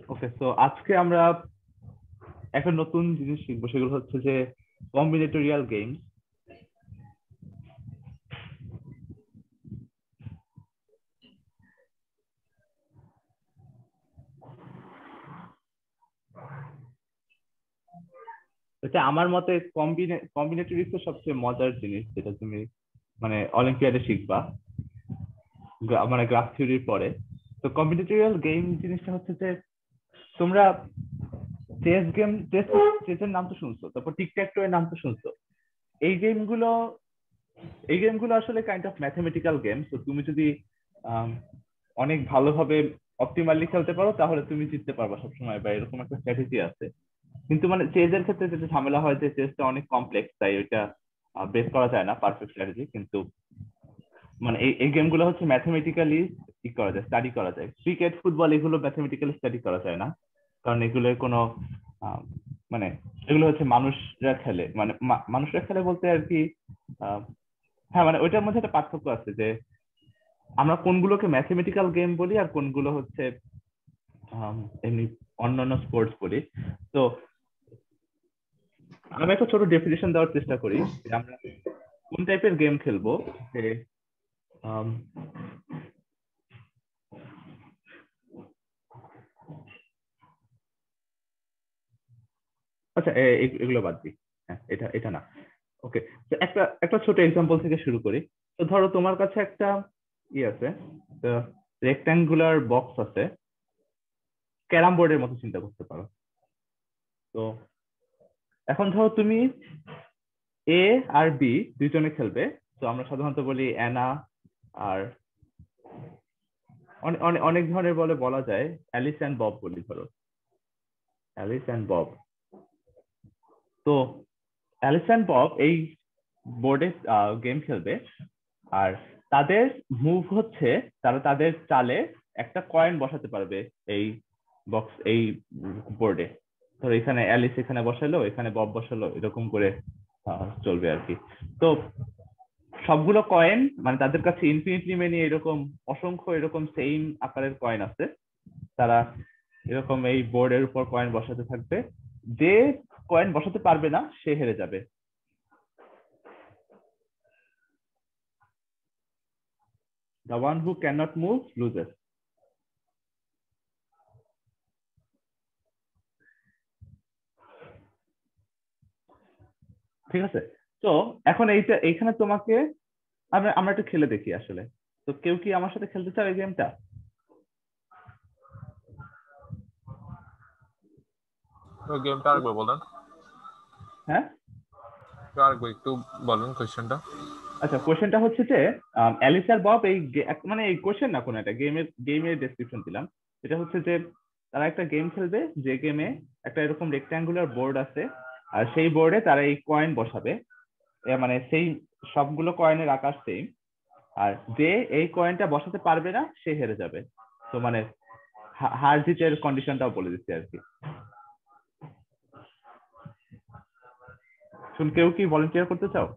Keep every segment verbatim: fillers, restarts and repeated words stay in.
ওকে, তো আজকে আমরা একটা নতুন জিনিস শিখবো, সেগুলো হচ্ছে যে কম্বিনেটোরিয়াল গেম। এটা আমার মতে কম্বিনে কম্বিনেটরিক্স এর সবচেয়ে মজার জিনিস, যেটা তুমি মানে অলিম্পিয়াডে শিখবা, গ্রা- মানে গ্রাফ থিওরির পরে। তো কম্বিনেটোরিয়াল গেম জিনিসটা হচ্ছে যে তোমরা চেস গেম, চেস চেসের নাম তো শুনছো, তারপর টিকট্যাক-টো এর নাম তো শুনছো। এই গেমগুলো এই গেমগুলো আসলে কাইন্ড অফ ম্যাথমেটিক্যাল গেম। তো তুমি যদি আম, অনেক ভালোভাবে অপটিমালি খেলতে পারো তাহলে তুমি জিততে পারবা সবসময়, বা এরকম একটা স্ট্র্যাটেজি আছে। কিন্তু মানে চেজের ক্ষেত্রে যেটা ঝামেলা হয় যে চেসটা অনেক কমপ্লেক্স, তাই ওইটা বেস করা যায় না পারফেক্ট স্ট্র্যাটেজি। কিন্তু মানে এই এই গেমগুলো হচ্ছে ম্যাথমেটিক্যালি ই করা যায়, স্টাডি করা যায়। ক্রিকেট, ফুটবল এগুলো ম্যাথমেটিক্যালি স্টাডি করা যায় না, কারণ এগুলোর কোনো আহ, মানে এগুলো হচ্ছে মানুষরা খেলে, মানে মা- মানুষরা খেলে বলতে আর কি। আহ, হ্যাঁ, মানে ওইটার মধ্যে একটা পার্থক্য আছে যে আমরা কোনগুলোকে ম্যাথমেটিক্যাল গেম বলি আর কোনগুলো হচ্ছে আম, এমনি অন্যান্য স্পোর্টস বলি। তো আমি একটা ছোট ডেফিনেশন দেওয়ার চেষ্টা করি যে আমরা কোন টাইপের গেম খেলবো। যে আম, আচ্ছা, এ- এ- এগুলো বাদ দিই। হ্যাঁ, এটা এটা না। ওকে, তো একটা একটা ছোট এক্সাম্পল থেকে শুরু করি। তো ধরো তোমার কাছে একটা ই আছে, রেক্ট্যাঙ্গুলার বক্স আছে, ক্যারাম বোর্ডের মতো চিন্তা করতে পারো। তো এখন ধরো তুমি এ আর বি দুইজনে খেলবে। তো আমরা সাধারণত বলি অ্যানা, আর অনেক অনেক অনেক ধরনের বলে বলা যায় অ্যালিস অ্যান্ড বব বলি, ধরো অ্যালিস অ্যান্ড বব। তো অ্যালিস অ্যান্ড বব এই বোর্ডে গেম খেলবে। আর তাদের মুভ হচ্ছে তারা তাদের চালে একটা কয়েন বসাতে পারবে এই বক্স, এই বোর্ডে। ধরো এখানে অ্যালিস এখানে বসালো, এখানে বব বসালো, এরকম করে আহ, চলবে আর কি। তো সবগুলো কয়েন মানে তাদের কাছে ইনফিনিটলি মেনি এরকম অসংখ্য এরকম সেম আকারের কয়েন আছে। তারা এরকম এই বোর্ডের উপর কয়েন বসাতে থাকবে। যে কয়েন বসাতে পারবে না সে হেরে যাবে। The one who can not move loses. ঠিক আছে। তো এখন এইটা এইখানে তোমাকে আমরা আমরা একটু খেলে দেখি আসলে। তো কেউ কি আমার সাথে খেলতে চাও এই গেমটা? ওই গেমটা আরেকবার বলেন। হ্যাঁ, আরেকবার একটু বলেন কোয়েশ্চেনটা। আচ্ছা, কোশ্চেনটা হচ্ছে যে অ্যালিস আর বব এই গে- এক- মানে এই কোশ্চেন না, কোনো একটা গেমের গেমের ডেসক্রিপশন দিলাম। এটা হচ্ছে যে তারা একটা গেম খেলবে, যে গেমে একটা এরকম রেক্ট্যাঙ্গুলার বোর্ড আছে, আর সেই বোর্ডে তারা এই কয়েন বসাবে। এ মানে সেই সবগুলো কয়েনের আকার সেম। আর যে এই কয়েনটা বসাতে পারবে না সে হেরে যাবে। তো মানে হা- হার জিতের কন্ডিশনটাও বলে দিচ্ছি আর কি। শুন, কেউ কি ভলেন্টিয়ার করতে চাও?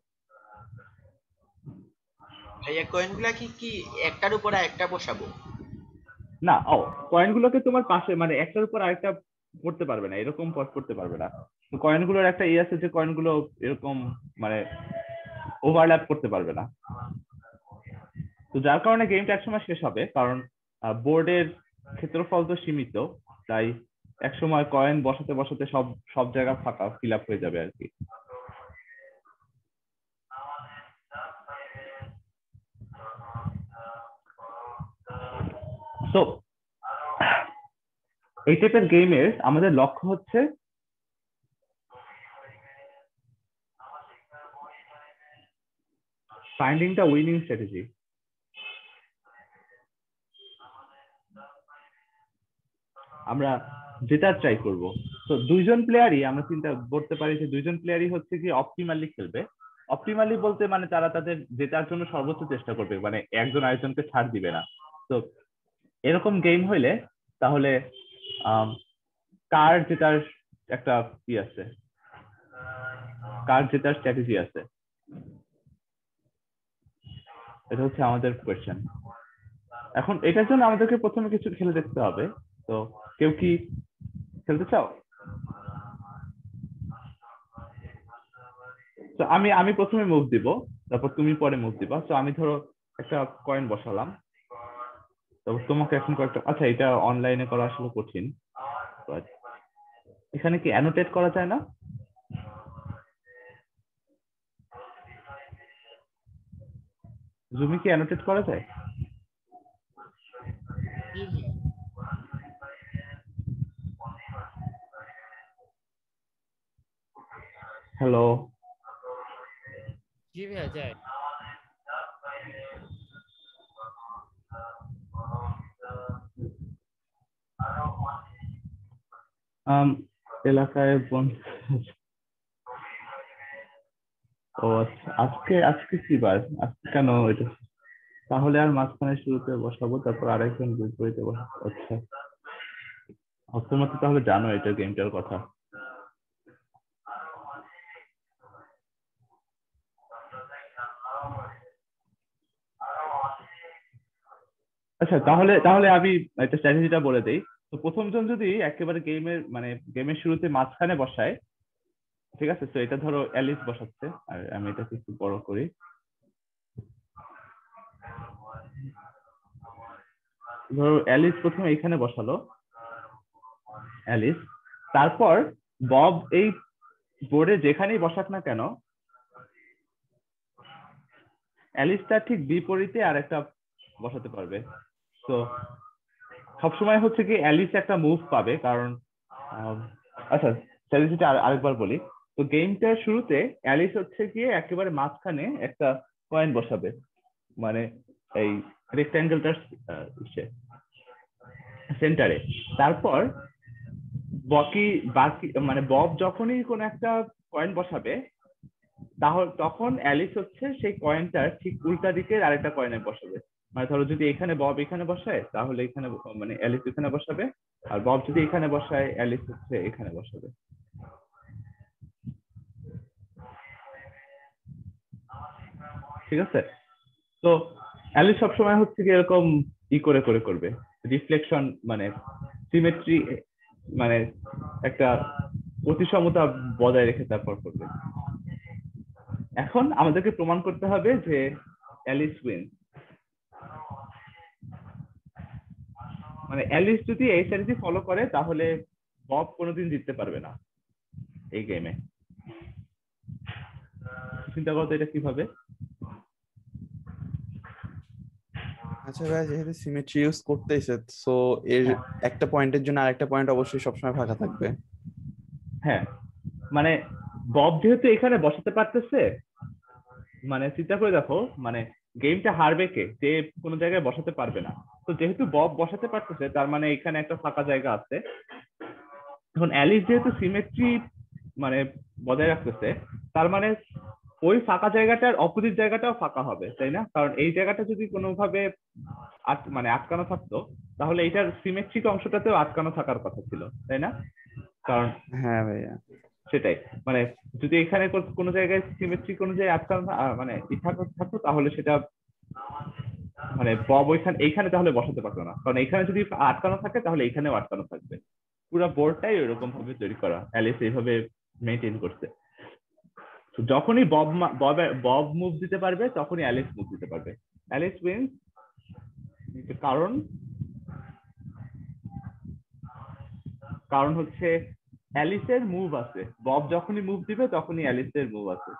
ভাইয়া কয়েনগুলা কি কি একটার উপর একটা বসাবো? না, ও, কয়েনগুলোকে তোমার পাশে মানে একটার উপর আরেকটা করতে পারবে না, এরকম পথ করতে পারবে না। তো কয়েনগুলোর একটা ইয়ে আছে যে কয়েনগুলো এরকম মানে ওভারল্যাপ করতে পারবে না। তো যার কারণে গেমটা একসময় শেষ হবে, কারণ বোর্ডের ক্ষেত্রফল তো সীমিত। তাই একসময় কয়েন বসাতে বসাতে সব সব জায়গা ফাঁকা ফিল আপ হয়ে যাবে আর কি। তো এই টাইপের গেমের আমাদের লক্ষ্য হচ্ছে ফাইন্ডিং দ্য উইনিং স্ট্র্যাটেজি। আমরা জেতার ট্রাই করব। তো দুইজন প্লেয়ারই আমরা চিন্তা করতে পারি যে দুইজন প্লেয়ারই হচ্ছে কি অপটিমালি খেলবে। অপটিমালি বলতে মানে তারা তাদের জেতার জন্য সর্বোচ্চ চেষ্টা করবে, মানে একজন আরেকজনকে ছাড় দিবে না। তো এরকম গেম হইলে তাহলে আম, কার জেতার একটা ই আছে, কার জেতার স্ট্র্যাটেজি আছে, এটা হচ্ছে আমাদের কোয়েশ্চেন। এখন এটার জন্য আমাদেরকে প্রথমে কিছু খেলে দেখতে হবে। তো কেউ কি খেলতে চাও? তো আমি আমি প্রথমে মুভ দিব, তারপর তুমি পরে মুভ দিবা। তো আমি ধরো একটা কয়েন বসালাম, তারপর তোমাকে এখন কয়েকটা, আচ্ছা এটা অনলাইনে করা আসলে কঠিন, but এখানে কি অ্যানোটেট করা যায় না? জুমি কি অ্যানোটেট করা যায়? জি ভাইয়া। হ্যালো, জি ভাইয়া যায়। আম, এলাকায় বন্ধ। ও আচ্ছা, আজকে আজকে কি বার? আজকে কেন এটা? তাহলে আর মাঝখানে শুরুতে বসাবো, তারপর আরেকজন বিপরীতে বসাবো। আচ্ছা, তোমার তো তাহলে জানো এটা গেমটার কথা। আচ্ছা, তাহলে তাহলে আমি একটা স্ট্র্যাটেজিটা বলে দেই। তো প্রথমজন যদি একেবারে গেমের মানে গেমের শুরুতে মাঝখানে বসায়, ঠিক আছে? তো এটা ধরো অ্যালিস বসাচ্ছে, আর আমি এটাকে একটু বড় করি। ধরো অ্যালিস প্রথমে এখানে বসালো, অ্যালিস। তারপর বব এই বোর্ডে যেখানেই বসাক না কেন, অ্যালিসটা ঠিক বিপরীতে আরেকটা বসাতে পারবে। তো সবসময় হচ্ছে কি অ্যালিস একটা মুভ পাবে, কারণ আম, আচ্ছা স্ট্র্যাটেজিটা আরেকবার বলি। তো গেমটার শুরুতে অ্যালিস হচ্ছে গিয়ে একেবারে মাঝখানে একটা কয়েন বসাবে, মানে এই রেক্ট্যাঙ্গেলটার সেন্টারে। তারপর বাকি বাকি মানে বব যখনই কোন একটা কয়েন বসাবে, তাহলে তখন অ্যালিস হচ্ছে সেই কয়েনটার ঠিক উল্টা দিকের আরেকটা কয়েনে বসাবে। মানে ধরো যদি এখানে বব এখানে বসায়, তাহলে এখানে মানে অ্যালিস এখানে বসাবে, আর বব যদি এখানে বসায়, অ্যালিস হচ্ছে এখানে বসাবে। ঠিক আছে? তো অ্যালিস সবসময় হচ্ছে কি এরকম ই করে করে করবে, রিফ্লেকশন মানে সিমেট্রি, মানে একটা প্রতিসমতা বজায় রেখে তারপর করবে। এখন আমাদেরকে প্রমাণ করতে হবে যে অ্যালিস উইন। মানে অ্যালিস যদি এই স্ট্র্যাটেজি ফলো করে, তাহলে বব কোনোদিন জিততে পারবে না এই গেমে। চিন্তা করো তো এটা কিভাবে? আচ্ছা ভাই, যেহেতু সিমেট্রি ইউজ করতেছে, সো এর একটা পয়েন্টের জন্য আরেকটা পয়েন্ট অবশ্যই সবসময় ফাঁকা থাকবে। হ্যাঁ, মানে বব যেহেতু এখানে বসাতে পারতেছে, মানে চিন্তা করে দেখো, মানে গেমটা হারবে কে? যে কোনো জায়গায় বসাতে পারবে না। তো যেহেতু বব বসাতে পারতেছে, তার মানে এখানে একটা ফাঁকা জায়গা আছে। এখন অ্যালিস যেহেতু সিমেট্রি মানে বজায় রাখতেছে, তার মানে ওই ফাঁকা জায়গাটার অপোজিট জায়গাটাও ফাঁকা হবে, তাই না? কারণ এই জায়গাটা যদি কোনোভাবে আট মানে আটকানো থাকতো, তাহলে এইটার সিমেট্রিক অংশটাতেও আটকানো থাকার কথা ছিল, তাই না? কারণ হ্যাঁ ভাইয়া, সেটাই, মানে যদি এখানে কো- কোনো জায়গায় সিমেট্রিক অনুযায়ী আটকানো থা- আহ, মানে ই থাকতো থাকতো, তাহলে সেটা মানে বব ওইখানে এইখানে তাহলে বসাতে পারতো না। কারণ এখানে যদি আটকানো থাকে, তাহলে এইখানেও আটকানো থাকবে। পুরো বোর্ডটাই ওইরকম ভাবে তৈরি করা, অ্যালিস এইভাবে মেনটেন করছে। তো যখনই বব মা- বব বব মুভ দিতে পারবে, তখনই অ্যালিস মুভ দিতে পারবে। অ্যালিস উইন্স, কারণ কারণ হচ্ছে অ্যালিসের মুভ আছে। বব যখনই মুভ দিবে, তখনই অ্যালিসের মুভ আছে।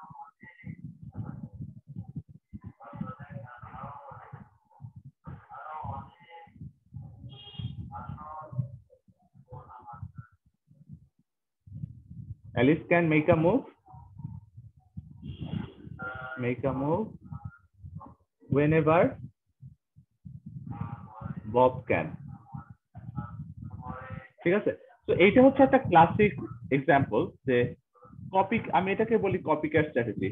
Alice can make a move, make a move whenever Bob can. ঠিক আছে? তো এইটা হচ্ছে একটা ক্লাসিক এক্সাম্পল যে কপি, আমি এটাকে বলি copy cat strategy.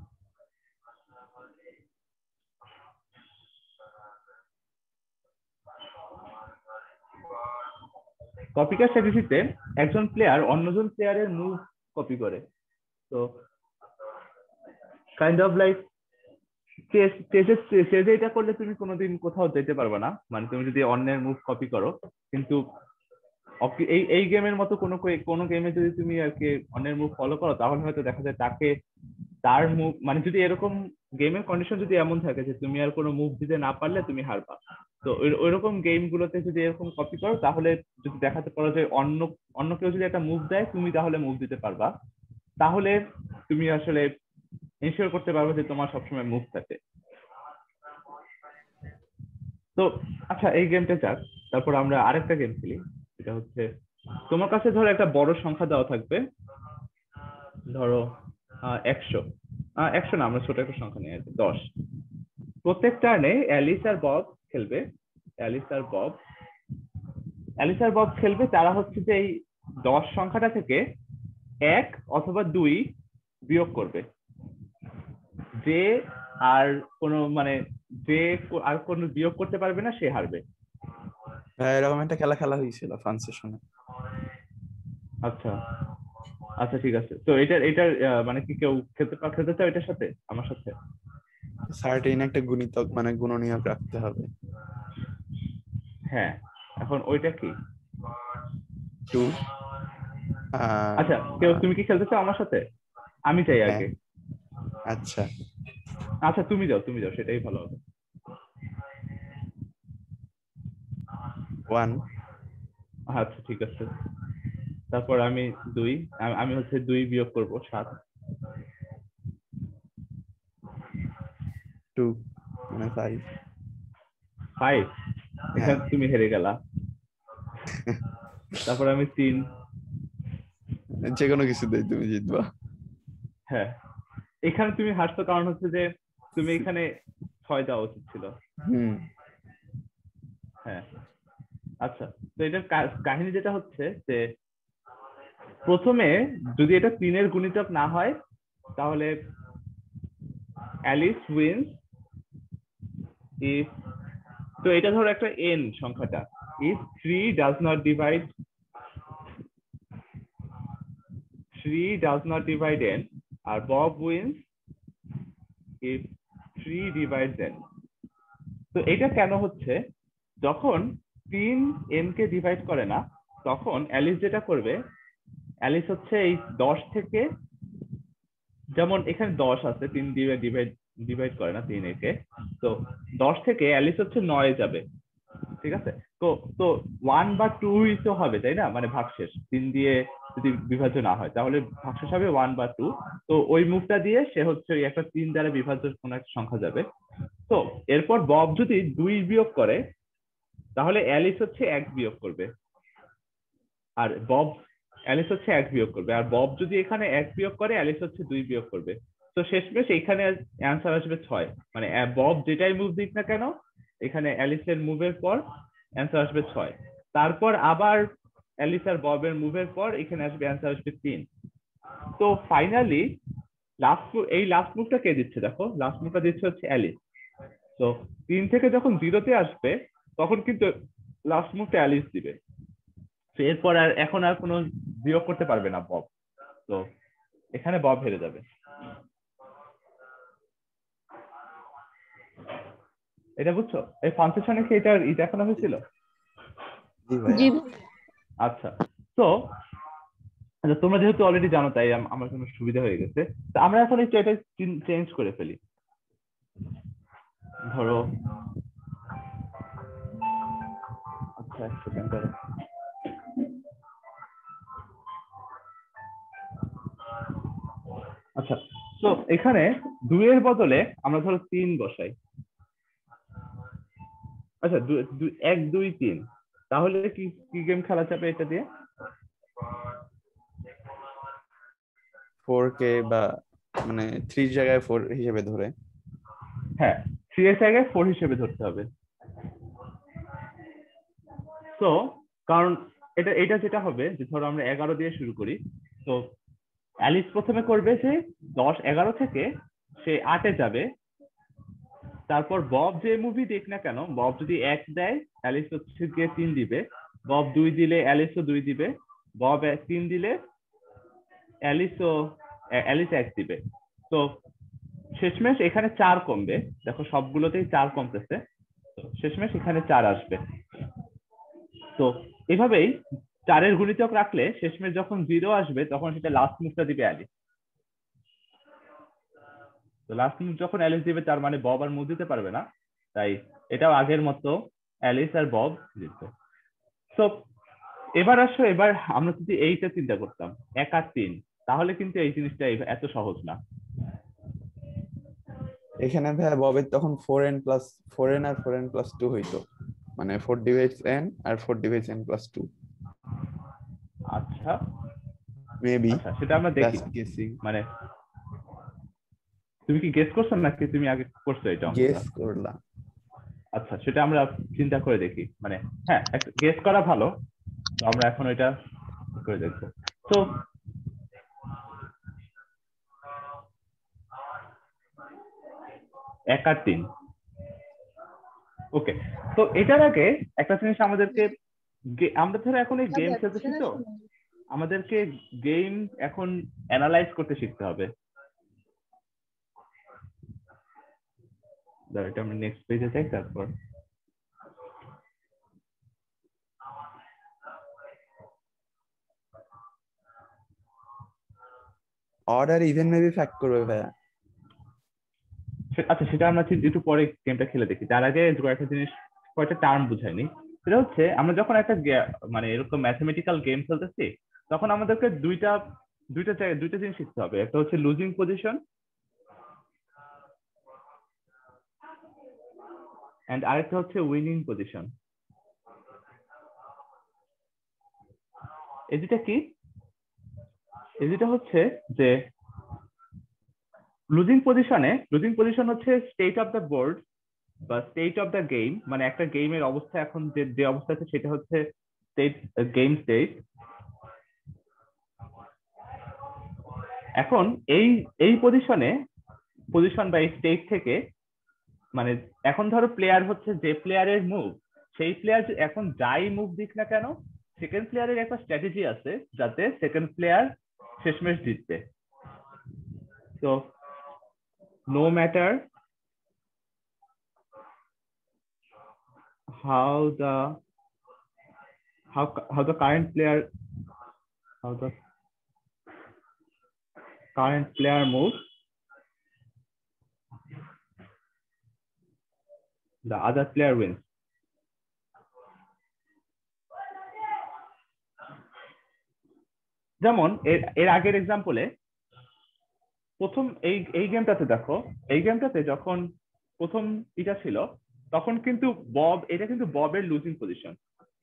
Copy cat স্ট্র্যাটেজিতে একজন প্লেয়ার অন্যজন প্লেয়ারের মুভ কপি করে। তো কাইন্ড অফ লাইক চেজে চেজে এটা করলে তুমি কোনোদিন কোথাও যেতে পারবে না, মানে তুমি যদি অন্যের মুভ কপি করো। কিন্তু অপ- এই এই গেমের মতো কোনো কে- কোনো গেমে যদি তুমি আর কি অন্যের মুভ ফলো করো তাহলে হয়তো দেখা যায় তাকে তার মুভ মানে যদি এরকম গেমের কন্ডিশন যদি এমন থাকে যে তুমি আর কোনো মুভ দিতে না পারলে তুমি হারবা, তো ওই- ওইরকম গেম গুলোতে যদি এরকম কপি করো তাহলে যদি দেখাতে পারো যে অন্য অন্য কেউ যদি একটা মুভ দেয় তুমি তাহলে মুভ দিতে পারবা, তাহলে তুমি আসলে এনশিওর করতে পারবে যে তোমার সবসময় মুভ থাকে। তো আচ্ছা এই গেমটা যাক, তারপর আমরা আরেকটা গেম খেলি। এটা হচ্ছে তোমার কাছে ধরো একটা বড় সংখ্যা দেওয়া থাকবে, ধরো আহ, একশো। আহ, একশো না, আমরা ছোট একটা সংখ্যা নিয়ে আসি, দশ। প্রত্যেক টার্নে অ্যালিস আর বব খেলবে। অ্যালিস আর বব অ্যালিস আর বব খেলবে, তারা হচ্ছে যে এই দশ সংখ্যাটা থেকে এক অথবা দুই বিয়োগ করবে। যে আর কোনো মানে যে কো- আর কোনো বিয়োগ করতে পারবে না সে হারবে। ভাই এরকম একটা খেলা খেলা হয়েছিল ফান সেশনে। আচ্ছা আচ্ছা ঠিক আছে। তো এটার এটার আহ, মানে কি কেউ খেলতে পা- খেলতে চাও এটার সাথে, আমার সাথে? সার্টেন একটা গুণিতক মানে গুণনীয়ক রাখতে হবে। হ্যাঁ, এখন ওইটা কি? টু। আচ্ছা কেউ, তুমি কি খেলতে চাও আমার সাথে? আমি চাই হ্যাঁ আগে। আচ্ছা আচ্ছা তুমি যাও, তুমি যাও, সেটাই ভালো হবে। ওয়ান আচ্ছা ঠিক আছে। তারপর আমি দুই, আ- আমি হচ্ছে দুই বিয়োগ করবো, সাত। টু মানে ফাইভ। ফাইভ, হ্যাঁ এখানে তুমি হেরে গেলা। তারপর আমি তিন। যে কোনো কিছু দেই তুমি জিতবা। হ্যাঁ, এখানে তুমি হারছো কারণ হচ্ছে যে তুমি এখানে ছয় দেওয়া উচিত ছিল। হুম হ্যাঁ আচ্ছা, তো এটার কা- কাহিনী যেটা হচ্ছে যে প্রথমে যদি এটা তিনের গুণিতক না হয় তাহলে অ্যালিস উইন্স ইফ, তো এটা ধরো একটা এন সংখ্যাটা, if three does not divide three does not divide N, আর Bob wins if three divides N. তো এটা কেন হচ্ছে, যখন তিন এন কে ডিভাইড করে না তখন অ্যালিস যেটা করবে, অ্যালিস হচ্ছে এই দশ থেকে, যেমন এখানে দশ আছে, তিন দিয়ে ডিভাইড ডিভাইড করে না তিন একে, তো দশ থেকে অ্যালিস হচ্ছে নয় যাবে। ঠিক আছে, তো তো ওয়ান বা টু তো হবে তাই না, মানে ভাগশেষ তিন দিয়ে যদি বিভাজ্য না হয় তাহলে ভাগশেষ হবে ওয়ান বা টু। তো ওই মুভটা দিয়ে সে হচ্ছে ওই একটা তিন দ্বারা বিভাজ্য কোনো একটা সংখ্যা যাবে। তো এরপর বব যদি দুই বিয়োগ করে তাহলে অ্যালিস হচ্ছে এক বিয়োগ করবে, আর বব অ্যালিস হচ্ছে এক বিয়োগ করবে, আর বব যদি এখানে এক বিয়োগ করে অ্যালিস হচ্ছে দুই বিয়োগ করবে। তো শেষমেশ এখানে অ্যান্সার আসবে ছয়, মানে বব যেটাই মুভ দিক না কেন এখানে অ্যালিসের মুভের পর অ্যান্সার আসবে ছয়। তারপর আবার অ্যালিস আর ববের মুভের পর এখানে আসবে অ্যান্সার আসবে তিন। তো ফাইনালি লাস্ট এই লাস্ট মুভটা কে দিচ্ছে, দেখো লাস্ট মুভটা দিচ্ছে হচ্ছে অ্যালিস। তো তিন থেকে যখন জিরোতে আসবে তখন কিন্তু লাস্ট মুভটা অ্যালিস দিবে। তো এরপর আর এখন আর কোনো বিয়োগ করতে পারবে না বব, তো এখানে বব হেরে যাবে। এটা বুঝছো? এই ফাংশনে কি এটা ই দেখানো হয়েছিল? জি ভাই। জি আচ্ছা, তো আচ্ছা, তোমরা যেহেতু অলরেডি জানো তাই আম- আমার জন্য সুবিধা হয়ে গেছে। তো আমরা এখন একটু এটা চেঞ্জ করে ফেলি। ধরো আচ্ছা এক সেকেন্ড ধরো, আচ্ছা তো এখানে দুইয়ের বদলে আমরা ধরো তিন বসাই। আচ্ছা দু- দু- এক দুই তিন, তাহলে কি কি গেম খেলা যাবে এটা দিয়ে? ফোর কে বা মানে থ্রির জায়গায় ফোর হিসেবে ধরে। হ্যাঁ, থ্রি এর জায়গায় ফোর হিসেবে ধরতে হবে। তো কারণ এটা এটা যেটা হবে যে ধরো আমরা এগারো দিয়ে শুরু করি, তো অ্যালিস প্রথমে করবে যে দশ এগারো থেকে সে আটে যাবে। তারপর বব যে মুভি দেখ না কেন, বব যদি এক দেয় অ্যালিস হচ্ছে গিয়ে তিন দিবে, বব দুই দিলে অ্যালিসও দুই দিবে, বব এক- তিন দিলে অ্যালিসও অ্যালিস এক দিবে। তো শেষমেশ এখানে চার কমবে, দেখো সবগুলোতেই চার কমতেছে, তো শেষমেশ এখানে চার আসবে। তো এভাবেই চারের গুণিতক রাখলে শেষমেশ যখন জিরো আসবে তখন সেটা লাস্ট মুভটা দিবে অ্যালিস। তো লাস্ট মুভ যখন অ্যালিস দিবে তার মানে বব আর মুভ দিতে পারবে না, তাই এটাও আগের মতো অ্যালিস আর বব জিতবে। তো এবার আসো, এবার আমরা যদি এইটা চিন্তা করতাম এক আর তিন, তাহলে কিন্তু এই জিনিসটা এত সহজ না। এখানে ভাই ববের তখন four N plus four N আর ফোর এন প্লাস টু হইতো, মানে ফোর ডিভাইডস এন আর four divides N plus two আচ্ছা মেবি। আচ্ছা সেটা আমরা দেখি। গেসিং, মানে তুমি কি গেস করছো নাকি তুমি আগে করছো এটা? গেস করলাম। আচ্ছা সেটা আমরা চিন্তা করে দেখি, মানে হ্যাঁ গেস করা ভালো, তো আমরা এখন এটা করে দেখবো। তো এক আর তিন, ওকে। তো এটার আগে একটা জিনিস আমাদেরকে, আমরা ধরো এখন এই গেম খেলতেছি, তো আমাদেরকে গেম এখন অ্যানালাইজ করতে শিখতে হবে। এটা আমরা নেক্সট পেজে যাই, তারপর অড আর ইভেন মেবি ফ্যাক্ট করবে ভাইয়া। আচ্ছা সেটা আমরা একটু পরে গেমটা খেলে দেখি। তার আগে কয়েকটা জিনিস, কয়েকটা টার্ম বুঝাইনি। সেটা হচ্ছে আমরা যখন একটা মানে এরকম ম্যাথমেটিক্যাল গেম খেলতেছি, তখন আমাদেরকে দুইটা দুইটা জায়গায় দুইটা জিনিস শিখতে হবে। একটা হচ্ছে লুজিং পজিশন এন্ড আরেকটা হচ্ছে উইনিং পজিশন। এই দুটা কি? এই দুটা হচ্ছে যে লুজিং পজিশনে, লুজিং পজিশন হচ্ছে স্টেট অফ দ্য বোর্ড বা স্টেট অফ দ্য গেম, মানে একটা গেমের অবস্থা এখন যে যে অবস্থা আছে সেটা হচ্ছে স্টেট, গেম স্টেট। এখন এই এই পজিশনে, পজিশন বা এই স্টেট থেকে, মানে এখন ধরো প্লেয়ার হচ্ছে যে প্লেয়ারের মুভ, সেই প্লেয়ার এখন যাই মুভ দিক না কেন, সেকেন্ড প্লেয়ারের একটা স্ট্র্যাটেজি আছে যাতে সেকেন্ড প্লেয়ার শেষমেশ জিতবে। তো no matter how the how how the current player how the current player moves, the other player wins. যেমন এর এর আগের এক্সাম্পলে প্রথম এই এই গেমটাতে দেখো, এই গেমটাতে যখন প্রথম এটা ছিল তখন কিন্তু বব, এটা কিন্তু ববের লুজিং পজিশন।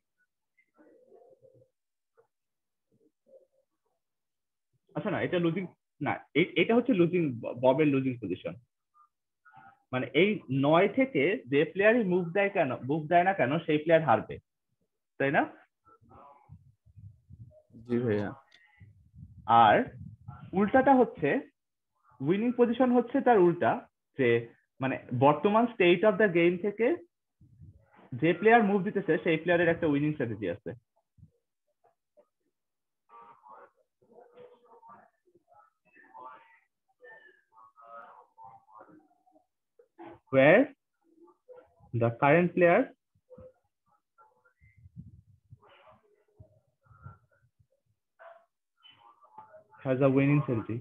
আচ্ছা না, এটা লুজিং না, এটা হচ্ছে লুজিং, ববের লুজিং পজিশন। মানে এই নয় থেকে যে প্লেয়ারই মুভ দেয় কেন, মুভ দেয় না কেন, সেই প্লেয়ার হারবে, তাই না? জি ভাইয়া। আর উল্টাটা হচ্ছে উইনিং পজিশন, হচ্ছে তার উল্টা, যে মানে বর্তমান স্টেট অফ দ্য গেম থেকে যে প্লেয়ার মুভ দিতেছে সেই প্লেয়ারের একটা উইনিং স্ট্র্যাটেজি আছে। where the current player has a winning strategy.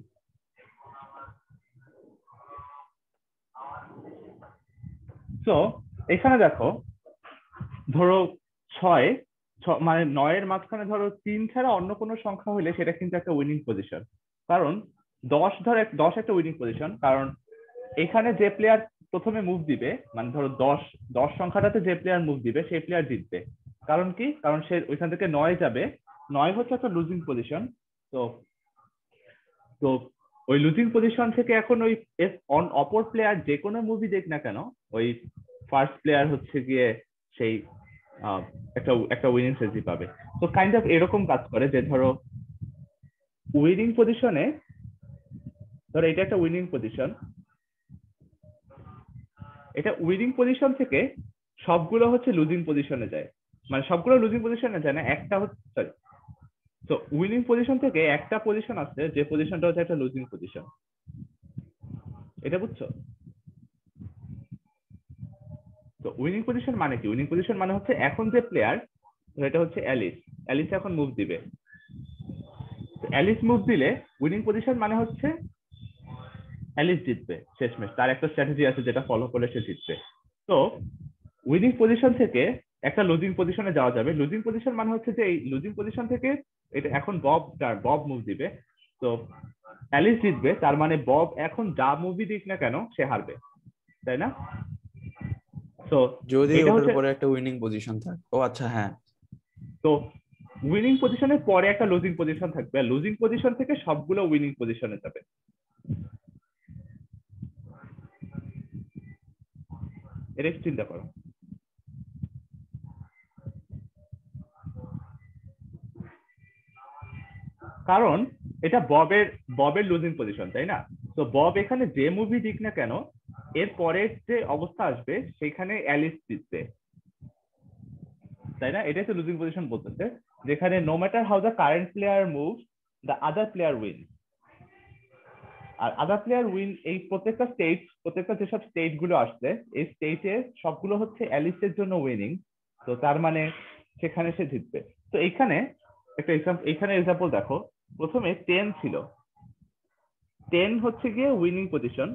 So এখানে দেখো, ধরো ছয়, মানে নয়ের মাঝখানে ধরো তিন ছাড়া অন্য কোনো সংখ্যা হলে সেটা কিন্তু একটা উইনিং পজিশন। কারণ দশ, ধরো দশ একটা উইনিং পজিশন, কারণ এখানে যে প্লেয়ার প্রথমে মুভ দিবে, মানে ধরো দশ দশ সংখ্যাটাতে যে প্লেয়ার মুভ দিবে সেই প্লেয়ার জিতবে। কারণ কি? কারণ সে ওইখান থেকে নয় যাবে, নয় হচ্ছে একটা লুজিং পজিশন। তো তো ওই লুজিং পজিশন থেকে এখন ওই অপর প্লেয়ার যে কোনো মুভি দেখ না কেন, ওই ফার্স্ট প্লেয়ার হচ্ছে গিয়ে সেই একটা একটা উইনিং স্ট্র্যাটেজি পাবে। তো কাইন্ড অফ এরকম কাজ করে যে ধরো উইনিং পজিশনে, ধরো এটা একটা উইনিং পজিশন, এটা উইনিং পজিশন থেকে সবগুলো হচ্ছে লুজিং পজিশনে যায়, মানে সবগুলো লুজিং পজিশনে যায় না, একটা হচ্ছে, সরি, তো উইনিং পজিশন থেকে একটা পজিশন আছে যে পজিশনটা হচ্ছে একটা লুজিং পজিশন। এটা বুঝছো? তো উইনিং পজিশন মানে কি? উইনিং পজিশন মানে হচ্ছে এখন যে প্লেয়ার তো এটা হচ্ছে অ্যালিস। অ্যালিস এখন মুভ দিবে। অ্যালিস মুভ দিলে উইনিং পজিশন মানে হচ্ছে অ্যালিস জিতবে শেষমেশ, তার একটা স্ট্র্যাটেজি আছে যেটা ফলো করলে সে জিতবে। তো উইনিং পজিশন থেকে একটা লুজিং পজিশনে যাওয়া যাবে। লুজিং পজিশন মানে হচ্ছে যে এই লুজিং পজিশন থেকে এটা এখন বব বব মুভ দিবে, তো অ্যালিস জিতবে, তার মানে বব এখন যা মুভি দিক না কেন সে হারবে, তাই না? তো যদি এটা ওটার হচ্ছে, পরে একটা উইনিং পজিশন থাকে। ও আচ্ছা, হ্যাঁ। তো উইনিং পজিশনের পরে একটা লুজিং পজিশন থাকবে, আর লুজিং পজিশন থেকে সবগুলো উইনিং পজিশনে যাবে। এটা একটু চিন্তা করো। কারণ এটা ববের ববের লুজিং পজিশন, তাই না? তো বব এখানে যে মুভি দিক না কেন এর পরের যে অবস্থা আসবে সেখানে অ্যালিস জিতবে, তাই না? এটাই তো লুজিং পজিশন বলতেছে, যেখানে no matter how the current player move the other player win. আর আদার প্লেয়ার উইন এই প্রত্যেকটা স্টেট, প্রত্যেকটা যেসব স্টেট গুলো আসছে এই স্টেটে সবগুলো হচ্ছে অ্যালিসের জন্য উইনিং, তো তার মানে সেখানে সে জিতবে। তো এইখানে একটা এক্সাম্পল, এইখানে এক্সাম্পল দেখো, প্রথমে টেন ছিল, টেন হচ্ছে গিয়ে উইনিং পজিশন,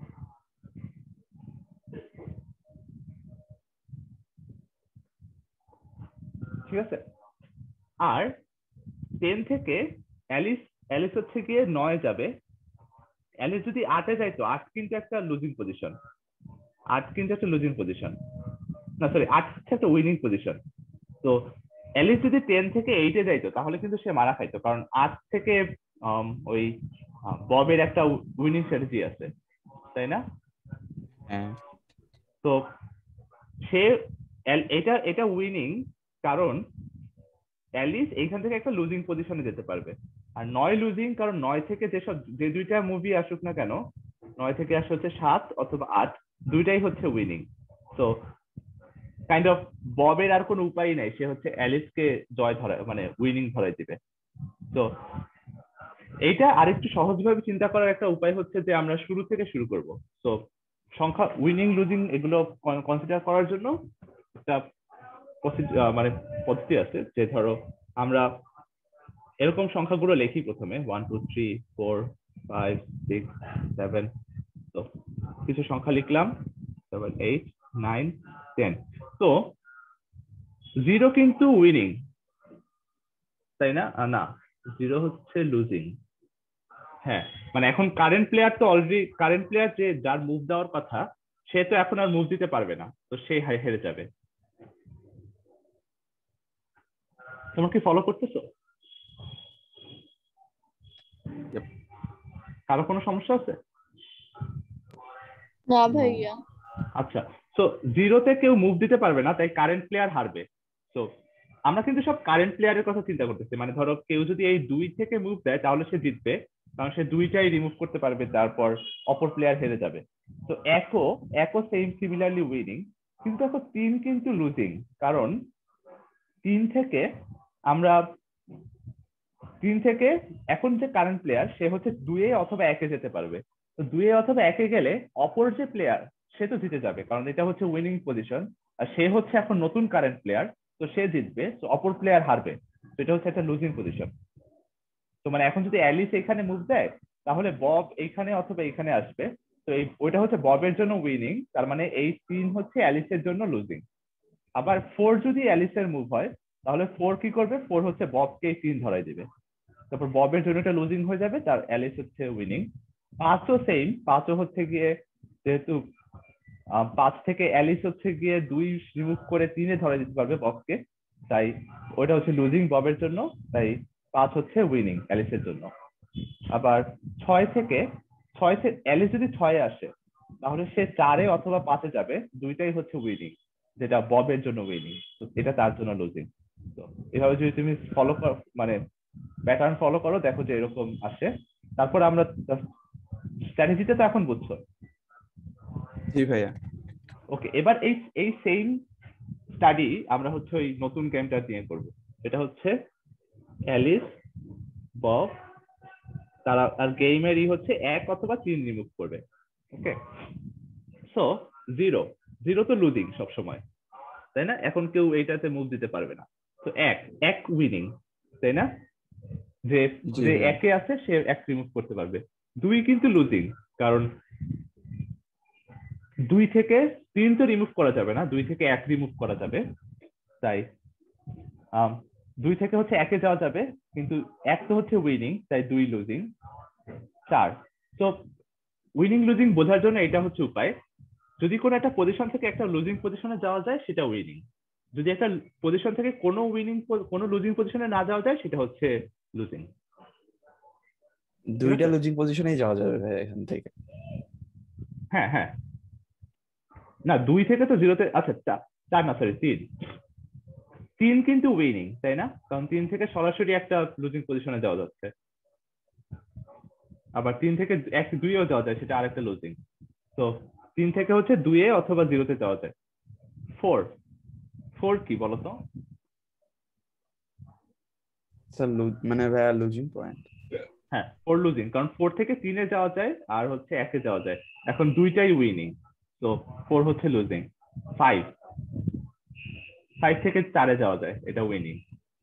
ঠিক আছে? আর টেন থেকে অ্যালিস অ্যালিস হচ্ছে গিয়ে নয় যাবে, অ্যালিস যদি আটে যাইতো, আট কিন্তু একটা লুজিং পজিশন, আট কিন্তু একটা লুজিং পজিশন, না সরি আট হচ্ছে একটা উইনিং পজিশন। তো অ্যালিস যদি টেন থেকে এইটে যাইতো তাহলে কিন্তু সে মারা খাইতো, কারণ আট থেকে ওই ববের একটা উইনিং স্ট্র্যাটেজি আছে, তাই না? হ্যাঁ, তো সে এটা এটা উইনিং, কারণ অ্যালিস এইখান থেকে একটা লুজিং পজিশনে যেতে পারবে। আর নয় লুজিং, কারণ নয় থেকে যেসব যে দুইটা মুভি আসুক না কেন, নয় থেকে আসে হচ্ছে সাত অথবা আট, দুইটাই হচ্ছে উইনিং। তো কাইন্ড অফ ববের আর কোনো উপায় নাই, সে হচ্ছে অ্যালিসকে জয় ধরা মানে উইনিং ধরাই দিবে। তো এইটা আরেকটু সহজভাবে চিন্তা করার একটা উপায় হচ্ছে যে আমরা শুরু থেকে শুরু করব। তো সংখ্যা উইনিং লুজিং এগুলো কনসিডার করার জন্য একটা মানে পদ্ধতি আছে, যে ধরো আমরা এরকম সংখ্যাগুলো লিখি প্রথমে one two three four five six seven, তো কিছু সংখ্যা লিখলাম, তারপর এইট নাইন টেন। তো জিরো কিন্তু উইনিং, তাই না? না, জিরো হচ্ছে লুজিং। হ্যাঁ, মানে এখন কারেন্ট প্লেয়ার তো অলরেডি, কারেন্ট প্লেয়ার যে যার মুভ দেওয়ার কথা সে তো এখন আর মুভ দিতে পারবে না, তো সে হেরে যাবে। তোমরা কি ফলো করতেছো? কারো কোনো সমস্যা আছে? না ভাইয়া। আচ্ছা, তো জিরোতে কেউ মুভ দিতে পারবে না, তাই কারেন্ট প্লেয়ার হারবে। তো আমরা কিন্তু সব কারেন্ট প্লেয়ারের কথা চিন্তা করতেছি, মানে ধরো কেউ যদি এই দুই থেকে মুভ দেয় তাহলে সে জিতবে, কারণ সে দুইটাই রিমুভ করতে পারবে, তারপর অপর প্লেয়ার হেরে যাবে। তো একো একো সেম সিমিলারলি উইনিং, কিন্তু দেখো তিন কিন্তু লুজিং, কারণ তিন থেকে আমরা তিন থেকে এখন যে কারেন্ট প্লেয়ার সে হচ্ছে দুয়ে অথবা একে যেতে পারবে। তো দুয়ে অথবা একে গেলে অপর যে প্লেয়ার সে তো জিতে যাবে, কারণ এটা হচ্ছে উইনিং পজিশন, আর সে হচ্ছে এখন নতুন কারেন্ট প্লেয়ার, তো সে জিতবে, তো অপর প্লেয়ার হারবে, তো এটা হচ্ছে একটা লুজিং পজিশন। তো মানে এখন যদি অ্যালিস এখানে মুভ দেয় তাহলে বব এইখানে অথবা এইখানে আসবে, তো এই ওইটা হচ্ছে ববের জন্য উইনিং, তার মানে এই তিন হচ্ছে অ্যালিসের জন্য লুজিং। আবার ফোর যদি অ্যালিসের মুভ হয় তাহলে ফোর কি করবে, ফোর হচ্ছে ববকে তিন ধরাই দিবে, তারপর ববের জন্য এটা লুজিং হয়ে যাবে, তার অ্যালিস হচ্ছে উইনিং। পাঁচও সেম, পাঁচও হচ্ছে গিয়ে যেহেতু পাঁচ থেকে অ্যালিস হচ্ছে গিয়ে দুই রিমুভ করে তিনে ধরে দিতে পারবে ববকে, তাই ওইটা হচ্ছে লুজিং ববের জন্য, তাই পাঁচ হচ্ছে উইনিং অ্যালিসের জন্য। আবার ছয় থেকে ছয় থেকে অ্যালিস যদি ছয়ে আসে তাহলে সে চারে অথবা পাঁচে যাবে, দুইটাই হচ্ছে উইনিং, যেটা ববের জন্য উইনিং, তো এটা তার জন্য লুজিং। তো এভাবে যদি তুমি ফলো করো, মানে প্যাটার্ন ফলো করো, দেখো যে এরকম আসে। তারপর আমরা স্ট্র্যাটেজিটা তো এখন বুঝছো। জি ভাইয়া। ওকে, এবার এই এই সেম স্টাডি আমরা হচ্ছে ওই নতুন গেমটা দিয়ে করব, এটা হচ্ছে অ্যালিস বব, তারা আর গেমের ই হচ্ছে এক অথবা তিন রিমুভ করবে। ওকে, সো জিরো জিরো তো লুজিং সবসময়, তাই না? এখন কেউ এইটাতে মুভ দিতে পারবে না, তো এক এক উইনিং, তাই না? যে জি যে ভাইয়া। একে আছে সে এক রিমুভ করতে পারবে। দুই কিন্তু লুজিং, কারণ দুই থেকে তিন তো রিমুভ করা যাবে না, দুই থেকে এক রিমুভ করা যাবে, তাই আম, দুই থেকে হচ্ছে একে যাওয়া যাবে, কিন্তু এক তো হচ্ছে উইনিং, তাই দুই লুজিং। চার, তো উইনিং লুজিং বোঝার জন্য এটা হচ্ছে উপায়, যদি কোনো একটা পজিশন থেকে একটা লুজিং পজিশনে যাওয়া যায় সেটা উইনিং, যদি একটা পজিশন থেকে কোনো উইনিং কোনো লুজিং পজিশনে না যাওয়া যায় সেটা হচ্ছে লুজিং। দুইটা লুজিং পজিশনেই যাওয়া যাবে ভাই এখান থেকে। হ্যাঁ হ্যাঁ, না দুই থেকে তো জিরোতে, আচ্ছা চা- চার না সরি তিন, তিন কিন্তু উইনিং, তাই না? কারণ তিন থেকে সরাসরি একটা লুজিং পজিশনে যাওয়া যাচ্ছে, আবার তিন থেকে এক দুইও যাওয়া যায়, সেটা আরেকটা লুজিং। তো তিন থেকে হচ্ছে দুইয়ে অথবা জিরোতে যাওয়া যায়। ফোর, ফোর কি বলতো? স্যার মানে ভাইয়া লুজিং পয়েন্ট। হ্যাঁ ফোর লুজিং, কারণ ফোর থেকে তিনে যাওয়া যায় আর হচ্ছে একে যাওয়া যায়, এখন দুইটাই উইনিং, তো ফোর হচ্ছে লুজিং। ফাইভ, ফাইভ থেকে চারে যাওয়া যায়, এটা উইনিং,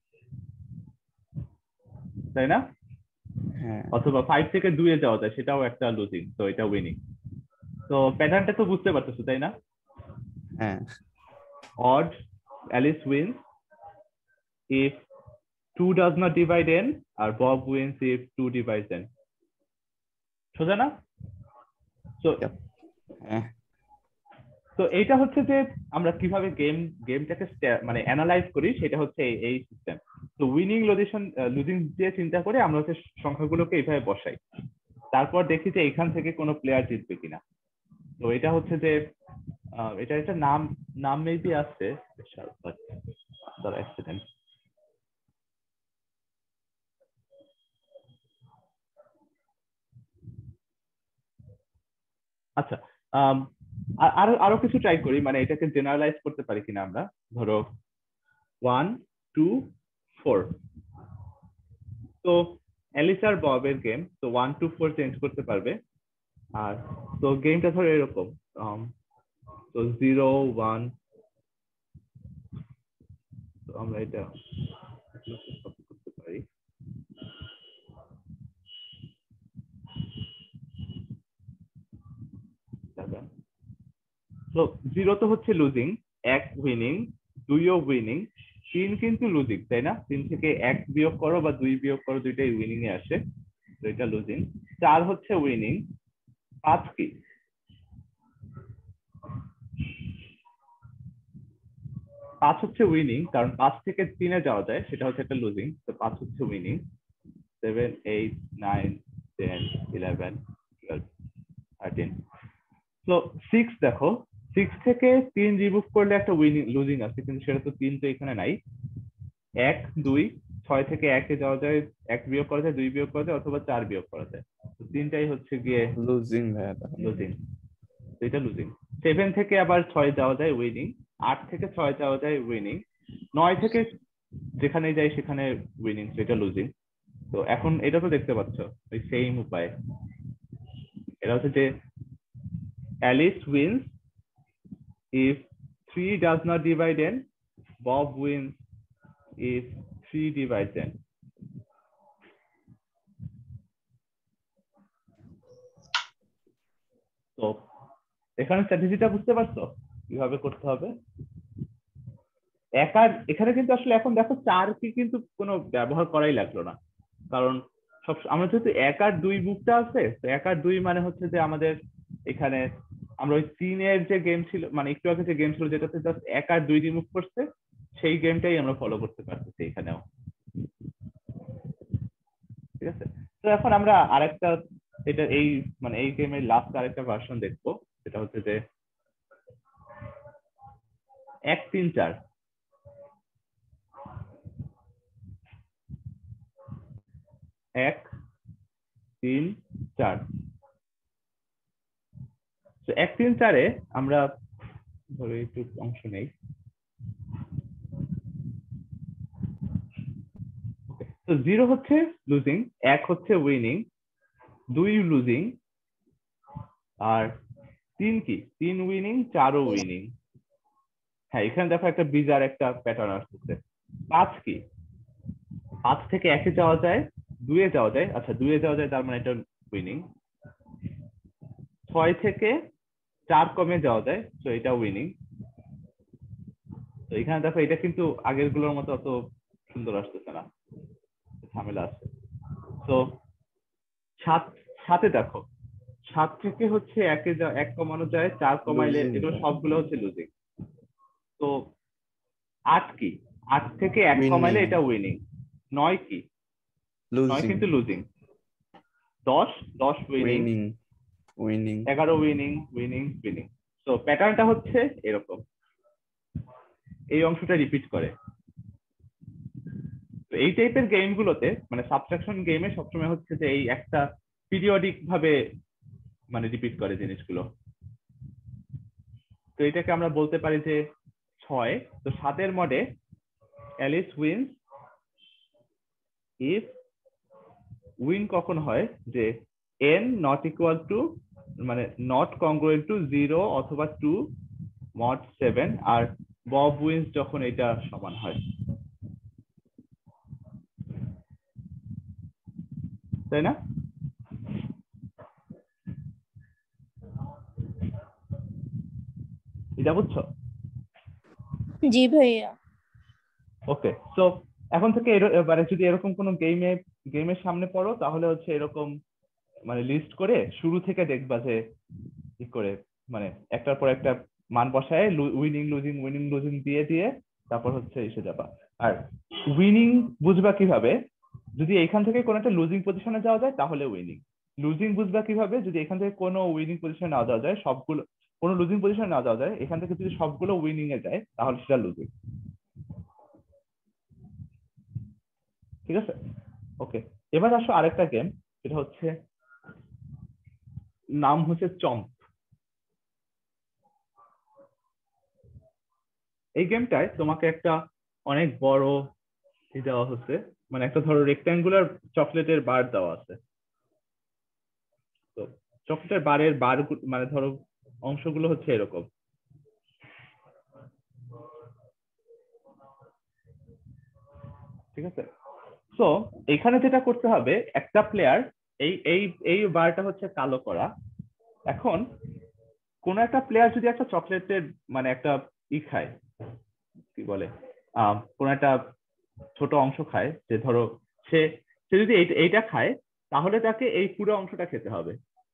তাই না? হ্যাঁ অথবা ফাইভ থেকে দুইয়ে যাওয়া যায়, সেটাও একটা লুজিং, তো এটা উইনিং। তো প্যাটার্নটা তো বুঝতে পারতেছো, তাই না? হ্যাঁ। odd, Alice wins if two does not divide n, R Bob wins if two divides n. সোজা না? তো Yep. হ্যাঁ তো এইটা হচ্ছে যে আমরা কিভাবে গেম গেমটাকে মানে অ্যানালাইজ করি, সেটা হচ্ছে এই- এই সিস্টেম। তো উইনিং লুজিশন লুজিং দিয়ে চিন্তা করে আমরা হচ্ছে সংখ্যাগুলোকে এইভাবে বসাই, তারপর দেখি যে এখান থেকে কোনো প্লেয়ার জিতবে কিনা। তো এটা হচ্ছে যে আহ, এটা একটা নাম নাম মেবি আছে, অ্যাক্সিডেন্ট। আচ্ছা, আম, আ- আরো আরো কিছু ট্রাই করি, মানে এটাকে জেনারেলাইজ করতে পারি কিনা আমরা। ধরো ওয়ান টু ফোর, তো অ্যালিস আর ববের গেম, তো ওয়ান টু ফোর চেঞ্জ করতে পারবে। আর তো গেমটা ধরো এরকম, আম, তো জিরো ওয়ান, তো আমরা এটা copy করতে পারি। তো জিরো তো হচ্ছে লুজিং, এক উইনিং, দুইও উইনিং, তিন কিন্তু লুজিং, তাই না? তিন থেকে এক বিয়োগ করো বা দুই বিয়োগ করো, দুইটাই উইনিং এ আসে, তো এটা লুজিং। চার হচ্ছে উইনিং। পাঁচ কি? পাঁচ হচ্ছে উইনিং, কারণ পাঁচ থেকে তিনে যাওয়া যায়, সেটা হচ্ছে একটা লুজিং, তো পাঁচ হচ্ছে winning. Seven, eight, nine, ten, eleven, twelve, thirteen. তো সিক্স দেখো, সিক্স থেকে তিন রিমুভ করলে একটা উইনিং লুজিং আছে, কিন্তু সেটা তো তিন তো এখানে নাই। এক, দুই, ছয় থেকে একে যাওয়া যায়, এক বিয়োগ করা যায়, দুই বিয়োগ করা যায়, অথবা চার বিয়োগ করা যায়, তো তিনটাই হচ্ছে গিয়ে লুজিং ভাইয়া তাহলে। লুজিং, তো এটা লুজিং। সেভেন থেকে আবার ছয় যাওয়া যায় উইনিং, আট থেকে ছয় যাওয়া যায় উইনিং, নয় থেকে যেখানে যাই সেখানে উইনিং, সেটা লুজিং। তো এখন এটা তো দেখতে পাচ্ছ ওই সেম উপায়, এটা হচ্ছে যে Alice wins if three does not divide n, Bob wins if three divides n. তো এখানে স্ট্র্যাটেজিটা বুঝতে পারছো কিভাবে করতে হবে? একার এখানে কিন্তু আসলে এখন দেখো চার কি কিন্তু কোনো ব্যবহার করাই লাগলো না, কারণ সব আমরা যেহেতু এক আর দুই বুকটা আছে, তো এক আর দুই মানে হচ্ছে যে আমাদের এখানে আমরা ওই তিনের যে গেম ছিল, মানে একটু আগে যে গেম ছিল যেটাতে জাস্ট এক আর দুই রিমুভ করছে, সেই গেমটাই আমরা ফলো করতে পারতেছি এখানেও, ঠিক আছে? তো এখন আমরা আরেকটা, এটা এই মানে এই গেমের লাস্ট আরেকটা ভার্সন দেখবো, সেটা হচ্ছে যে এক তিন চার। এক তিন চার, তো এক তিন চারে আমরা ধরো একটু অংশ নেই। তো জিরো হচ্ছে লুজিং, এক হচ্ছে উইনিং, দুই লুজিং, আর তিন কি? তিন উইনিং, চারও উইনিং। হ্যাঁ এখানে দেখো একটা বিজার একটা প্যাটার্ন আসতেছে, পাঁচ কি? পাঁচ থেকে একে যাওয়া যায়, দুয়ে যাওয়া যায়, আচ্ছা দুয়ে যাওয়া যায়, তার মানে এটা উইনিং। ছয় থেকে চার কমে যাওয়া যায়, তো এটা উইনিং। তো এখানে দেখো এটা কিন্তু আগের গুলোর মতো অত সুন্দর আসতেছে না, ঝামেলা আছে। তো সাত সাথে দেখো সাত থেকে হচ্ছে একে যা এক কমানো যায়, চার কমাইলে Losing এগুলো এটা। সবগুলো হচ্ছে লুজিং। তো আট কি? আট থেকে এক Winning. কমাইলে এটা উইনিং। নয় কি? নয় Losing. কিন্তু লুজিং। দশ দশ উইনিং। Winning. Winning. এগারো উইনিং উইনিং উইনিং। তো প্যাটার্নটা হচ্ছে এরকম, এই অংশটা রিপিট করে। তো এই টাইপের গেম গুলোতে মানে সাবট্রাকশন গেমে সবসময় হচ্ছে যে এই একটা পিরিয়ডিক ভাবে মানে রিপিট করে জিনিসগুলো। তো এটাকে আমরা বলতে পারি যে ছয়। তো সাতের মডে অ্যালিস উইন্স ইফ উইন কখন হয়, যে এন নট ইকুয়াল টু মানে নট কংগ্রুয়েন্ট টু জিরো অথবা টু মড সেভেন, আর বব উইন্স যখন এটা সমান হয়, তাই না? এটা বুঝছো? জি ভাইয়া। ওকে, সো এখন থেকে এর- এবারে যদি এরকম কোনো গেমে গেমের সামনে পড়ো, তাহলে হচ্ছে এরকম মানে লিস্ট করে শুরু থেকে দেখবা যে কি করে মানে একটার পর একটা মান বসায় উইনিং লুজিং উইনিং লুজিং দিয়ে দিয়ে তারপর হচ্ছে এসে যাবা। আর উইনিং বুঝবা কিভাবে? যদি এখান থেকে কোনো একটা লুজিং পজিশনে যাওয়া যায় তাহলে উইনিং। লুজিং বুঝবা কিভাবে? যদি এখান থেকে কোনো উইনিং পজিশনে না যাওয়া যায়, সবগুলো কোনো লুজিং পজিশনে না যাওয়া যায়, এখান থেকে যদি সবগুলো উইনিং এ যায় তাহলে সেটা লুজিং। ঠিক আছে, ওকে। এবার আসো আরেকটা গেম, সেটা হচ্ছে নাম হচ্ছে চম্প। এই গেমটায় তোমাকে একটা অনেক বড় ই দেওয়া হচ্ছে, মানে একটা ধরো রেক্ট্যাঙ্গুলার চকলেটের বার দেওয়া আছে। তো চকলেটের বারের বার মানে ধরো অংশগুলো হচ্ছে এরকম। ঠিক আছে, তো এখানে যেটা করতে হবে, একটা প্লেয়ার এই এই এই বারটা হচ্ছে কালো করা। এখন কোন একটা প্লেয়ার যদি একটা চকলেটের মানে একটা ই খায়, কি বলে আহ কোন একটা ছোট অংশ খায়, যে ধরো সে সে যদি এইটা খায়, তাহলে তাকে এই পুরো অংশটা খেতে হবে।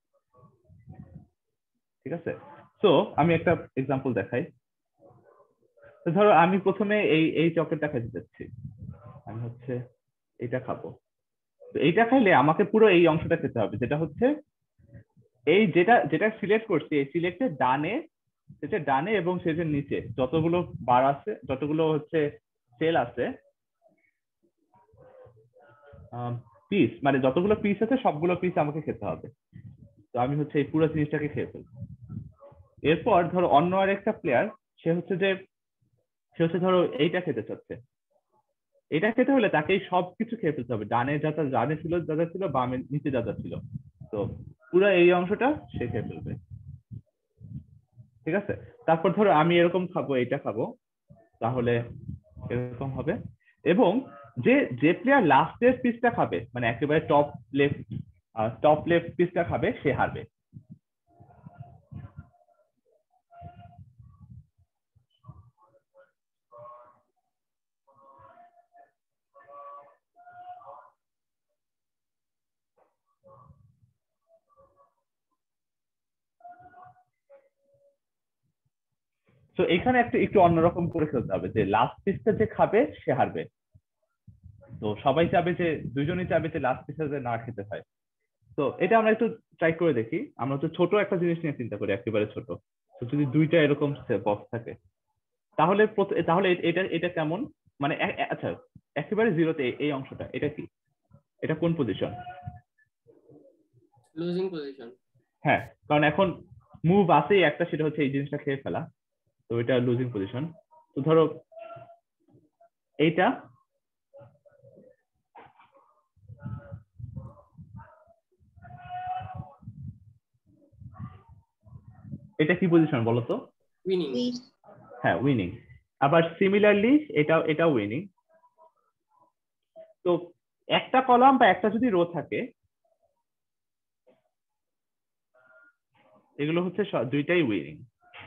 ঠিক আছে, তো আমি একটা এক্সাম্পল দেখাই। তো ধরো আমি প্রথমে এই এই চকলেটটা খেতে যাচ্ছি, আমি হচ্ছে এটা খাবো। তো এইটা খাইলে আমাকে পুরো এই অংশটা খেতে হবে, যেটা হচ্ছে এই যেটা যেটা সিলেক্ট করছি, এই সিলেক্টের ডানে, সেটা ডানে এবং সেটার নিচে যতগুলো বার আছে, যতগুলো হচ্ছে সেল আছে, পিস মানে যতগুলো পিস আছে সবগুলো পিস আমাকে খেতে হবে। তো আমি হচ্ছে এই পুরো জিনিসটাকে খেয়ে ফেলবো। এরপর ধরো অন্য আরেকটা প্লেয়ার, সে হচ্ছে যে সে হচ্ছে ধরো এইটা খেতে চাচ্ছে। এটা খেতে হলে তাকে এই সবকিছু খেয়ে ফেলতে হবে, ডানে যা যা ডানে ছিল যা যা ছিল, বামে নিচে যা যা ছিল, তো পুরো এই অংশটা সে খেয়ে ফেলবে। ঠিক আছে, তারপর ধরো আমি এরকম খাবো, এইটা খাবো, তাহলে এরকম হবে। এবং যে যে প্লেয়ার লাস্টের পিসটা খাবে, মানে একেবারে টপ লেফট টপ লেফট পিসটা খাবে, সে হারবে। তো এখানে একটা একটু অন্যরকম করে খেলতে হবে, যে লাস্ট পিসটা যে খাবে সে হারবে। তো সবাই চাবে যে, দুজনেই চাবে যে লাস্ট পিসটা যে না খেতে হয়। তো এটা আমরা একটু ট্রাই করে দেখি। আমরা তো ছোট একটা জিনিস নিয়ে চিন্তা করি, একেবারে ছোট। তো যদি দুইটা এরকম বক্স থাকে, তাহলে তাহলে এটা এটা কেমন মানে আচ্ছা একেবারে জিরোতে এই অংশটা, এটা কি? এটা কোন পজিশন? Losing position. হ্যাঁ, কারণ এখন মুভ আছেই একটা, সেটা হচ্ছে এই জিনিসটা খেয়ে ফেলা। তো এটা লুজিং পজিশন। তো ধরো এইটা, এটা কি পজিশন বলো তো? উইনিং। হ্যাঁ, উইনিং। আবার সিমিলারলি এটা এটা উইনিং। তো একটা কলাম বা একটা যদি রো থাকে, এগুলো হচ্ছে দুইটাই উইনিং,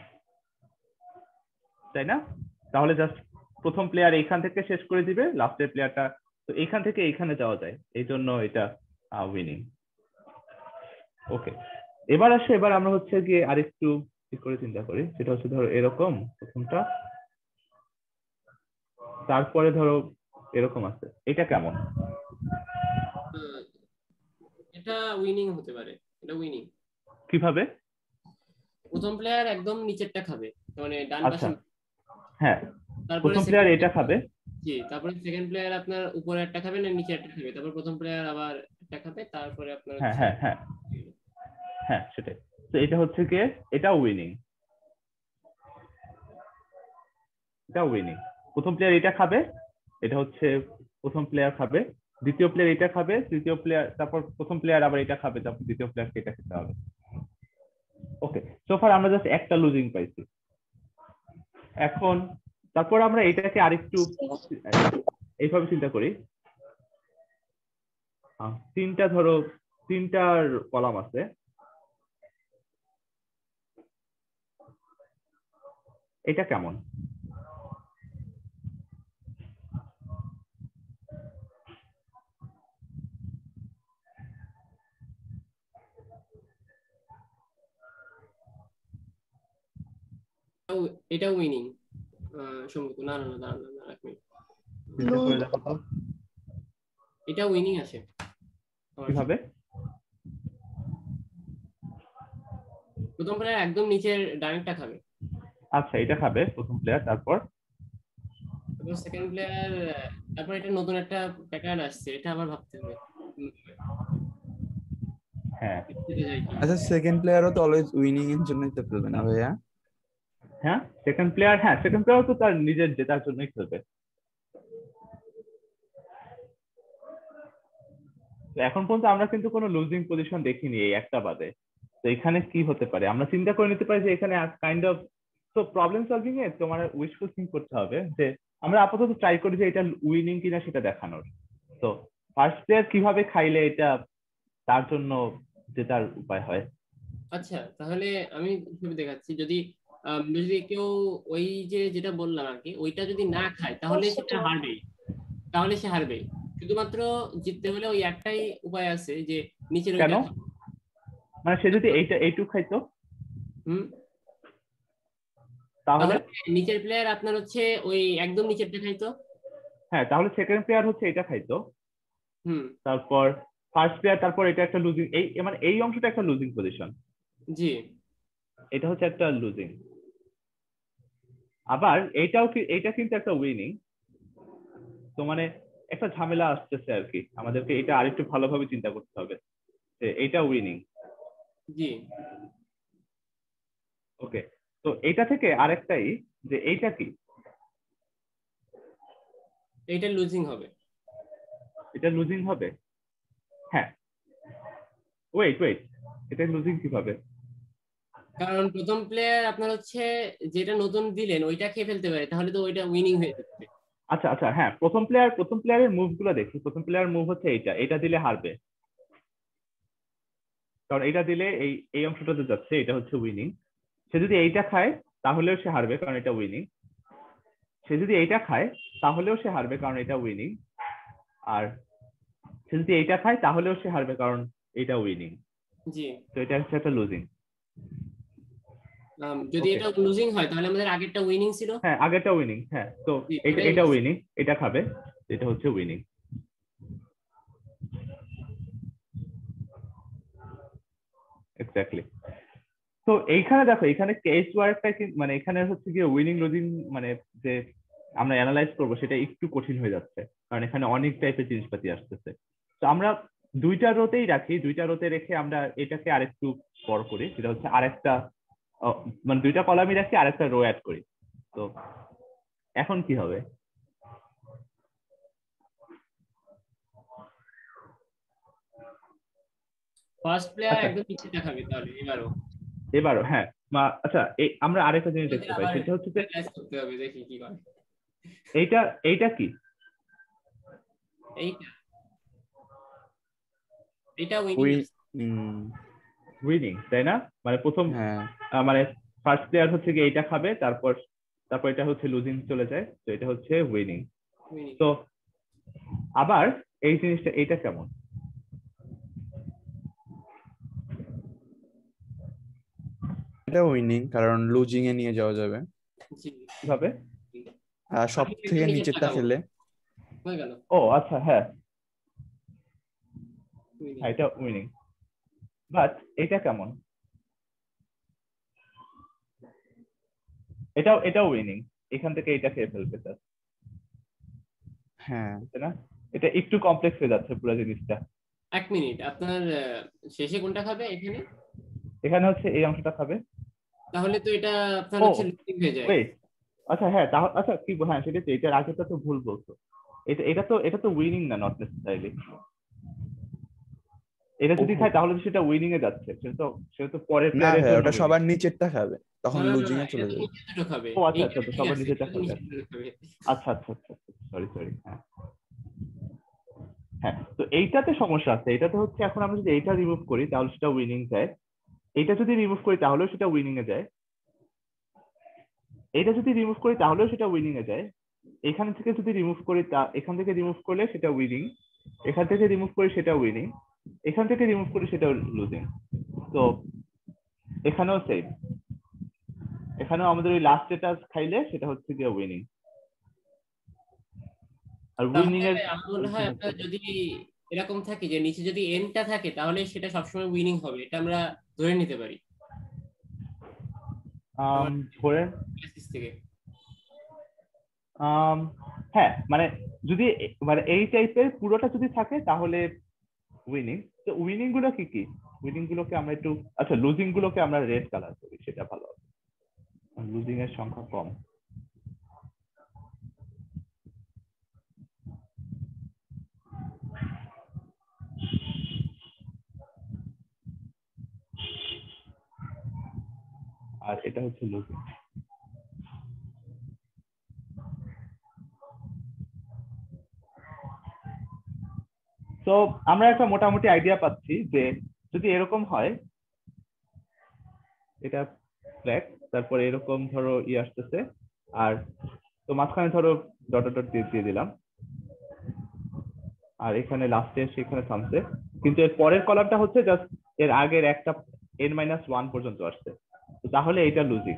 তাই না? তাহলে জাস্ট প্রথম প্লেয়ার এইখান থেকে শেষ করে দিবে, লাস্টের প্লেয়ারটা তো এইখান থেকে এইখানে যাওয়া যায়, এই জন্য এটা উইনিং। ওকে, এবার আসে, এবার আমরা হচ্ছে গিয়ে আরেকটু কি করে চিন্তা করি, সেটা হচ্ছে ধরো এরকম প্রথমটা, তারপরে ধরো এরকম আছে, এটা কেমন? এটা উইনিং হতে পারে, এটা উইনিং। কিভাবে? প্রথম প্লেয়ার একদম নিচেরটা খাবে, মানে ডান আচ্ছা, পাশে। হ্যাঁ, তারপরে প্রথম প্লেয়ার এটা খাবে, জি, তারপরে সেকেন্ড প্লেয়ার আপনার উপরে একটা খাবে না নিচে একটা খাবে, তারপর প্রথম প্লেয়ার আবার একটা খাবে, তারপরে আপনার হ্যাঁ হ্যাঁ হ্যাঁ হ্যাঁ সেটাই। তো এটা হচ্ছে গিয়ে এটা উইনিং, এটা উইনিং। প্রথম প্লেয়ার এটা খাবে, এটা হচ্ছে প্রথম প্লেয়ার খাবে, দ্বিতীয় প্লেয়ার এটা খাবে, তৃতীয় প্লেয়ার, তারপর প্রথম প্লেয়ার আবার এটা খাবে, তারপর দ্বিতীয় প্লেয়ারকে এটা খেতে হবে। ওকে, সোফার আমরা জাস্ট একটা লুজিং পাইছি। এখন তারপর আমরা এটাকে আরেকটু এইভাবে চিন্তা করি, তিনটা ধরো তিনটার কলাম আছে, এটা কেমন? এটা উইনিং সম্ভবত। না না না না না এক মিনিট, চিন্তা করে দেখো তো এটা উইনিং আছে। কিভাবে? প্রথম প্লেয়ার একদম নিচের ডানেরটা খাবে। আচ্ছা, এটা খাবে প্রথম প্লেয়ার, তারপর তারপর সেকেন্ড প্লেয়ার, তারপর এটা নতুন একটা প্যাটার্ন আসছে, এটা আবার ভাবতে হবে। হ্যাঁ আচ্ছা, সেকেন্ড প্লেয়ারও তো অলওয়েজ উইনিং এর জন্যই তো খেলবে না ভাইয়া? হ্যাঁ, সেকেন্ড প্লেয়ার, হ্যাঁ সেকেন্ড প্লেয়ার তো তার নিজের জেতার জন্যই খেলবে। এখন পর্যন্ত আমরা কিন্তু কোনো লুজিং পজিশন দেখিনি এই একটা বাদে। তো এখানে কি হতে পারে আমরা চিন্তা করে নিতে পারি যে এখানে কাইন্ড অফ, তো প্রবলেম সলভিং এ তোমার উইশফুল থিঙ্ক করতে হবে যে আমরা আপাতত ট্রাই করি যে এটা উইনিং কিনা সেটা দেখানোর। তো ফার্স্ট প্লেয়ার কিভাবে খাইলে এটা তার জন্য জেতার উপায় হয়। আচ্ছা, তাহলে আমি ভেবে দেখাচ্ছি, যদি যদি কেউ ওই যে যেটা বললাম আর কি, ওইটা যদি না খায় তাহলে সেটা হারবে, তাহলে সে হারবে। শুধুমাত্র জিততে হলে ওই একটাই উপায় আছে যে নিচের কেন? ওইটা, মানে সে যদি এইটা এইটুক খাইতো, হুম, তাহলে নিচের প্লেয়ার আপনার হচ্ছে ওই একদম নিচেরটা খাইতো। হ্যাঁ, তাহলে সেকেন্ড প্লেয়ার হচ্ছে এটা খাইতো, হুম, তারপর ফার্স্ট প্লেয়ার, তারপর এটা একটা লুজিং, এই মানে এই অংশটা একটা লুজিং পজিশন, জি, এটা হচ্ছে একটা লুজিং। আবার এইটাও কি, এইটা কিন্তু একটা উইনিং। তো মানে একটা ঝামেলা আসতেছে আর কি, আমাদেরকে এটা আরেকটু ভালোভাবে চিন্তা করতে হবে যে এইটা উইনিং। জি, ওকে, তো এইটা থেকে আরেকটাই যে এইটা কি, এইটা লুজিং হবে। এটা লুজিং হবে? হ্যাঁ, ওয়েট ওয়েট, এটা লুজিং কিভাবে? কারণ প্রথম প্লেয়ার আপনার হচ্ছে যেটা নতুন দিলেন ওইটা খেয়ে ফেলতে পারে, তাহলে তো ওইটা উইনিং হয়ে যাচ্ছে। আচ্ছা আচ্ছা, হ্যাঁ, প্রথম প্লেয়ার প্রথম প্লেয়ারের মুভ গুলো দেখি। প্রথম প্লেয়ার মুভ হচ্ছে এইটা, এটা দিলে হারবে, কারণ এটা দিলে এই এই অংশটাতে যাচ্ছে, এটা হচ্ছে উইনিং। সে যদি এইটা খায় তাহলেও সে হারবে, কারণ এটা উইনিং। সে যদি এইটা খায় তাহলেও সে হারবে, কারণ এটা উইনিং। আর সে যদি এইটা খায় তাহলেও সে হারবে, কারণ এটা উইনিং। জি, তো এটা হচ্ছে একটা লুজিং। যদি এটা লুজিং হয় তাহলে আমাদের আগেরটা উইনিং ছিল। হ্যাঁ, আগেরটা উইনিং, হ্যাঁ। তো জি, এটা এটাই এটা লুজিং। উইনিং, এটা খাবে, এটা হচ্ছে উইনিং। এক্স্যাক্টলি। তো এইখানে দেখো, এখানে কেস ওয়ার্কটা মানে এখানে হচ্ছে গিয়ে উইনিং লুজিং মানে যে আমরা অ্যানালাইজ করবো সেটা একটু কঠিন হয়ে যাচ্ছে, কারণ এখানে অনেক টাইপের জিনিসপাতি আসতেছে। তো আমরা দুইটা রোতেই রাখি, দুইটা রোতে রেখে আমরা এটাকে আরেকটু বড় করি, সেটা হচ্ছে আরেকটা মানে দুইটা কলামই রাখি, আরেকটা রো অ্যাড করি। তো এখন কি হবে? ফার্স্ট প্লেয়ার আচ্ছা, একদম নিচে দেখাবে তাহলে এবারও। এবারও হ্যাঁ, আচ্ছা, এই আমরা আরেকটা জিনিস দেখতে পাই, আবার সেটা হচ্ছে যে অ্যানালাইজ করতে হবে, দেখি কি করে। এইটা এইটা কি, এইটা এটা উই উইনিং উম, উইনিং, তাই না? মানে প্রথম হ্যাঁ আহ, মানে ফার্স্ট প্লেয়ার হচ্ছে কি এইটা খাবে, তারপর তারপর এটা হচ্ছে লুজিং চলে যায়, তো এটা হচ্ছে উইনিং। উইনিং তো আবার এই জিনিসটা এইটা কেমন? এটা উইনিং, কারণ লুজিং এ নিয়ে যাওয়া যাবে। জি কিভাবে? আর সব আমি একটা থেকে নিজের নিচেরটা টাকা খেলে হয়ে গেল ও আচ্ছা, হ্যাঁ উইনিং। হ্যাঁ, এটা উইনিং। বাট এটা কেমন? এটাও এটাও উইনিং, এখান থেকে এটা খেয়ে ফেলবে স্যার, হ্যাঁ তাই না? এটা একটু কমপ্লেক্স হয়ে যাচ্ছে পুরো জিনিসটা। এক মিনিট, আপনার আহ, শেষে কোনটা খাবে এখানে? এখানে হচ্ছে এই অংশটা খাবে। তাহলে তো এটা আপনার ও হচ্ছে লুজিং হয়ে যায়। ওয়েট, আচ্ছা হ্যাঁ, তাহলে আচ্ছা কি বল- হ্যাঁ সেটা তো, এটার আগেটা তো ভুল বলছো। এটা এটা তো এটা তো উইনিং না, নট নেসেসারিলি। এটা যদি ওহো। খায় তাহলে তো সেটা উইনিং এ যাচ্ছে, সেটা তো সেটা তো পরের না প্লেয়ারের ভাই, জন্য ওটা winning। সবার নিচেরটা খাবে, তখন না না না লুজিং না, এ এটা চলে তো যাবে। নিচে দুটো খাবে। ও আচ্ছা আচ্ছা, এইখানে তো ঠিক সবার আছে, নিচেরটা এটা তো খাবে। নিচে দুটো খাবে। আচ্ছা আচ্ছা আচ্ছা, সরি সরি, হ্যাঁ হ্যাঁ। তো এইটাতে সমস্যা আছে, এটাতে হচ্ছে এখন আমরা যদি এইটা রিমুভ করি তাহলে সেটা উইনিং যায়, এইটা যদি রিমুভ করি তাহলেও সেটা উইনিং এ যায়, এইটা যদি রিমুভ করি তাহলেও সেটা উইনিং এ যায়, এখান থেকে যদি রিমুভ করি তা এখান থেকে রিমুভ করলে সেটা উইনিং, এখান থেকে রিমুভ করি সেটা উইনিং, এখান থেকে রিমুভ করি সেটা লুজিং। তো এখানেও সেম, এখানেও আমাদের ওই লাস্ট যেটা খাইলে সেটা হচ্ছে গিয়ে উইনিং। আর উইনিং তাহলে এর আমার মনে হয় আপনার যদি এরকম থাকে যে নিচে যদি এনটা থাকে তাহলে সেটা সবসময় উইনিং হবে, এটা আমরা ধরে নিতে পারি আম, ধরে অ্যানালিসিস থেকে। আম, হ্যাঁ মানে যদি এ- মানে এই টাইপের পুরোটা যদি থাকে তাহলে উইনিং। তো উইনিং গুলো কি কি? উইনিং গুলোকে আমরা একটু, আচ্ছা লুজিং গুলোকে আমরা রেড কালার করি, সেটা ভালো হবে, লুজিং এর সংখ্যা কম। আর এটা হচ্ছে লুজিং। তো আমরা একটা মোটামুটি আইডিয়া পাচ্ছি যে যদি এরকম হয়, এটা ফ্ল্যাগ, তারপরে এরকম ধরো ই আসতেছে, আর তো মাঝখানে ধরো ডট ডট দিয়ে দিয়ে দিলাম, আর এখানে লাস্টে সেখানে থামছে, কিন্তু এর পরের কলামটা হচ্ছে জাস্ট এর আগের একটা এন মাইনাস ওয়ান পর্যন্ত আসছে, তো তাহলে এটা লুজিং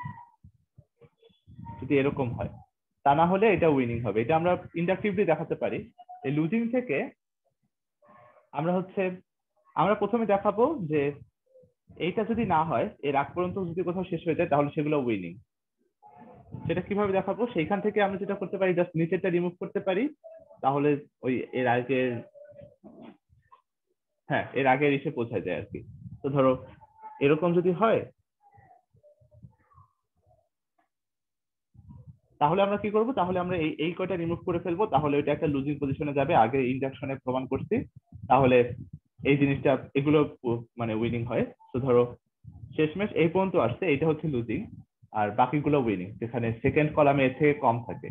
যদি এরকম হয়। তা না হলে এটা উইনিং হবে। এটা আমরা ইন্ডাকটিভলি দেখাতে পারি। এই লুজিং থেকে আমরা হচ্ছে আমরা প্রথমে দেখাবো যে এইটা যদি না হয়, এর আগ পর্যন্ত যদি কোথাও শেষ হয়ে যায় তাহলে সেগুলো উইনিং। সেটা কিভাবে দেখাবো? সেইখান থেকে আমরা যেটা করতে পারি, জাস্ট নিচেরটা রিমুভ করতে পারি, তাহলে ওই এর আগের, হ্যাঁ এর আগের এসে পৌঁছা যায় আর কি। তো ধরো এরকম যদি হয় তাহলে আমরা কি করব, তাহলে আমরা এই এই কয়টা রিমুভ করে ফেলবো, তাহলে ওইটা একটা লুজিং পজিশনে যাবে, আগে ইন্ডাকশনে প্রমাণ করছি, তাহলে এই জিনিসটা এগুলো প- মানে উইনিং হয়। তো ধরো শেষমেশ এই পর্যন্ত আসছে, এটা হচ্ছে লুজিং, আর বাকিগুলো উইনিং, যেখানে সেকেন্ড কলামে এর থেকে কম থাকে।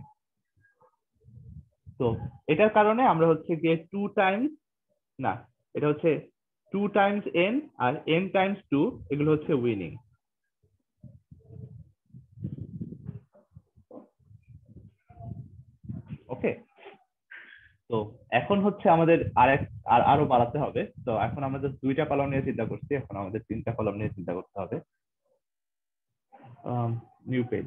তো এটার কারণে আমরা হচ্ছে গিয়ে টু টাইমস, না এটা হচ্ছে টু টাইমস এন আর এন টাইমস টু, এগুলো হচ্ছে উইনিং। ওকে, তো এখন হচ্ছে আমাদের আরেক আর আরো বাড়াতে হবে। তো এখন আমাদের দুইটা কলাম নিয়ে চিন্তা করছি, এখন আমাদের তিনটা কলাম নিয়ে চিন্তা করতে হবে। New page.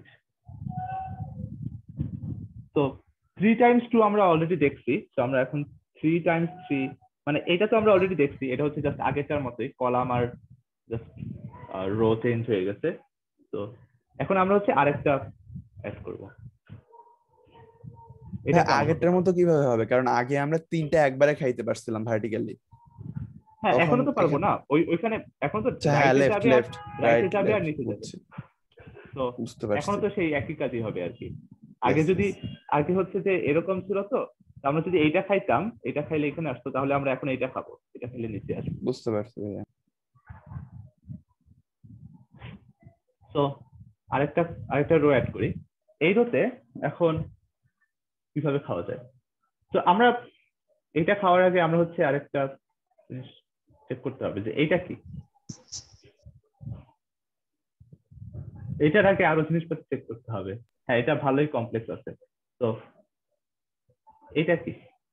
তো থ্রি টাইমস টু আমরা অলরেডি দেখছি, তো আমরা এখন থ্রি টাইমস থ্রি, মানে এটা তো আমরা অলরেডি দেখছি, এটা হচ্ছে জাস্ট আগেরটার মতোই, কলাম আর জাস্ট রো চেঞ্জ হয়ে গেছে। তো এখন আমরা হচ্ছে আরেকটা অ্যাড করব। এটা হ্যাঁ, কেমন হবে? আগেরটার মতো কিভাবে হবে? কারণ আগে আমরা তিনটা একবারে খাইতে পারছিলাম ভার্টিক্যালি। হ্যাঁ তখন এখনো তো পারবো এখানে না, ওই ওইখানে এখন তো আচ্ছা, হ্যাঁ, রাইটে লেফট যাবে আর লেফট রাইটে রাইট যাবে আর লেফট নিচে যাবে, বুঝছি, তো বুঝতে এখনো পারছি। তো সেই একই কাজই হবে আর কি। আগে Yes, যদি yes, আগে হচ্ছে যে এরকম ছিল, তো আমরা যদি এইটা খাইতাম, এটা খাইলে এখানে আসতো, তাহলে আমরা এখন এইটা খাবো, এটা খেলে নিচে আসবো। বুঝতে পারছি ভাইয়া। তো আরেকটা আরেকটা রো অ্যাড করি। এই রোতে এখন কিভাবে খাওয়া যায়? তো আমরা এটা খাওয়ার আগে আমরা হচ্ছে আরেকটা জিনিস চেক করতে হবে যে এইটা কি, এটার আগে আরো জিনিসপত্র চেক করতে হবে। হ্যাঁ, এটা ভালোই কমপ্লেক্স আছে। তো এটা কি,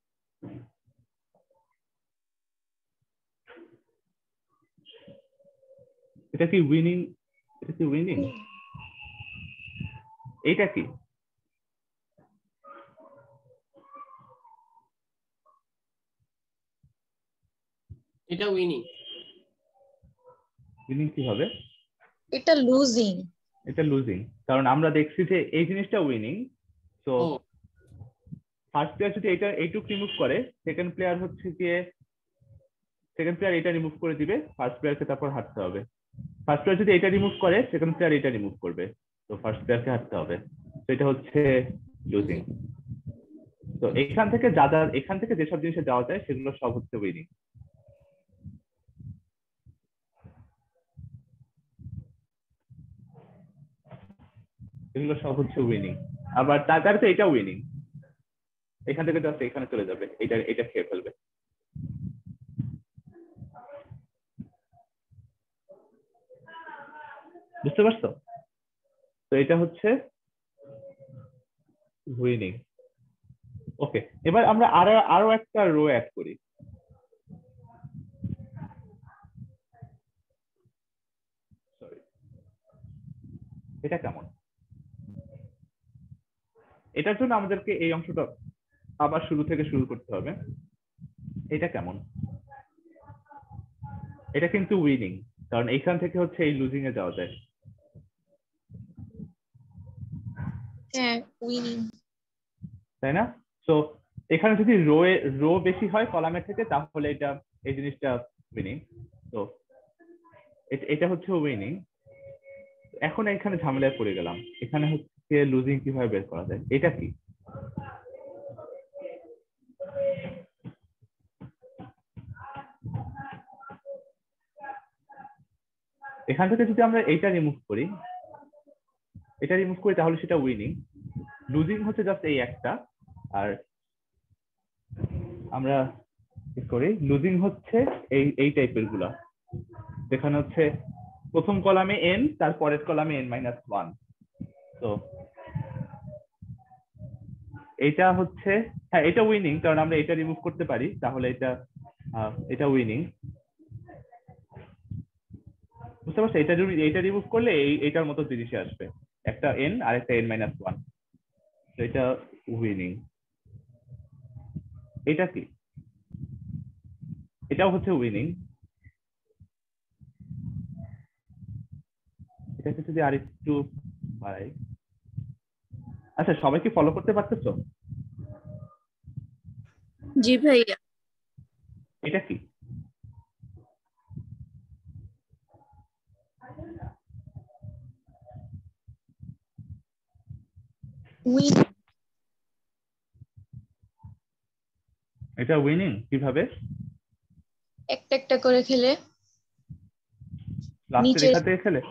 এটা কি উইনিং, এটা কি উইনিং, এইটা কি, এটা উইনিং। উইনিং কি হবে? এটা লুজিং। এটা লুজিং, কারণ আমরা দেখছি যে এই জিনিসটা উইনিং। তো ও ফার্স্ট প্লেয়ার যদি এটা এইটুক রিমুভ করে, সেকেন্ড প্লেয়ার হচ্ছে গিয়ে সেকেন্ড প্লেয়ার এটা রিমুভ করে দিবে, ফার্স্ট প্লেয়ারকে তারপর হারতে হবে। ফার্স্ট প্লেয়ার যদি এটা রিমুভ করে, সেকেন্ড প্লেয়ার এটা রিমুভ করবে, তো ফার্স্ট প্লেয়ারকে হারতে হবে। তো এটা হচ্ছে লুজিং। তো এখান থেকে যা যা এখান থেকে যেসব জিনিসে যাওয়া যায় সেগুলো সব হচ্ছে উইনিং। এগুলো সব হচ্ছে উইনিং। আবার তার তো এটা উইনিং, এখান থেকে জাস্ট এখানে চলে যাবে, এটা এটা খেয়ে ফেলবে। বুঝতে পারছো? তো এটা হচ্ছে উইনিং। ওকে, এবার আমরা আরো আরো একটা রো অ্যাড করি। সরি, এটা কেমন? এটার জন্য আমাদেরকে এই অংশটা আবার শুরু থেকে শুরু করতে হবে। এটা কেমন? এটা কিন্তু উইনিং, কারণ এইখান থেকে হচ্ছে এই লুজিং এ যাওয়া যায়। হ্যাঁ, উইনিং। তাই না? তো এখানে যদি রো রো বেশি হয় কলামের থেকে, তাহলে এটা এই জিনিসটা উইনিং। তো এটা হচ্ছে উইনিং। এখন এখানে ঝামেলায় পড়ে গেলাম, এখানে হচ্ছে লুজিং কিভাবে বের করা যায়। এটা কি? এখান থেকে যদি আমরা এইটা রিমুভ করি, এটা রিমুভ করি, তাহলে সেটা উইনিং। লুজিং হচ্ছে জাস্ট এই একটা। আর আমরা কি করি, লুজিং হচ্ছে এই এই টাইপের গুলা, যেখানে হচ্ছে প্রথম কলামে এন, তার পরের কলামে এন মাইনাস ওয়ান। তো এটা হচ্ছে, হ্যাঁ এটা উইনিং, কারণ আমরা এটা রিমুভ করতে পারি, তাহলে এটা এটা উইনিং। বুঝতে পারছো? এটা যদি এটা রিমুভ করলে এই এটার মতো জিনিসে আসবে, একটা এন আর একটা এন মাইনাস ওয়ান। তো এটা উইনিং। এটা কি? এটাও হচ্ছে উইনিং। এটাকে যদি আরেকটু বাড়াই। আচ্ছা, সবাই কি ফলো করতে পারতেছো? জি ভাইয়া। এটা কি? উইনিং। এটা উইনিং কিভাবে? একটা একটা করে খেলে লাস্টের নিচে রেখা থেকে খেলে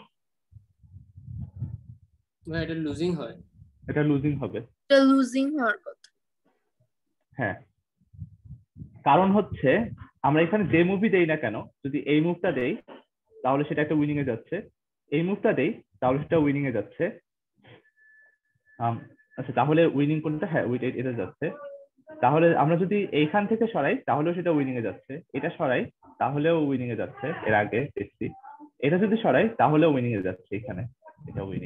ভাই এটা লুজিং হয়। এটা লুজিং হবে। এটা লুজিং হওয়ার কথা। হ্যাঁ, কারণ হচ্ছে আমরা এখানে যে মুভি দেই না কেন, যদি এই মুভটা দেই তাহলে সেটা একটা উইনিং এ যাচ্ছে, এই মুভটা দেই তাহলে সেটা উইনিং এ যাচ্ছে। আচ্ছা, তাহলে উইনিং কোনটা? হ্যাঁ, উইট এটা যাচ্ছে। তাহলে আমরা যদি এইখান থেকে সরাই তাহলেও সেটা উইনিং এ যাচ্ছে, এটা সরাই তাহলেও উইনিং এ যাচ্ছে, এর আগে দেখছি। এটা যদি সরাই তাহলেও উইনিং এ যাচ্ছে, এখানে এটা উইনিং।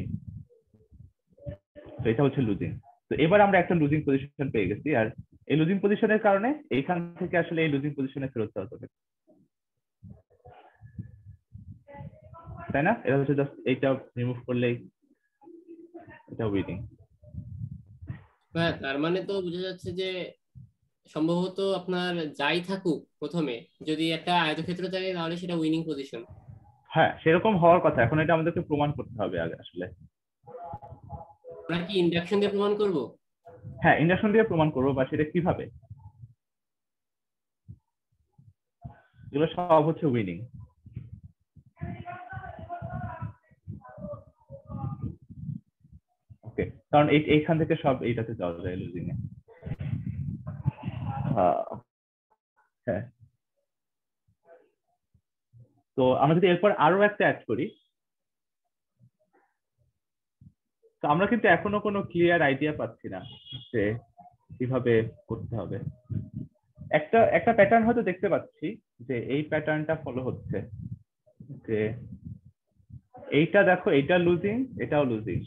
তো এটা হচ্ছে লুজিং। তো এবার আমরা একটা লুজিং পজিশন পেয়ে গেছি, আর এই লুজিং পজিশনের কারণে এইখান থেকে আসলে এই লুজিং পজিশনে ফেরত যাওয়া যাবে, তাই না? এটা হচ্ছে জাস্ট এইটা রিমুভ করলেই এটা উইনিং। হ্যাঁ, তার মানে তো বোঝা যাচ্ছে যে সম্ভবত আপনার যাই থাকুক প্রথমে, যদি একটা আয়তক্ষেত্র থাকে তাহলে সেটা উইনিং পজিশন। হ্যাঁ, সেরকম হওয়ার কথা। এখন এটা আমাদেরকে প্রমাণ করতে হবে আগে আসলে। আমরা কি ইন্ডাকশন দিয়ে প্রমাণ করব? হ্যাঁ, ইন্ডাকশন দিয়ে প্রমাণ করবো, বা সেটা কিভাবে? এগুলো সব হচ্ছে উইনিং। ওকে, কারণ এইখান থেকে সব এইটাতে যাওয়া যায় লুজিং এ। হ্যাঁ, তো আমরা যদি এরপর আরো একটা অ্যাড করি, তো আমরা কিন্তু এখনো কোনো ক্লিয়ার আইডিয়া পাচ্ছি না যে কিভাবে করতে হবে। একটা একটা প্যাটার্ন হয়তো দেখতে পাচ্ছি যে এই প্যাটার্নটা ফলো হচ্ছে, যে এইটা দেখো, এটা লুজিং, এটাও লুজিং,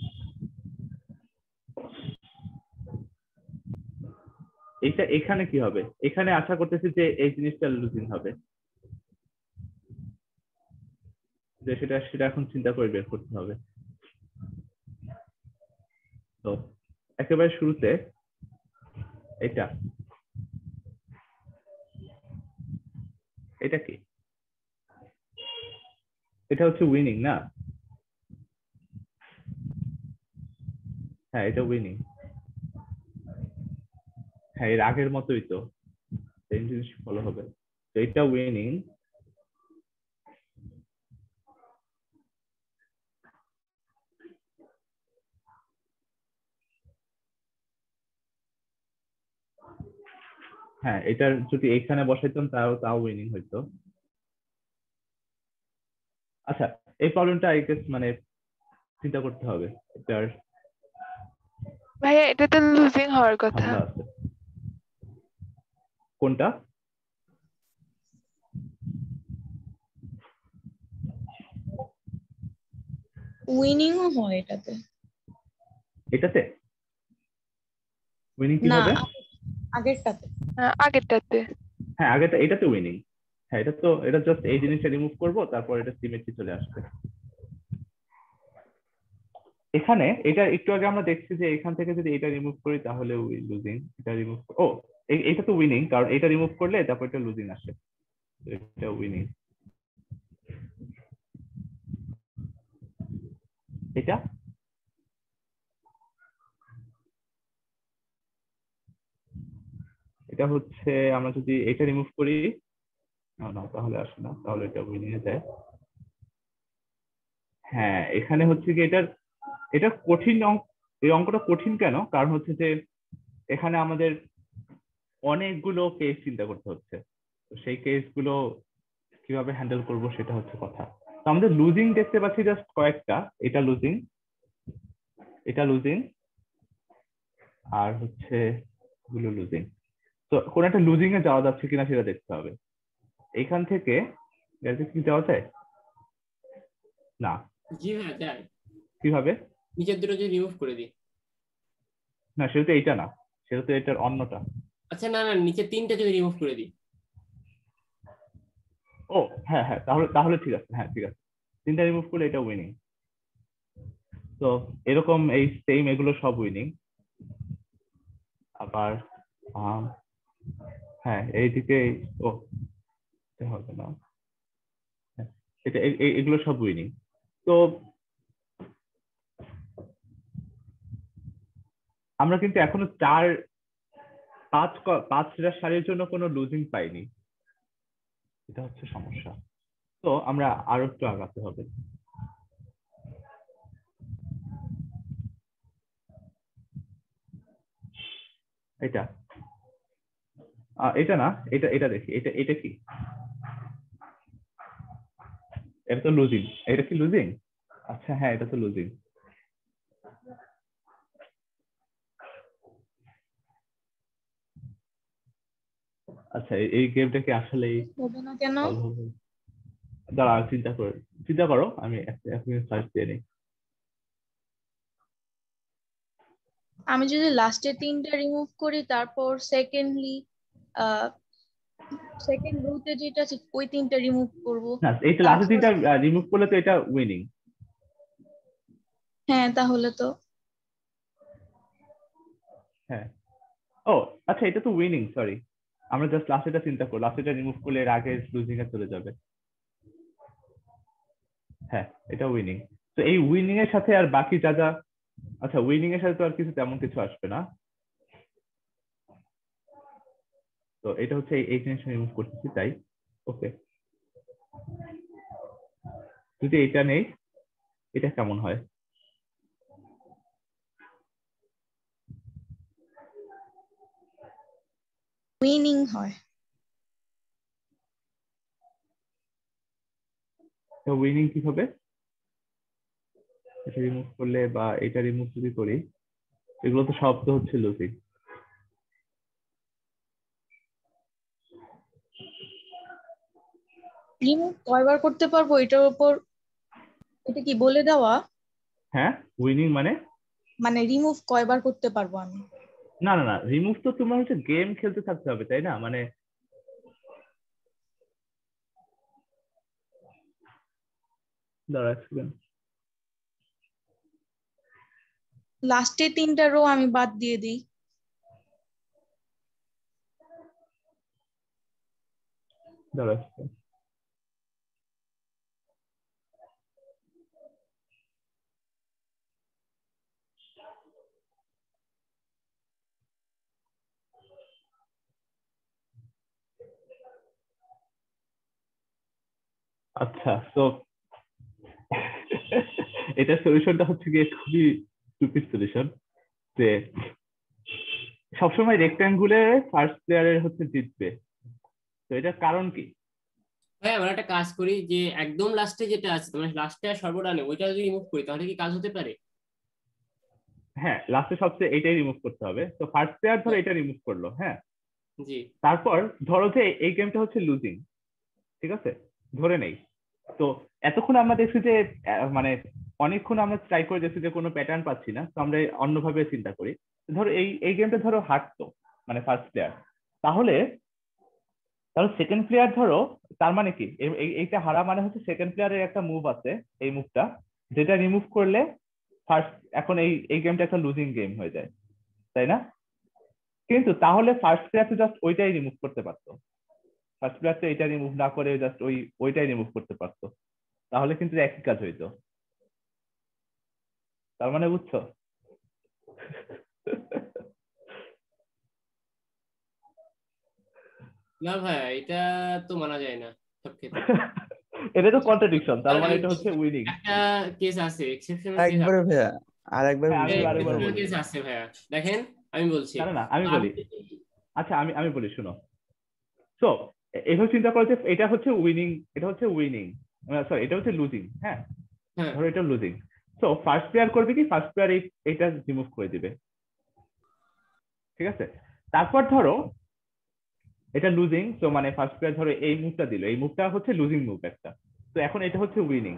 এইটা এখানে কি হবে, এখানে আশা করতেছি যে এই জিনিসটা লুজিং হবে, যে সেটা সেটা এখন চিন্তা করে বের করতে হবে। তো একেবারে শুরুতে এটা এটা কি, এটা হচ্ছে উইনিং না? হ্যাঁ, এটা উইনিং। হ্যাঁ, এর আগের মতোই তো সেম জিনিস ফলো হবে। তো এটা উইনিং, হ্যাঁ এটা যদি এখানে বসাইতাম তাও তাও উইনিং হইতো। আচ্ছা, এই প্রবলেমটা আই গেস মানে চিন্তা করতে হবে, এটার ভাইয়া এটা তো লুজিং হওয়ার কথা। ঝামেলা আছে। কোনটা? উইনিংও হয় এটাতে। এটাতে উইনিং কি না, হবে? আগেরটাতে। হ্যাঁ, আগেরটাতে। হ্যাঁ, আগেটা এটাতে উইনিং। হ্যাঁ, এটা তো এটা জাস্ট এই জিনিসটা রিমুভ করব, তারপর এটা সিমেট্রি চলে আসবে। এখানে এটা একটু আগে আমরা দেখছি যে এখান থেকে যদি এটা রিমুভ করি তাহলে লুজিং, এটা রিমুভ, ও এটা তো উইনিং, কারণ এটা রিমুভ করলে তারপর এটা লুজিং আসে, এটা উইনিং। এটা এটা হচ্ছে আমরা যদি এটা রিমুভ করি, না না তাহলে আসে না, তাহলে এটা উইনিং এ যায়। হ্যাঁ, এখানে হচ্ছে কি এটার এটা কঠিন অঙ্ক, এই অঙ্কটা কঠিন কেন? কারণ হচ্ছে যে এখানে আমাদের অনেকগুলো কেস চিন্তা করতে হচ্ছে, তো সেই কেসগুলো কিভাবে হ্যান্ডেল করব সেটা হচ্ছে কথা। তো আমাদের লুজিং দেখতে পাচ্ছি জাস্ট কয়েকটা, এটা লুজিং, এটা লুজিং, আর হচ্ছে গুলো লুজিং। তো কোন একটা লুজিং এ যাওয়া যাচ্ছে কিনা সেটা দেখতে হবে। এখান থেকে এটাতে কি যাওয়া যায়? না। জি হ্যাঁ যায়। কিভাবে? নিচের দুটো যদি রিমুভ করে দিই। না, সেটা তো এইটা না, সেটা তো এটার অন্যটা। আচ্ছা না না, নিচে তিনটা যদি রিমুভ করে দিই। ও হ্যাঁ হ্যাঁ, তাহলে তাহলে ঠিক আছে, হ্যাঁ ঠিক আছে, তিনটা রিমুভ করলে এটা উইনিং। তো এরকম এই সেম এগুলো সব উইনিং। আবার আম, হ্যাঁ এইদিকে, ও এটা হবে না, হ্যাঁ, এটা এ- এ- এগুলো সব উইনিং। তো আমরা কিন্তু এখনো চার পাঁচ ক- পাঁচটা সারির জন্য কোনো লুজিং পাইনি, এটা হচ্ছে সমস্যা। তো আমরা আরো একটু আগাতে হবে। এটা আহ, এটা না, এটা এটা দেখি, এটা এটা কি, এটা তো লুজিং, এটা কি লুজিং? আচ্ছা হ্যাঁ, এটা তো লুজিং। আচ্ছা, এই- এই গেমটা কি আসলেই হবে না কেন? সলভ হবে? দাঁড়া, চিন্তা করে চিন্তা করো, আমি এক- এক মিনিট সার্চ দিয়ে নিই। আমি যদি লাস্টে তিনটা রিমুভ করি, তারপর সেকেন্ডলি সেকেন্ড রুতে যেটা আছে ওই তিনটা রিমুভ করব, না, এইটা লাস্টের তারপর তিনটা রিমুভ করলে তো এটা উইনিং। হ্যাঁ তাহলে তো হ্যাঁ, ও আচ্ছা, এটা তো উইনিং, সরি, আমরা জাস্ট লাস্টেটা চিন্তা করো, লাস্টেটা রিমুভ করলে এর আগে লুজিং এ চলে যাবে। হ্যাঁ, এটা উইনিং। তো এই উইনিং এর সাথে আর বাকি যা যা, আচ্ছা উইনিং এর সাথে তো আর কিছু তেমন কিছু আসবে না। তো এটা হচ্ছে এই- এই জিনিসটা রিমুভ করতেছি, তাই ওকে। যদি এটা নেই, এটা কেমন হয়? উইনিং হয়। তো উইনিং কি হবে? এটা রিমুভ করলে বা এটা রিমুভ যদি করি, এগুলো তো সব তো হচ্ছে লুজিং। রিমুভ কয়বার করতে পারবো এটার উপর, এটা কি বলে দেওয়া? হ্যাঁ, উইনিং মানে মানে রিমুভ কয়বার করতে পারবো আমি? না না না, রিমুভ তো তোমার হচ্ছে গেম খেলতে থাকতে হবে, তাই না? মানে দাঁড়া এক সেকেন্ড। লাস্টে তিনটা রো আমি বাদ দিয়ে দিই। দাঁড়া এক সেকেন্ড। আচ্ছা, তো এটা সলিউশনটা হচ্ছে গিয়ে খুবই স্টুপিড সলিউশন, যে সবসময় রেক্ট্যাঙ্গুলে ফার্স্ট প্লেয়ারের হচ্ছে জিতবে। তো এটার কারণ কি? ভাই আমরা একটা কাজ করি যে একদম লাস্টে যেটা আছে, মানে লাস্টে আর সর্বডানে ওইটা যদি রিমুভ করি তাহলে কি কাজ হতে পারে? হ্যাঁ, লাস্টে সবচেয়ে এইটাই রিমুভ করতে হবে। তো ফার্স্ট প্লেয়ার ধরো এটা রিমুভ করলো, হ্যাঁ, জি তারপর ধরো যে এই গেমটা হচ্ছে লুজিং, ঠিক আছে, ধরে নেই। তো এতক্ষণ আমরা দেখছি যে আহ, মানে অনেকক্ষণ আমরা ট্রাই করে দেখছি যে কোনো প্যাটার্ন পাচ্ছি না, তো আমরা অন্যভাবে চিন্তা করি। ধরো এই এই গেমটা ধরো হারতো মানে ফার্স্ট প্লেয়ার, তাহলে তাহলে সেকেন্ড প্লেয়ার ধরো, তার মানে কি এই- এই- এইটা হারা মানে হচ্ছে সেকেন্ড প্লেয়ারের একটা মুভ আছে, এই মুভটা যেটা রিমুভ করলে ফার্স্ট, এখন এই এই গেমটা একটা লুজিং গেম হয়ে যায়, তাই না? কিন্তু তাহলে ফার্স্ট প্লেয়ার তো জাস্ট ওইটাই রিমুভ করতে পারতো, ফার্স্ট প্লেয়ার তো এটা রিমুভ না করে জাস্ট ওই ওইটাই রিমুভ করতে পারতো, তাহলে কিন্তু একই কাজ হইতো। তার মানে বুঝছো? না ভাই, এটা তো মানা যায় না সব ক্ষেত্রে। এটা তো কন্ট্রাডিকশন, তার আর মানে আমি এটা হচ্ছে উইনিং। একটা কেস আছে, এক্সেপশনাল কেস একবারে ভাইয়া আর একবার হ্যাঁ, আমি বুঝাই আরেকবার বলেন। বলি। কেস আছে ভাইয়া, দেখেন আমি বলছি। না না না, আমি তো বলি। আপনি- আচ্ছা, আমি আমি বলি, শুনো। তো এভাবে চিন্তা করো যে এটা হচ্ছে উইনিং, এটা হচ্ছে উইনিং, সরি এটা হচ্ছে লুজিং, হ্যাঁ, হ্যাঁ ধরো এটা লুজিং। তো ফার্স্ট প্লেয়ার করবে কি, ফার্স্ট প্লেয়ার এইটা রিমুভ করে দিবে, ঠিক আছে। তারপর ধরো এটা লুজিং, তো মানে ফার্স্ট প্লেয়ার ধরো এই মুভটা দিল, এই মুভটা হচ্ছে লুজিং মুভ একটা, তো এখন এটা হচ্ছে উইনিং।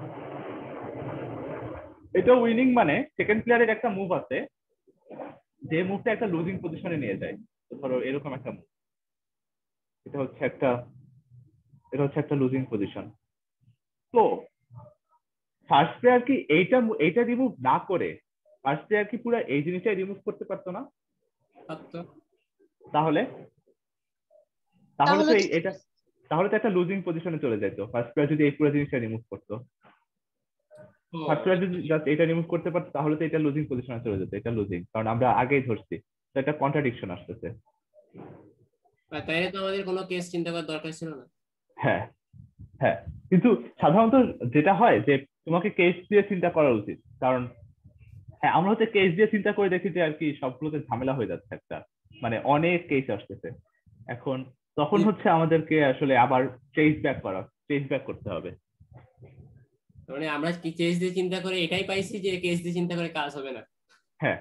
এটা উইনিং মানে সেকেন্ড প্লেয়ারের একটা মুভ আছে যে মুভটা একটা লুজিং পজিশনে নিয়ে যায়। তো ধরো এরকম একটা মুভ, এটা হচ্ছে একটা এটা হচ্ছে একটা লুজিং পজিশন। তো ফার্স্ট প্লেয়ার কি এইটা এইটা রিমুভ না করে ফার্স্ট প্লেয়ার কি পুরো এই জিনিসটাই রিমুভ করতে পারতো না? পারতো। তাহলে তাহলে তাহলে তো তো এই- এটা তাহলে তো একটা লুজিং পজিশনে চলে যেত ফার্স্ট প্লেয়ার যদি এই পুরো জিনিসটা রিমুভ করতো। ও, ফার্স্ট প্লেয়ার যদি জাস্ট এটা রিমুভ করতে পারতো তাহলে তো এটা লুজিং পজিশনে চলে যেত, এটা লুজিং, কারণ আমরা আগেই ধরছি। তো এটা কন্ট্রাডিকশন আসতেছে। আর তাইলে তো আমাদের কোনো কেস চিন্তা করার দরকার ছিল না। হ্যাঁ হ্যাঁ, কিন্তু সাধারণত যেটা হয় যে তোমাকে কেস দিয়ে চিন্তা করা উচিত, কারণ হ্যাঁ আমরা হচ্ছে কেস দিয়ে চিন্তা করে দেখি যে আর কি সবগুলোতে ঝামেলা হয়ে যাচ্ছে একটা, মানে অনেক কেস আসতেছে এখন, তখন হচ্ছে আমাদেরকে আসলে আবার ট্রেস ব্যাক করা ট্রেস ব্যাক করতে হবে। মানে আমরা কি কেস দিয়ে চিন্তা করে এটাই পাইছি যে কেস দিয়ে চিন্তা করে কাজ হবে না। হ্যাঁ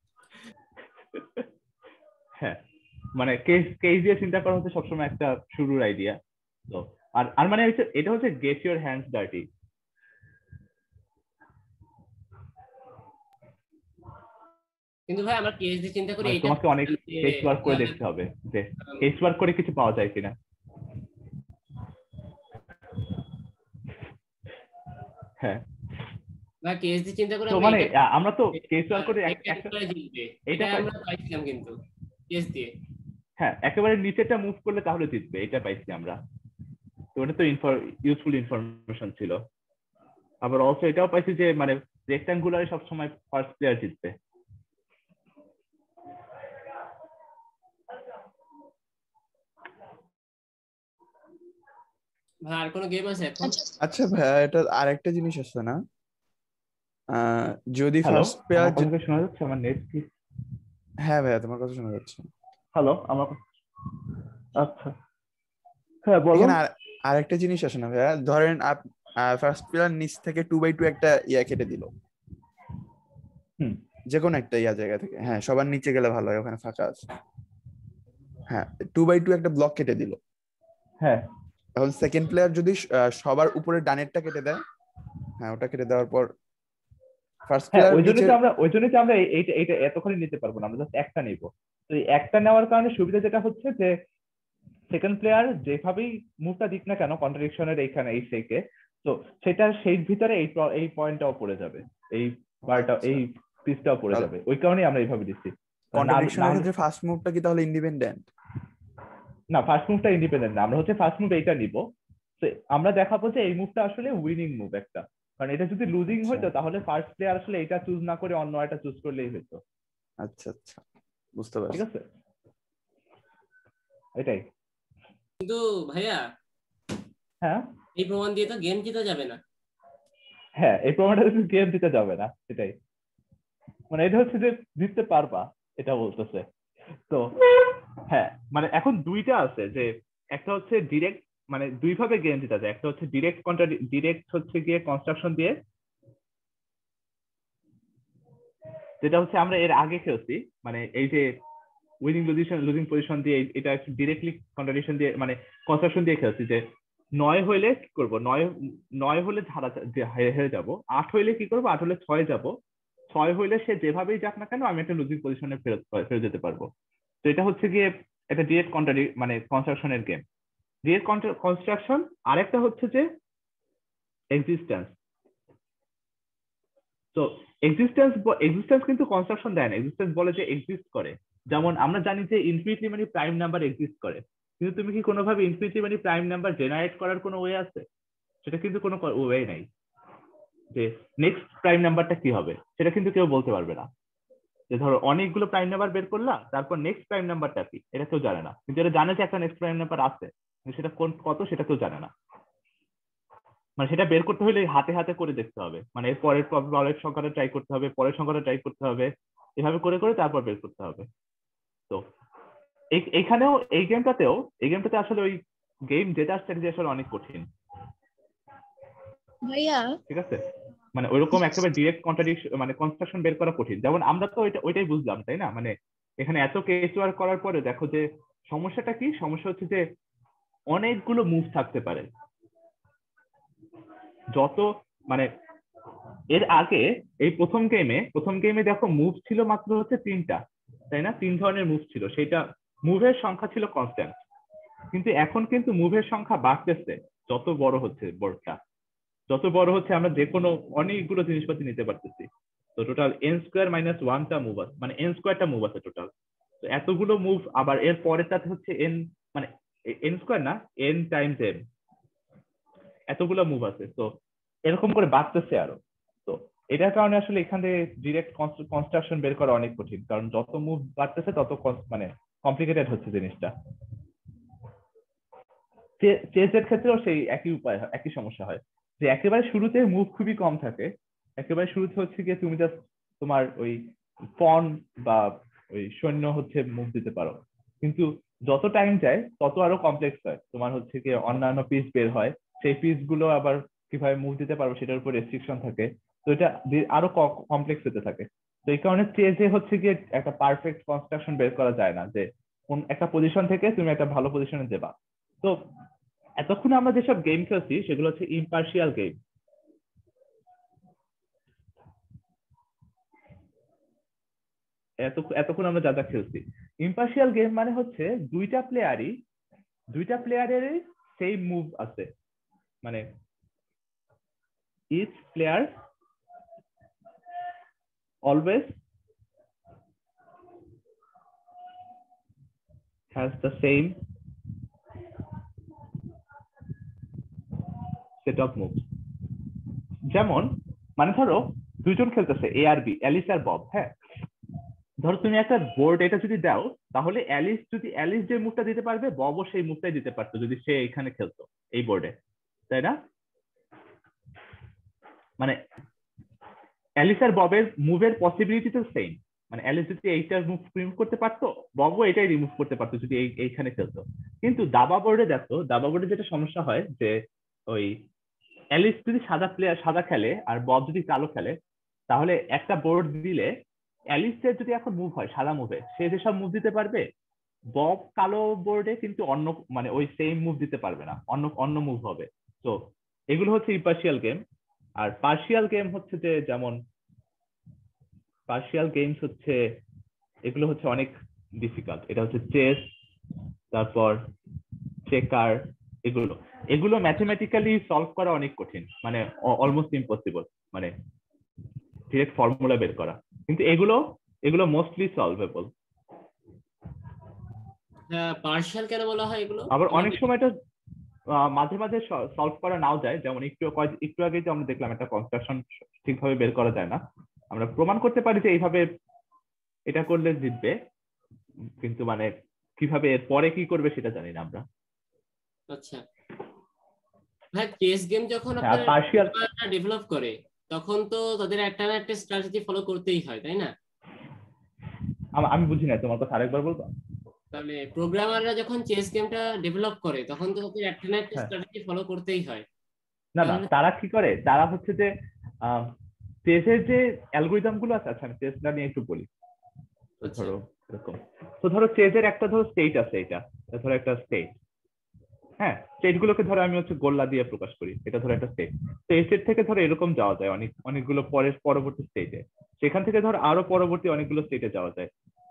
হ্যাঁ, মানে কেস কেস দিয়ে চিন্তা করা হচ্ছে সবসময় একটা শুরুর আইডিয়া। তো আর আর মানে হচ্ছে এটা হচ্ছে গেট ইউর হ্যান্ডস ডার্টি। কিন্তু ভাই আমরা কেস দিয়ে চিন্তা করি মানে এটা তোমাকে অনেক যে, কেস ওয়ার্ক করে আহ, দেখতে হবে যে উম, কেস ওয়ার্ক করে কিছু পাওয়া যায় কিনা। হ্যাঁ, বা কেস দিয়ে চিন্তা করে তো আমরা মানে এটা আহ, আমরা তো কেস ওয়ার্ক করে এক- এটা একটা জিতবে এইটা এটা পাই, আমরা পাইছিলাম কিন্তু কেস দিয়ে। হ্যাঁ একেবারে নিচেটা মুভ করলে তাহলে জিতবে, এটা পাইছি আমরা। তো ওটা তো ইউজফুল ইনফরমেশন ছিল। আবার অলসো এটাও পাইছি যে মানে রেক্টাঙ্গুলারে সবসময় ফার্স্ট প্লেয়ার জিতবে। ভাই আর কোনো গেম আছে এখন? আচ্ছা আচ্ছা ভাইয়া এটা আরেকটা জিনিস আছে না, আহ, যদি হ্যালো, ফার্স্ট প্লেয়ার, আমার কথা শোনা যাচ্ছে? আমার নেট কি? হ্যাঁ ভাইয়া তোমার কথা শোনা যাচ্ছে। হ্যালো, আমার কথা- আচ্ছা, হ্যাঁ বলো। এখানে আর আরেকটা জিনিস আসে না ভাইয়া, ধরেন আপ ফার্স্ট প্লেয়ার নিচ থেকে টু বাই টু একটা ইয়া কেটে দিল, হুম যে কোনো একটা ইয়া জায়গা থেকে। হ্যাঁ, সবার নিচে গেলে ভালো হয়, ওখানে ফাঁকা আছে। হ্যাঁ, টু বাই টু একটা ব্লক কেটে দিল। হ্যাঁ এখন সেকেন্ড প্লেয়ার যদি আহ, সবার উপরে ডানেরটা কেটে দেয়, হ্যাঁ ওটা কেটে দেওয়ার পর ফার্স্ট হ্যাঁ প্লেয়ার ওই জন্য নিচে। তো আমরা ওই জন্য তো আমরা এই- এইটা এইটা এতখানি নিতে পারবো না, আমরা জাস্ট একটা নিব। তো এই একটা নেওয়ার কারণে সুবিধা যেটা হচ্ছে যে সেকেন্ড প্লেয়ার যেভাবেই মুভটা দিক না কেন কন্ট্রাডিকশনের এইখানে এই সেইকে, তো সেটা সেই ভিতরে এই প- এই পয়েন্টটাও পড়ে যাবে, এই বারটা এই পিসটাও পড়ে যাবে, ওই কারণেই আমরা এইভাবে দিচ্ছি। কারণ আর- না কন্ট্রাডিকশনের হলে- ক্ষেত্রে ফার্স্ট মুভটা কি তাহলে ইন্ডিপেন্ডেন্ট? না ফার্স্ট মুভটা ইন্ডিপেন্ডেন্ট না, আমরা হচ্ছে ফার্স্ট মুভ এইটা নিব। তো আমরা দেখাবো যে এই মুভটা আসলে উইনিং মুভ একটা, কারণ এটা যদি লুজিং হইতো তাহলে ফার্স্ট প্লেয়ার আসলে এটা চুজ না করে অন্য একটা চুজ করলেই হতো। আচ্ছা আচ্ছা, বুঝতে ঠিক পারছি। আছে, এটাই। কিন্তু ভাইয়া হ্যাঁ এই প্রমাণ দিয়ে তো গেম জিতা যাবে না। হ্যাঁ এই প্রমাণটা গেম দিতে যাবে না, সেটাই মানে এটা হচ্ছে যে জিততে পারবা এটা বলতেছে। তো হ্যাঁ মানে এখন দুইটা আছে, যে একটা হচ্ছে ডিরেক্ট মানে দুই ভাবে গেম জিতা যায়, একটা হচ্ছে ডিরেক্ট কন্ট্রা ডিরেক্ট হচ্ছে গিয়ে কনস্ট্রাকশন দিয়ে, যেটা হচ্ছে আমরা এর আগে খেলছি, মানে এই যে উইনিং পজিশন লুজিং পজিশন দিয়ে এটা ডিরেক্টলি কন্ট্রাডিকশন দিয়ে মানে কনস্ট্রাকশন দিয়ে খেলছি, যে নয় হইলে কি করবো, নয় নয় হলে ধারা হেরে যাবো, আট হইলে কি করবো, আট হলে ছয় যাবো, ছয় হইলে সে যেভাবেই যাক না কেন আমি একটা লুজিং পজিশনে ফেরত ফেরত যেতে পারবো। তো এটা হচ্ছে গিয়ে একটা ডিরেক্ট কন্ট্রাডি মানে কনস্ট্রাকশনের গেম, ডিরেক্ট কনস্ট্রাকশন। আরেকটা হচ্ছে যে এক্সিস্টেন্স। তো এক্সিস্টেন্স এক্সিস্টেন্স কিন্তু কনস্ট্রাকশন দেয় না, এক্সিস্টেন্স বলে যে এক্সিস্ট করে। যেমন আমরা জানি যে ইনফিনিটি মানে প্রাইম নাম্বার এক্সিস্ট করে, কিন্তু তুমি কি কোনোভাবে ইনফিনিটি মানে প্রাইম নাম্বার জেনারেট করার কোনো ওয়ে আছে? সেটা কিন্তু কোনো ওয়ে নাই। যে নেক্সট প্রাইম নাম্বারটা কি হবে সেটা কিন্তু কেউ বলতে পারবে না। যে ধরো অনেকগুলো প্রাইম নাম্বার বের করলাম, তারপর নেক্সট প্রাইম নাম্বারটা কি এটা কেউ জানে না, কিন্তু এটা জানে যে একটা নেক্সট প্রাইম নাম্বার আছে, কিন্তু সেটা কোন কত সেটা কেউ জানে না। মানে সেটা বের করতে হলে হাতে হাতে করে দেখতে হবে, মানে এর পরের পরের সংখ্যাটা ট্রাই করতে হবে, পরের সংখ্যাটা ট্রাই করতে হবে, এভাবে করে করে তারপর বের করতে হবে। তো এইখানেও এই গেমটাতেও এই গেমটাতে আসলে ওই গেম জেতার স্ট্র্যাটেজি আসলে অনেক কঠিন। ভাইয়া ঠিক আছে, মানে ওইরকম একেবারে ডিরেক্ট কন্ট্রাডিকশন মানে কনস্ট্রাকশন বের করা কঠিন। যেমন আমরা তো ওইটা ওইটাই বুঝলাম তাই না, মানে এখানে এত কেস ওয়ার্ক করার পরে দেখো যে সমস্যাটা কি, সমস্যা হচ্ছে যে অনেকগুলো মুভ থাকতে পারে। যত মানে এর আগে এই প্রথম গেমে প্রথম গেমে দেখো মুভ ছিল মাত্র হচ্ছে তিনটা, তাই না? তিন ধরনের মুভ ছিল, সেটা মুভের সংখ্যা ছিল কনস্ট্যান্ট। কিন্তু এখন কিন্তু মুভের সংখ্যা বাড়তেছে, যত বড় হচ্ছে বোর্ডটা, যত বড় হচ্ছে আমরা যে কোনো অনেকগুলো জিনিসপাতি নিতে পারতেছি। তো টোটাল এন স্কোয়ার মাইনাস ওয়ানটা মুভ আছে, মানে এন স্কোয়ারটা মুভ আছে টোটাল। তো এতগুলো মুভ, আবার এর পরেরটাতে হচ্ছে এন মানে এন স্কোয়ার না এন টাইমস এম, এতগুলো মুভ আছে। তো এরকম করে বাড়তেছে আরো। তো এটার কারণে আসলে এখানে ডিরেক্ট কনস্ট্রাকশন বের করা অনেক কঠিন, কারণ যত মুভ বাড়তেছে তত মানে কমপ্লিকেটেড হচ্ছে জিনিসটা। চেসের ক্ষেত্রেও সেই একই উপায় হয়, একই সমস্যা হয়, যে একেবারে শুরুতে মুভ খুবই কম থাকে। একেবারে শুরুতে হচ্ছে গিয়ে তুমি জাস্ট তোমার ওই পন বা ওই সৈন্য হচ্ছে মুভ দিতে পারো, কিন্তু যত টাইম যায় তত আরো কমপ্লেক্স হয়। তোমার হচ্ছে গিয়ে অন্যান্য পিস বের হয়, সেই পিস গুলো আবার কিভাবে মুভ দিতে পারো সেটার উপর রেস্ট্রিকশন থাকে। তো এটা আরো কমপ্লেক্স হতে থাকে। তো এই কারণে চেজে হচ্ছে গিয়ে একটা পারফেক্ট কনস্ট্রাকশন বের করা যায় না, যে কোন একটা পজিশন থেকে তুমি একটা ভালো পজিশনে দেবা। তো এতক্ষণ আমরা যেসব গেম খেলছি সেগুলো হচ্ছে ইম্পার্শিয়াল গেম। এত এতক্ষণ আমরা যা যা খেলছি ইম্পার্শিয়াল গেম মানে হচ্ছে দুইটা প্লেয়ারই দুইটা প্লেয়ারেরই সেম মুভ আছে, মানে each player always has the same set of move. যেমন মানে ধরো দুইজন খেলতেছে এ আর বি, অ্যালিস আর বব। হ্যাঁ, ধরো তুমি একটা বোর্ড এটা যদি দাও, তাহলে অ্যালিস যদি অ্যালিস যে মুভটা দিতে পারবে ববও সেই মুভটাই দিতে পারতো যদি সে এখানে খেলতো এই বোর্ডে, তাই না? মানে অ্যালিস আর ববের মুভের পসিবিলিটি তো সেম, মানে অ্যালিস যদি এইটার মুভ রিমুভ করতে পারতো ববও এটাই রিমুভ করতে পারতো যদি এই এইখানে খেলতো। কিন্তু দাবা বোর্ডে দেখো, দাবা বোর্ডে যেটা সমস্যা হয় যে ওই অ্যালিস যদি সাদা প্লেয়ার সাদা খেলে আর বব যদি কালো খেলে, তাহলে একটা বোর্ড দিলে অ্যালিসের যদি এখন মুভ হয় সাদা মুভে, সে যেসব মুভ দিতে পারবে, বব কালো বোর্ডে কিন্তু অন্য মানে ওই সেম মুভ দিতে পারবে না, অন্য অন্য মুভ হবে। তো এগুলো হচ্ছে ইম্পার্শিয়াল গেম। আর পার্শিয়াল গেম হচ্ছে যে যেমন পার্শিয়াল গেমস হচ্ছে এগুলো হচ্ছে অনেক ডিফিকাল্ট। এটা হচ্ছে চেস, তারপর চেকার, এগুলো এগুলো ম্যাথমেটিক্যালি সলভ করা অনেক কঠিন, মানে অলমোস্ট ইম্পসিবল, মানে ডিরেক্ট ফর্মুলা বের করা। কিন্তু এগুলো এগুলো মোস্টলি সলভেবল। পার্শিয়াল কেন বলা হয় এগুলো? আবার অনেক সময় এটা আহ, মাঝে মাঝে সলভ করা নাও যায়, যেমন একটু কয়- একটু আগে যে আমরা দেখলাম একটা কনস্ট্রাকশন ঠিকভাবে বের করা যায় না, আমরা প্রমাণ করতে পারি যে এইভাবে এটা করলে জিতবে, কিন্তু মানে কিভাবে এর পরে কি করবে সেটা জানি না আমরা। আচ্ছা ভাই, চেস গেম যখন হ্যাঁ, আপনার partial- ডেভেলপ করে তখন তো তাদের একটা না একটা স্ট্র্যাটেজি ফলো করতেই হয়, তাই না? আম- আমি বুঝি না, তোমার কথা আরেকবার বলবা? তাহলে প্রোগ্রামাররা যখন চেস গেমটা ডেভেলপ করে তখন তো তাদের একটা না একটা হ্যাঁ। স্ট্র্যাটেজি ফলো করতেই হয়। না না, তাহলে- তারা কি করে, তারা হচ্ছে যে চেসের যে অ্যালগোরিদম গুলো আছে, আচ্ছা আমি চেসটা নিয়ে একটু বলি। তো আচ্ছা। ধরো এরকম, তো ধরো চেসের একটা ধরো স্টেট আছে, এটা এটা ধরো একটা স্টেট। হ্যাঁ, স্টেট গুলোকে ধরো আমি হচ্ছে গোল্লা দিয়ে প্রকাশ করি, এটা ধরো একটা স্টেট। তো এই স্টেট থেকে ধরো এরকম যাওয়া যায় অনেক অনেকগুলো পরের পরবর্তী স্টেটে, সেখান থেকে ধরো আরো পরবর্তী অনেকগুলো স্টেটে যাওয়া যায়,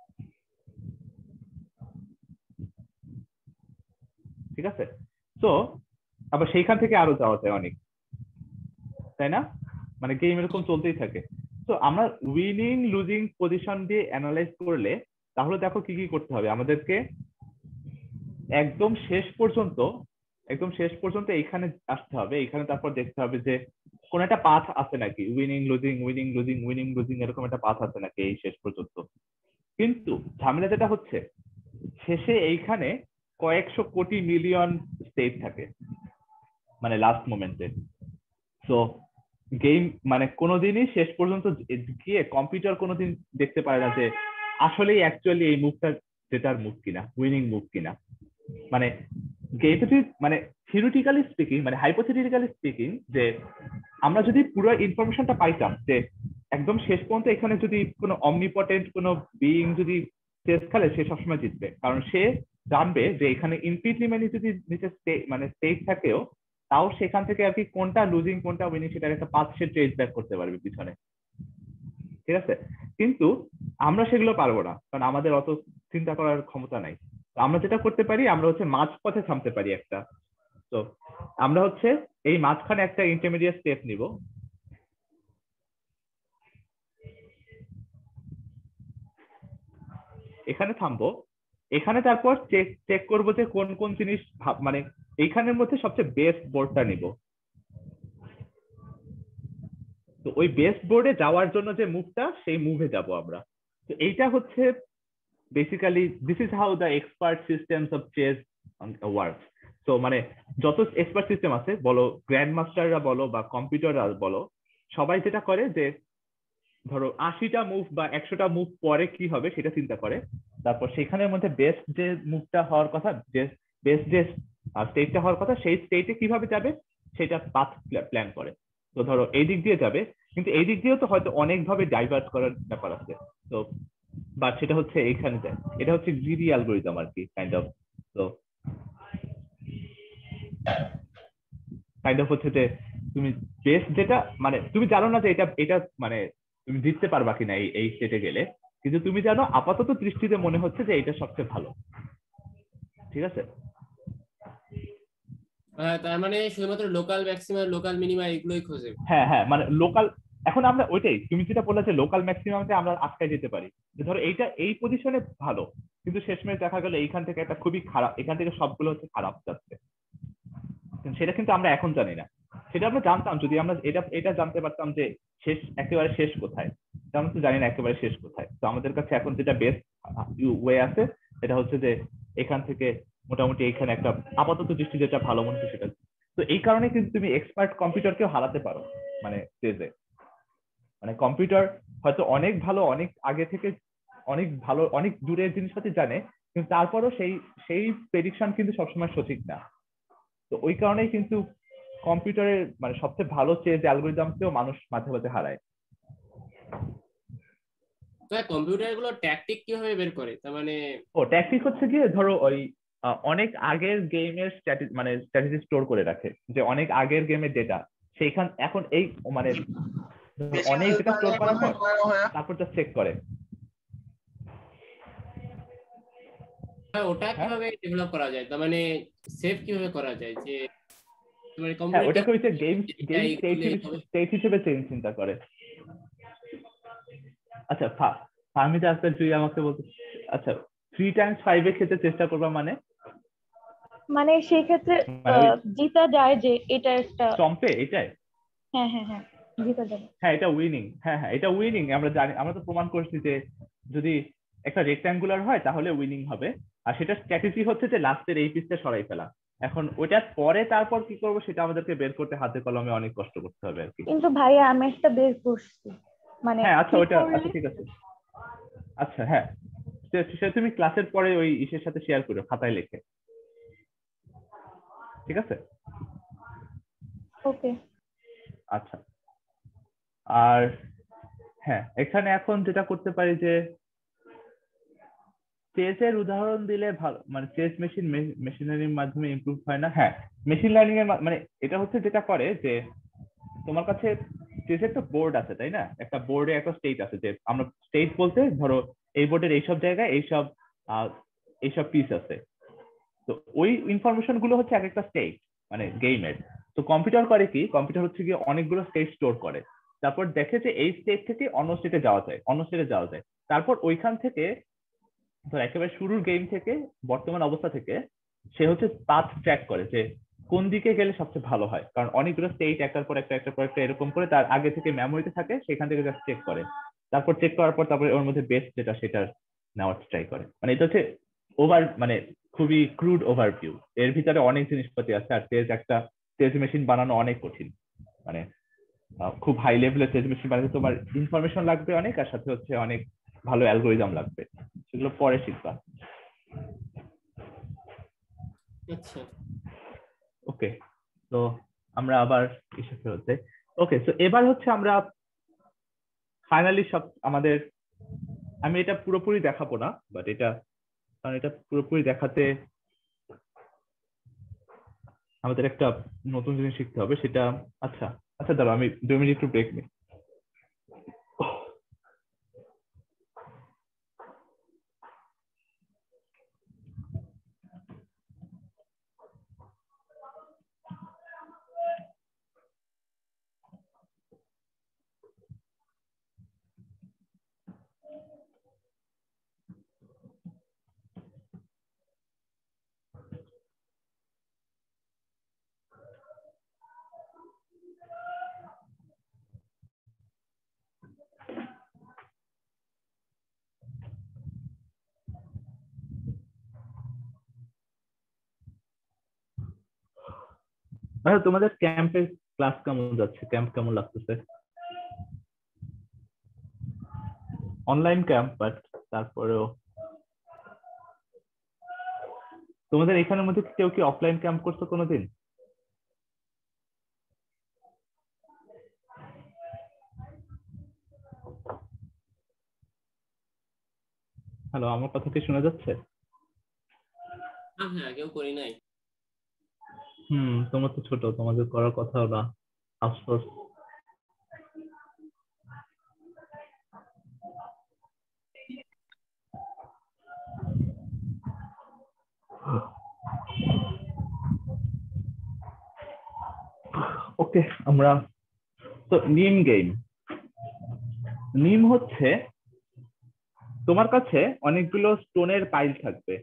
ঠিক আছে? তো আবার সেইখান থেকে আরো যাওয়া যায় অনেক, তাই না? মানে গেম এরকম চলতেই থাকে। তো আমরা উইনিং লুজিং পজিশন দিয়ে অ্যানালাইজ করলে তাহলে দেখো কি কি করতে হবে আমাদেরকে। একদম শেষ পর্যন্ত একদম শেষ পর্যন্ত এইখানে আসতে হবে, এইখানে তারপর দেখতে হবে যে কোন একটা পাথ আছে নাকি, winning losing winning losing winning losing এরকম একটা পাথ আছে নাকি এই শেষ পর্যন্ত। কিন্তু ঝামেলা যেটা হচ্ছে, শেষে এইখানে কয়েকশো কোটি মিলিয়ন স্টেট থাকে, মানে লাস্ট মোমেন্টে। তো গেম মানে কোনোদিনই শেষ পর্যন্ত গিয়ে কম্পিউটার কোনোদিন দেখতে পারে না যে আসলেই অ্যাকচুয়ালি এই মুভটা যেটার মুভ কিনা, উইনিং মুভ কিনা। মানে গেমটা যদি মানে থিওরিটিক্যালি স্পিকিং, মানে হাইপোথেটিক্যালি স্পিকিং, যে আমরা যদি পুরো ইনফরমেশনটা পাইতাম যে একদম শেষ পর্যন্ত এখানে যদি কোনো অমনিপটেন্ট কোনো বিইং যদি চেস খেলে, সে সবসময় জিতবে, কারণ সে জানবে যে এখানে ইনফিনিটলি মেনি যদি নিচে মানে স্টেট থাকেও, তাও সেখান থেকে আর কি কোনটা লুজিং কোনটা উইনিং সেটার একটা পাথ সে ট্রেস ব্যাক করতে পারবে পিছনে, ঠিক আছে? কিন্তু আমরা সেগুলো পারবো না, কারণ আমাদের অত চিন্তা করার ক্ষমতা নাই। আমরা যেটা করতে পারি, আমরা হচ্ছে মাঝপথে থামতে পারি একটা। তো আমরা হচ্ছে এই মাঝখানে একটা ইন্টারমিডিয়েট স্টেপ নিব, এখানে থামবো, এখানে তারপর চেক চেক করবো যে কোন কোন জিনিস মানে এইখানের মধ্যে সবচেয়ে বেস্ট বোর্ডটা নিব। তো ওই বেস্ট বোর্ডে যাওয়ার জন্য যে মুভটা, সেই মুভে যাব আমরা। তো এইটা হচ্ছে basically this is how the expert systems of chess works. তো মানে যত এক্সপার্ট সিস্টেম আছে বলো, গ্র্যান্ড মাস্টাররা বলো বা কম্পিউটাররা বলো, সবাই যেটা করে যে ধরো আশিটা মুভ বা একশোটা মুভ পরে কি হবে সেটা চিন্তা করে, তারপর সেখানের মধ্যে বেস্ট যে মুভটা হওয়ার কথা, বেস্ট যে স্টেটটা হওয়ার কথা, সেই স্টেটে কিভাবে যাবে সেটা পাথ প্ল্যান করে। তো ধরো এই দিক দিয়ে যাবে, কিন্তু এই দিক দিয়েও তো হয়তো অনেকভাবে ডাইভার্ট করার ব্যাপার আছে। তো বাট সেটা হচ্ছে এইখানে যায়, এটা হচ্ছে গ্রিডি অ্যালগরিদম আর কি, কাইন্ড অফ। তো কাইন্ড অফ হচ্ছে যে তুমি বেস্ট যেটা মানে তুমি জানো না যে এটা এটা মানে তুমি জিততে পারবা কিনা এই এই স্টেটে গেলে, কিন্তু তুমি জানো আপাতত দৃষ্টিতে মনে হচ্ছে যে এটা সবচেয়ে ভালো, ঠিক আছে? আহ, তার মানে শুধুমাত্র লোকাল ম্যাক্সিমাম লোকাল মিনিমা এগুলোই খোঁজে। হ্যাঁ হ্যাঁ, মানে লোকাল, এখন আমরা ওইটাই তুমি যেটা বললে যে লোকাল ম্যাক্সিমামতে আমরা আটকায় যেতে পারি, যে ধরো এইটা এই পজিশনে ভালো, কিন্তু শেষমেশ দেখা গেল এইখান থেকে একটা খুবই খারাপ, এখান থেকে সবগুলো হচ্ছে খারাপ যাচ্ছে, সেটা কিন্তু আমরা এখন জানি না। সেটা আমরা জানতাম যদি আমরা এটা এটা জানতে পারতাম যে শেষ একেবারে শেষ কোথায়, আমরা তো জানি না একেবারে শেষ কোথায়। তো আমাদের কাছে এখন যেটা বেস্ট ওয়ে আছে এটা হচ্ছে যে এখান থেকে মোটামুটি এইখানে একটা আপাতত দৃষ্টি যেটা ভালো মনে হচ্ছে সেটা। তো এই কারণে কিন্তু তুমি এক্সপার্ট কম্পিউটারকেও হারাতে পারো, মানে চেজে। মানে কম্পিউটার হয়তো অনেক ভালো, অনেক আগে থেকে অনেক ভালো, অনেক দূরের জিনিসপাতি জানে, কিন্তু তারপরও সেই সেই প্রেডিকশন কিন্তু সবসময় সঠিক না। তো ওই কারণেই কিন্তু কম্পিউটারের মানে সবচেয়ে ভালো চেজ অ্যালগোরিদমকেও মানুষ মাঝে মাঝে হারায়। তো কম্পিউটার গুলো ট্যাকটিক কিভাবে বের করে, তার মানে ও ট্যাকটিক হচ্ছে গিয়ে ধরো ওই আহ, অনেক আগের গেমের মানে স্ট্র্যাটেজি স্টোর করে রাখে, যে অনেক আগের গেমের ডেটা সেইখান এখন এই মানে অনেক ডেটা স্টোর করার পর তারপর যা চেক করে। ওটা হ্যাঁ কিভাবে ডেভেলপ করা যায়, তার মানে সেভ কিভাবে করা যায়, যে মানে হ্যাঁ কম্পিউটার ওটাকে হচ্ছে গেম গেম স্টেট স্টেট হিসেবে চিন্তা করে। আচ্ছা ফার্মিটা আজকে তুই আমাকে বলতে, আচ্ছা থ্রি টাইমস ফাইভে খেতে চেষ্টা করবা মানে মানে সেই ক্ষেত্রে মানে ওই আহ, জিতা যায় যে এটা একটা চম্পে এটাই। হ্যাঁ হ্যাঁ হ্যাঁ জিতা যাবে। হ্যাঁ এটা উইনিং, হ্যাঁ হ্যাঁ এটা উইনিং, আমরা জানি, আমরা তো প্রমাণ করছি যে যদি একটা রেক্ট্যাঙ্গুলার হয় তাহলে উইনিং হবে। আর সেটা স্ট্র্যাটেজি হচ্ছে যে লাস্টের এই পিসটা সরাই ফেলা। এখন ওইটার পরে তারপর কি করবো সেটা আমাদেরকে বের করতে হাতে কলমে অনেক কষ্ট করতে হবে আর কি। কিন্তু ভাইয়া আমি একটা বের করছি, মানে হ্যাঁ আচ্ছা কি ওইটা করলে- আচ্ছা ঠিক আছে। আচ্ছা হ্যাঁ সে- সে তুমি ক্লাসের পরে ওই ইসের সাথে শেয়ার করো খাতায় লিখে, ঠিক আছে? ওকে আচ্ছা আর হ্যাঁ এখানে এখন যেটা করতে পারি যে চেসের উদাহরণ দিলে ভালো, মানে চেস মেশিন মেশিনারির মাধ্যমে ইমপ্রুভ হয় না। হ্যাঁ মেশিন লার্নিং এর মা- মানে এটা হচ্ছে যেটা করে যে তোমার কাছে চেসের তো বোর্ড আছে তাই না, একটা বোর্ডে একটা স্টেট আছে, যে আমরা স্টেট বলতে ধরো এই বোর্ডের এইসব জায়গায় এইসব আহ, এইসব পিস আছে। তো ওই ইনফরমেশন গুলো হচ্ছে এক একটা স্টেট মানে গেমের। তো কম্পিউটার করে কি, কম্পিউটার হচ্ছে গিয়ে অনেকগুলো স্টেট স্টোর করে, তারপর দেখে যে এই স্টেট থেকে অন্য স্টেটে যাওয়া যায়, অন্য স্টেটে যাওয়া যায়, তারপর ওইখান থেকে ধর একেবারে শুরুর গেম থেকে বর্তমান অবস্থা থেকে সে হচ্ছে পাথ ট্র্যাক করে যে কোন দিকে গেলে সবচেয়ে ভালো হয়, কারণ অনেকগুলো স্টেট একটার পর একটা একটার পর একটা এরকম করে তার আগে থেকে মেমোরিতে থাকে, সেখান থেকে জাস্ট চেক করে, তারপর চেক করার পর তারপরে ওর মধ্যে বেস্ট যেটা সেটা নেওয়ার ট্রাই করে। মানে এটা হচ্ছে ওভার মানে খুবই ক্রুড ওভারভিউ, এর ভিতরে অনেক জিনিসপাতি আছে। আর তেজ একটা তেজ মেশিন বানানো অনেক কঠিন, মানে আহ, খুব হাই লেভেলের তেজ মেশিন বানাতে তোমার ইনফরমেশন লাগবে অনেক, আর সাথে হচ্ছে অনেক ভালো অ্যালগোরিদম লাগবে, সেগুলো পরে শিখবা। আচ্ছা ওকে তো আমরা আবার এসে ফেরত। ওকে তো এবার হচ্ছে আমরা ফাইনালি সব আমাদের, আমি এটা পুরোপুরি দেখাবো না বাট এটা, কারণ এটা পুরোপুরি দেখাতে আমাদের একটা নতুন জিনিস শিখতে হবে সেটা। আচ্ছা আচ্ছা দাঁড়াও আমি দুই মিনিট একটু ব্রেক নিই। আচ্ছা তোমাদের ক্যাম্পের ক্লাস কেমন যাচ্ছে, ক্যাম্প কেমন লাগতেছে? অনলাইন ক্যাম্প বাট তারপরেও তোমাদের এখানের মধ্যে কেউ কি অফলাইন ক্যাম্প করছো কোনোদিন? হ্যালো আমার কথা কি শোনা যাচ্ছে? হ্যাঁ হ্যাঁ কেউ করি নাই। হুম তোমার তো ছোট, তোমাদের করার কথাও না, আফসোস। ওকে আমরা তো নিম গেম, নিম হচ্ছে তোমার কাছে অনেকগুলো স্টোনের পাইল থাকবে,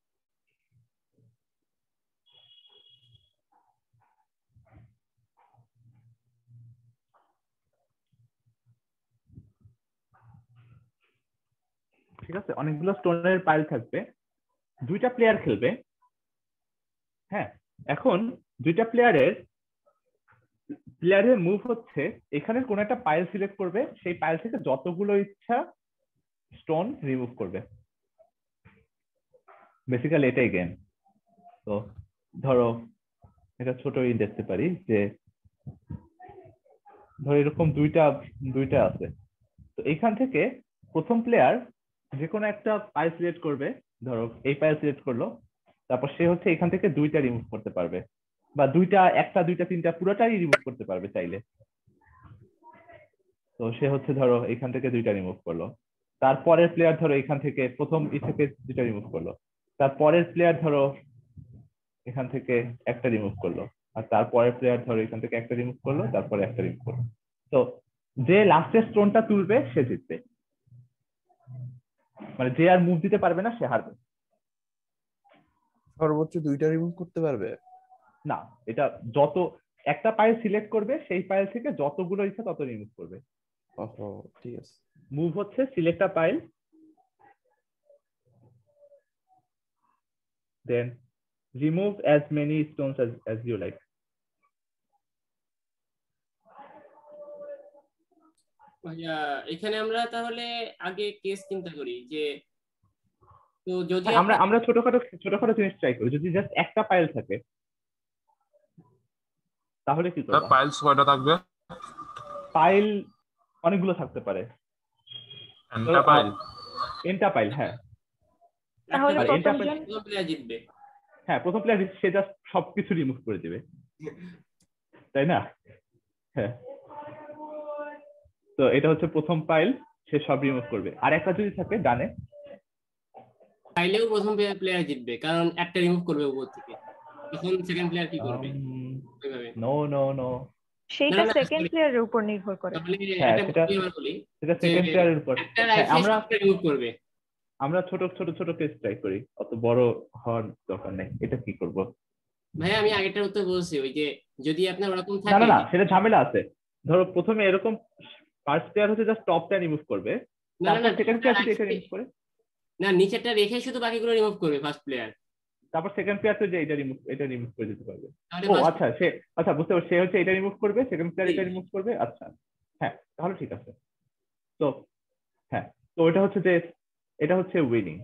ঠিক আছে? অনেকগুলো স্টোনের পাইল থাকবে, দুইটা প্লেয়ার খেলবে। হ্যাঁ এখন দুইটা প্লেয়ারের প্লেয়ারের মুভ হচ্ছে এখানে কোন একটা পাইল সিলেক্ট করবে, সেই পাইল থেকে যতগুলো ইচ্ছা স্টোন রিমুভ করবে, বেসিক্যালি এটাই গেম। তো ধরো এটা ছোট ই দেখতে পারি যে ধর এরকম দুইটা দুইটা আছে, তো এইখান থেকে প্রথম প্লেয়ার যে কোনো একটা পাইল সিলেক্ট করবে, ধরো এই পাইল সিলেক্ট করলো, তারপর সে হচ্ছে এখান থেকে দুইটা রিমুভ করতে পারবে, বা দুইটা একটা দুইটা তিনটা পুরোটাই রিমুভ করতে পারবে চাইলে। তো সে হচ্ছে ধরো এখান থেকে দুইটা রিমুভ করলো, তারপরের প্লেয়ার ধরো এখান থেকে প্রথম ই থেকে দুইটা রিমুভ করলো, তারপরের প্লেয়ার ধরো এখান থেকে একটা রিমুভ করলো, আর তারপরের প্লেয়ার ধরো এখান থেকে একটা রিমুভ করলো, তারপরে একটা রিমুভ করলো। তো যে লাস্টের স্টোনটা তুলবে সে জিতবে, মানে যে আর মুভ দিতে পারবে না সে হারবে। সর্বোচ্চ দুইটা রিমুভ করতে পারবে না, এটা যত একটা পাইল সিলেক্ট করবে সেই পাইল থেকে যতগুলো ইচ্ছা তত রিমুভ করবে। ওহো, ঠিক আছে। মুভ হচ্ছে select a pile, then remove as many stones as as you like. ভাইয়া এখানে আমরা তাহলে আগে কেস চিন্তা করি যে তো যদি আমরা আমরা ছোটখাটো ছোটখাটো জিনিস ট্রাই করি। যদি জাস্ট একটা পাইল থাকে তাহলে কি করব? পাইলস কয়টা থাকবে? পাইল অনেকগুলো থাকতে পারে। এনটা পাইল এনটা পাইল, হ্যাঁ। তাহলে আর এটা প্রথমজন প্রথম প্লেয়ার জিতবে। হ্যাঁ, প্রথম প্লেয়ার সে জাস্ট সবকিছু রিমুভ করে দিবে, তাই না? হ্যাঁ, তো এটা হচ্ছে প্রথম পাইল, সে সব রিমুভ করবে। আর একটা যদি থাকে ডানে, চাইলেও প্রথম প্লেয়ার জিতবে কারণ একটা রিমুভ করবে উপর থেকে, তখন সেকেন্ড প্লেয়ার কি করবে? ওইভাবে নো নো নো, সেইটা না, না, সেকেন্ড sorry. প্লেয়ারের উপর নির্ভর করে। তাহলে হ্যাঁ, একটা সেটা- বুদ্ধি আমার বলি সেটা যে সেকেন্ড প্লেয়ারের উপর। একটা হ্যাঁ, রাইফেল আমরা সবটা রিমুভ করবে। আমরা ছোট ছোট ছোট কেস ট্রাই করি, অত বড় হওয়ার দরকার নেই। এটা কি করব? ভাই আমি আগেরটার উত্তর বলছি, ওই যে যদি আপনার ওরকম না থাকে না না, সেটা ঝামেলা আছে। ধরো প্রথমে এরকম ফার্স্ট প্লেয়ার হচ্ছে জাস্ট টপটা রিমুভ করবে, না না তারপর সেকেন্ড প্লেয়ার থেকে এটা রাখবে। রিমুভ করে, না নিচেরটা রেখে শুধু বাকিগুলো রিমুভ করবে ফার্স্ট প্লেয়ার। তারপর সেকেন্ড প্লেয়ার তো যে এটা রিমুভ এটা রিমুভ করে দিতে পারবে। তাহলে ও first- আচ্ছা, সে আচ্ছা বুঝতে পারছি, সে হচ্ছে এটা রিমুভ করবে, সেকেন্ড প্লেয়ার জি। এটা রিমুভ করবে। আচ্ছা হ্যাঁ, তাহলে ঠিক আছে। তো হ্যাঁ, তো এটা হচ্ছে যে এটা হচ্ছে উইনিং।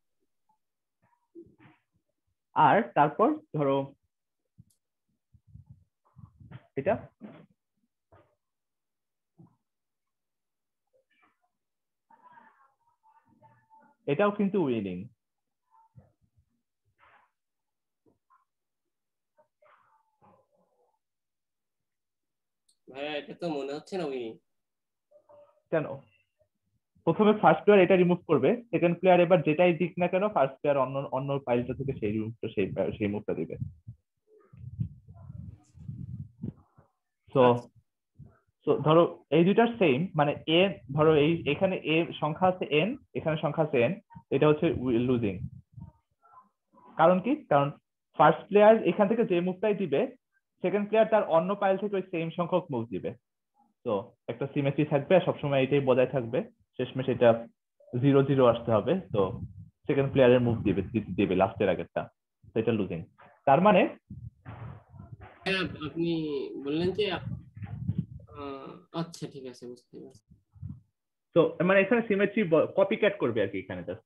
আর তারপর ধরো এটা এটাও কিন্তু উইনিং। ভাইয়া এটা তো মনে হচ্ছে না উইনিং। কেন? প্রথমে ফার্স্ট প্লেয়ার এটা রিমুভ করবে, সেকেন্ড প্লেয়ার এবার যেটাই দিক না কেন ফার্স্ট প্লেয়ার অন্য অন্য পাইলটা থেকে সেই রিমুভটা সেই সেই মুভটা দিবে। সো সো ধরো এই দুইটার সেম, মানে এ ধরো এই এখানে এ সংখ্যা আছে এন, এখানে সংখ্যা আছে এন, এটা হচ্ছে লুজিং। কারণ কি? কারণ ফার্স্ট প্লেয়ার এখান থেকে যে মুভটাই দিবে, সেকেন্ড প্লেয়ার তার অন্য পাইল থেকে ওই সেম সংখ্যক মুভ দিবে। তো একটা সিমেট্রি থাকবে, সবসময় এটাই বজায় থাকবে, শেষমেশ এটা জিরো জিরো আসতে হবে। তো সেকেন্ড প্লেয়ারের মুভ দিবে দিবে লাস্টের আগেরটা, তো এটা লুজিং। তার মানে হ্যাঁ আপনি বললেন যে আহ, আচ্ছা ঠিক আছে বুঝতে পারছি। তো মানে এখানে সিমেট্রি কপি ক্যাট করবে আর কি এখানে জাস্ট।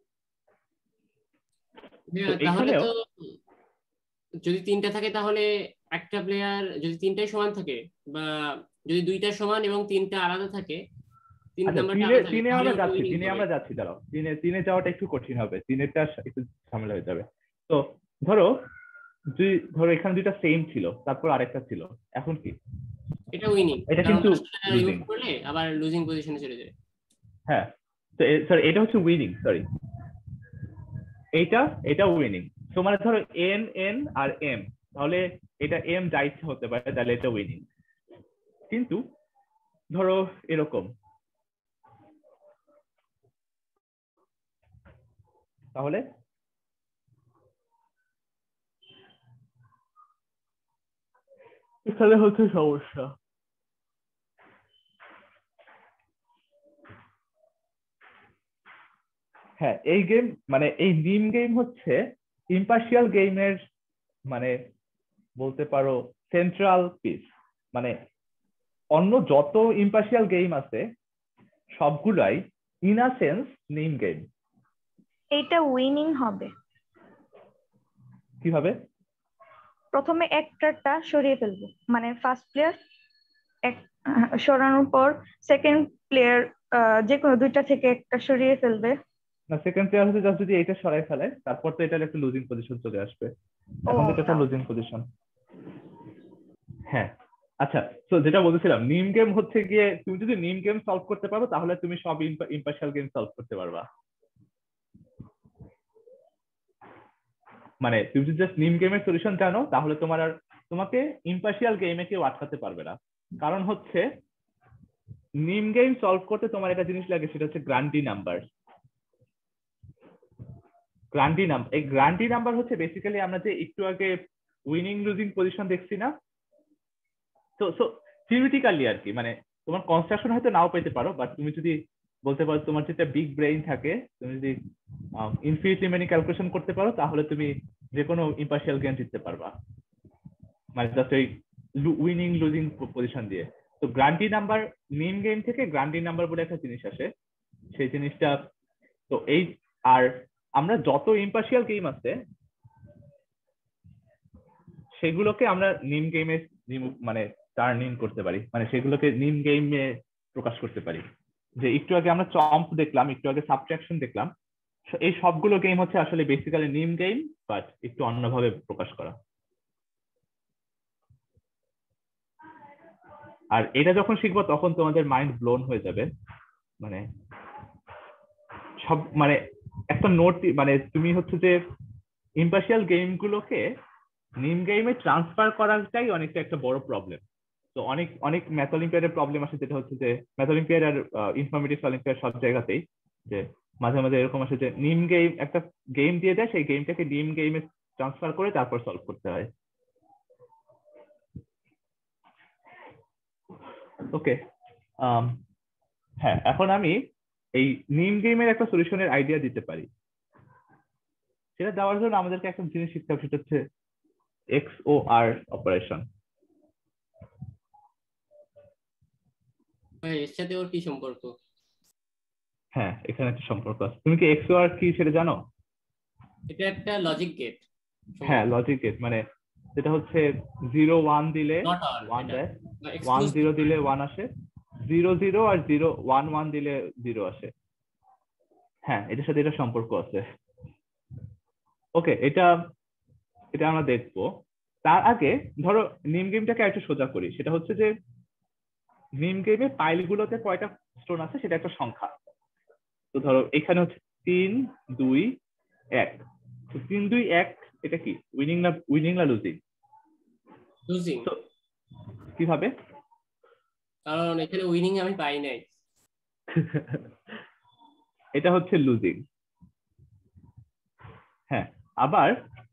হ্যাঁ তো তাহলে এখানেও তো যদি তিনটা থাকে তাহলে একটা প্লেয়ার যদি তিনটাই সমান থাকে বা যদি দুইটা সমান এবং তিনটা আলাদা থাকে, তিন আচ্ছা নাম্বারটা তিনে আলাদা থাকে তিনে তাহলে আমরা ওটা যাচ্ছি winning তিনে হবে। আমরা যাচ্ছি দাঁড়াও, তিনে তিনে যাওয়াটা একটু কঠিন হবে, তিনেরটা একটু ঝামেলা হয়ে যাবে। তো ধরো দুই ধরো এখানে দুইটা সেম ছিল, তারপর আরেকটা ছিল, এখন কি? এটা উইনিং, এটা কিন্তু রিমুভ losing। করলে আবার লুজিং পজিশনে চলে যায়। হ্যাঁ, তো সরি এটা হচ্ছে উইনিং, সরি এইটা এটা উইনিং। তো মানে ধরো এন এন আর এম, তাহলে এটা এম যা ইচ্ছা হতে পারে, তাহলে এটা উইনিং। কিন্তু ধরো এরকম, তাহলে এখানে হচ্ছে সমস্যা। হ্যাঁ, এই গেম মানে এই নিম গেম হচ্ছে ইম্পার্শিয়াল গেমের মানে বলতে পারো সেন্ট্রাল পিস। মানে অন্য যত ইম্পার্শিয়াল গেম আছে সবগুলাই in a sense nim game. এইটা উইনিং হবে। কিভাবে? প্রথমে একটাটা সরিয়ে ফেলবো, মানে ফার্স্ট প্লেয়ার এক আহ, সরানোর পর সেকেন্ড প্লেয়ার যে কোনো দুইটা থেকে একটা সরিয়ে ফেলবে। না, সেকেন্ড প্লেয়ার হচ্ছে just যদি এইটা সরাই ফেলে তারপর তো এটার একটা লুজিং পজিশন চলে আসবে। ও, এখন তো এটা একটা তাও। Losing position. হ্যাঁ, আচ্ছা, তো যেটা বলছিলাম নিম গেম হচ্ছে গিয়ে তুমি যদি নিম গেম সলভ করতে পারো তাহলে তুমি সব ইম্পার্শিয়াল গেম সলভ করতে পারবা। মানে তুমি যদি জাস্ট নিম গেমের সলিউশন জানো তাহলে তোমার আর তোমাকে ইম্পার্শিয়াল গেমে কেউ আটকাতে পারবে না। কারণ হচ্ছে নিম গেম সলভ করতে তোমার একটা জিনিস লাগে, সেটা হচ্ছে গ্রান্টি নাম্বার। গ্রান্টি নাম্বার এই গ্রান্টি নাম্বার হচ্ছে বেসিক্যালি আমরা যে একটু আগে উইনিং লুজিং পজিশন দেখছি না, তো সো থিওরিটিক্যালি আর কি, মানে তোমার কনস্ট্রাকশন হয়তো নাও পেতে পারো, বাট তুমি যদি বলতে পারো তোমার যেটা বিগ ব্রেইন থাকে, তুমি যদি ইনফিনিটলি মেনি ক্যালকুলেশন করতে পারো তাহলে তুমি যে কোনো ইম্পার্শিয়াল গেম জিততে পারবা, মানে জাস্ট ওই উইনিং লুজিং পজিশন দিয়ে। তো গ্রান্টি নাম্বার নিম গেম থেকে গ্রান্টি নাম্বার বলে একটা জিনিস আসে, সেই জিনিসটা তো এই আর আমরা যত ইম্পার্শিয়াল গেম আছে সেগুলোকে আমরা নিম গেমে মানে টার্ন ইন করতে পারি, মানে সেগুলোকে নিম গেমে প্রকাশ করতে পারি। যে একটু আগে আমরা চম্প দেখলাম, একটু আগে সাবট্রাকশন দেখলাম, এই সবগুলো গেম হচ্ছে আসলে বেসিক্যালি নিম গেম বাট একটু অন্যভাবে প্রকাশ করা। আর এটা যখন শিখবো তখন তোমাদের মাইন্ড ব্লোন হয়ে যাবে, মানে সব মানে একটা নোট, মানে তুমি হচ্ছে যে ইম্পার্শিয়াল গেম গুলোকে নিম গেমে ট্রান্সফার করাটাই অনেকটা একটা বড় প্রবলেম। তো অনেক অনেক ম্যাথ অলিম্পিয়াডের প্রবলেম আসে, যেটা হচ্ছে যে ম্যাথ অলিম্পিয়াড আর ইনফরমেটিভ অলিম্পিয়াড সব জায়গাতেই যে মাঝে মাঝে এরকম আসে যে নিম গেম একটা গেম দিয়ে দেয়, সেই গেমটাকে নিম গেমে ট্রান্সফার করে তারপর সলভ করতে হয়। ওকে, হ্যাঁ, এখন আমি এই নিম গেমের একটা সলিউশনের আইডিয়া দিতে পারি। সেটা দেওয়ার জন্য আমাদেরকে একটা জিনিস শিখতে হবে, সেটা হচ্ছে এক্স ও আর অপারেশন। এর সাথে ওর কি সম্পর্ক? হ্যাঁ, এখানে একটা সম্পর্ক আছে। তুমি কি এক্স ও আর কি সেটা জানো? এটা একটা লজিক গেট। হ্যাঁ, লজিক গেট, মানে যেটা হচ্ছে জিরো ওয়ান দিলে ওয়ান দেয়, ওয়ান জিরো দিলে ওয়ান আসে, জিরো জিরো আর জিরো ওয়ান ওয়ান দিলে জিরো আসে। হ্যাঁ, এটার সাথে এটা সম্পর্ক আছে। ওকে, এটা এটা আমরা দেখবো। তার আগে ধরো নিম গেমটাকে একটু সোজা করি, সেটা হচ্ছে যে নিম গেমে পাইলগুলোতে কয়টা স্টোন আছে সেটা একটা সংখ্যা। তো ধরো এখানে হচ্ছে তিন দুই এক, তো তিন দুই এক এটা কি উইনিং না উইনিং না লুজিং? লুজিং। তো কিভাবে? কারণ এখানে উইনিং আমি পাই নাই। এটা হচ্ছে লুজিং। হ্যাঁ, আবার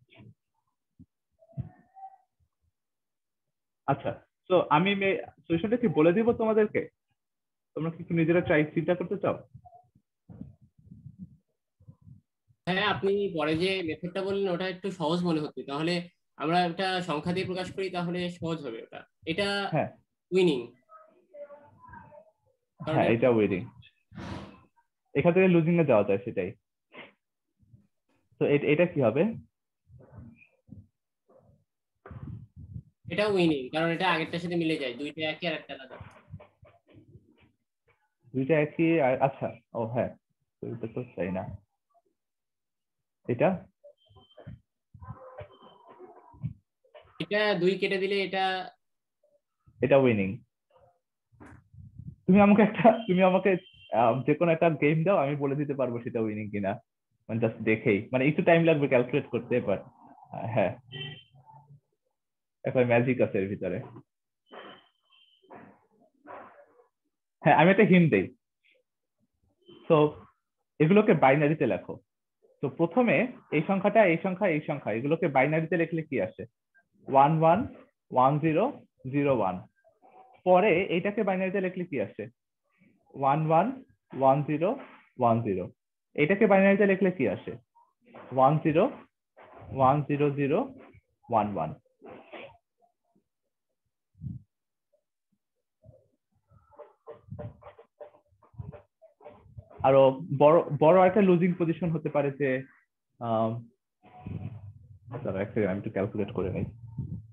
আচ্ছা, তো আমি সলিউশনটা কি বলে দিব তোমাদেরকে? তোমরা কি নিজেরা ট্রাই চিন্তা করতে চাও? হ্যাঁ, আপনি পরে যে মেথডটা বললেন ওটা একটু সহজ মনে হচ্ছে, তাহলে আমরা একটা সংখ্যা দিয়ে প্রকাশ করি তাহলে সহজ হবে ওটা। এটা হ্যাঁ উইনিং। হ্যাঁ, এটা উইনিং। এখান থেকে লুজিং এ যাওয়া যায়, সেটাই। তো এটা কি হবে? এটা উইনিং, কারণ এটা আগেরটার সাথে মিলে যায়, দুইটা একই আর একটা আলাদা। দুইটা একই, আচ্ছা, ও হ্যাঁ, এটা তো তাই না। এটা এটা দুই কেটে দিলে এটা এটা উইনিং। তুমি আমাকে একটা তুমি আমাকে যে কোনো একটা গেম দাও, আমি বলে দিতে পারবো সেটা উইনিং কিনা, মানে জাস্ট দেখেই, মানে একটু টাইম লাগবে ক্যালকুলেট করতে, বাট হ্যাঁ, একটা ম্যাজিক আছে এর ভিতরে। হ্যাঁ, আমি একটা হিন্ট দেই। তো এগুলোকে বাইনারিতে লেখো। তো প্রথমে এই সংখ্যাটা, এই সংখ্যা, এই সংখ্যা, এগুলোকে বাইনারিতে লিখলে কি আসে? One one one zero zero one. পরে এইটাকে বাইনারিতে লিখলে কি আসে? One one one zero one zero. এটাকে বাইনারিতে লিখলে কি আসে? One zero one zero zero one one. আরো বড় বড় একটা লুজিং পজিশন হতে পারে যে, আমি একটু ক্যালকুলেট করে নিই।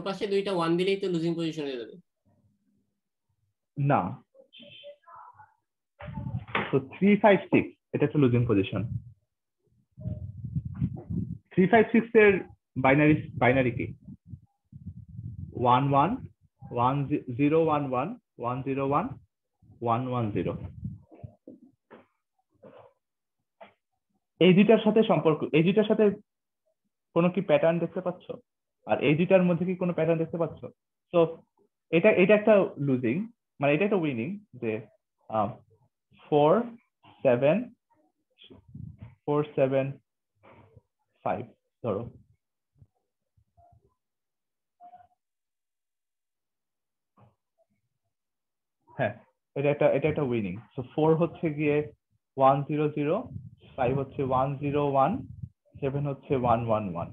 পাশে দুইটা ওয়ান দিলেই তো লুজিং পজিশনে যাবে। না, তো থ্রি ফাইভ সিক্স এটা একটা losing position. Three five six এর বাইনারি বাইনারি কি one one one zero one one one zero one one one zero. এই দুইটার সাথে সম্পর্ক, এই দুইটার সাথে কোনো কি প্যাটার্ন দেখতে পাচ্ছ? আর এই দুইটার মধ্যে কি কোনো প্যাটার্ন দেখতে পাচ্ছ? তো এটা এটা একটা লুজিং, মানে এটা একটা উইনিং যে four seven four seven five ধরো, হ্যাঁ এটা একটা এটা একটা উইনিং। সো ফোর হচ্ছে গিয়ে ওয়ান জিরো জিরো, ফাইভ হচ্ছে ওয়ান জিরো ওয়ান, সেভেন হচ্ছে ওয়ান ওয়ান ওয়ান।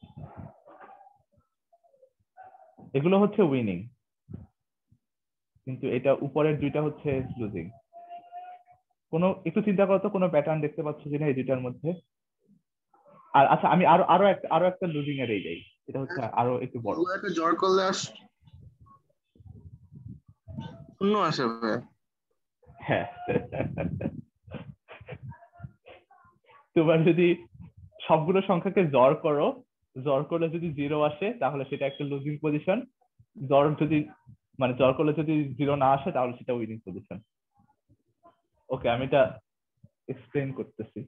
এগুলো হচ্ছে উইনিং, কিন্তু এটা উপরের দুইটা হচ্ছে লুজিং। কোনো একটু চিন্তা করো তো কোনো প্যাটার্ন দেখতে পাচ্ছ কিনা এই দুইটার মধ্যে? আর আচ্ছা আমি আরো আরো একটা আরো একটা লুজিং এর এই যাই, এটা হচ্ছে আরো একটু বড়। একটা জ্বর করলে আস শূন্য আসে ভাই। হ্যাঁ, তোমার যদি সবগুলো সংখ্যাকে জ্বর করো, জ্বর করলে যদি জিরো আসে তাহলে সেটা একটা লুজিং পজিশন। জ্বর যদি মানে জ্বর করলে যদি জিরো না আসে তাহলে সেটা উইনিং পজিশন। ওকে, আমি এটা এক্সপ্লেইন করতেছি।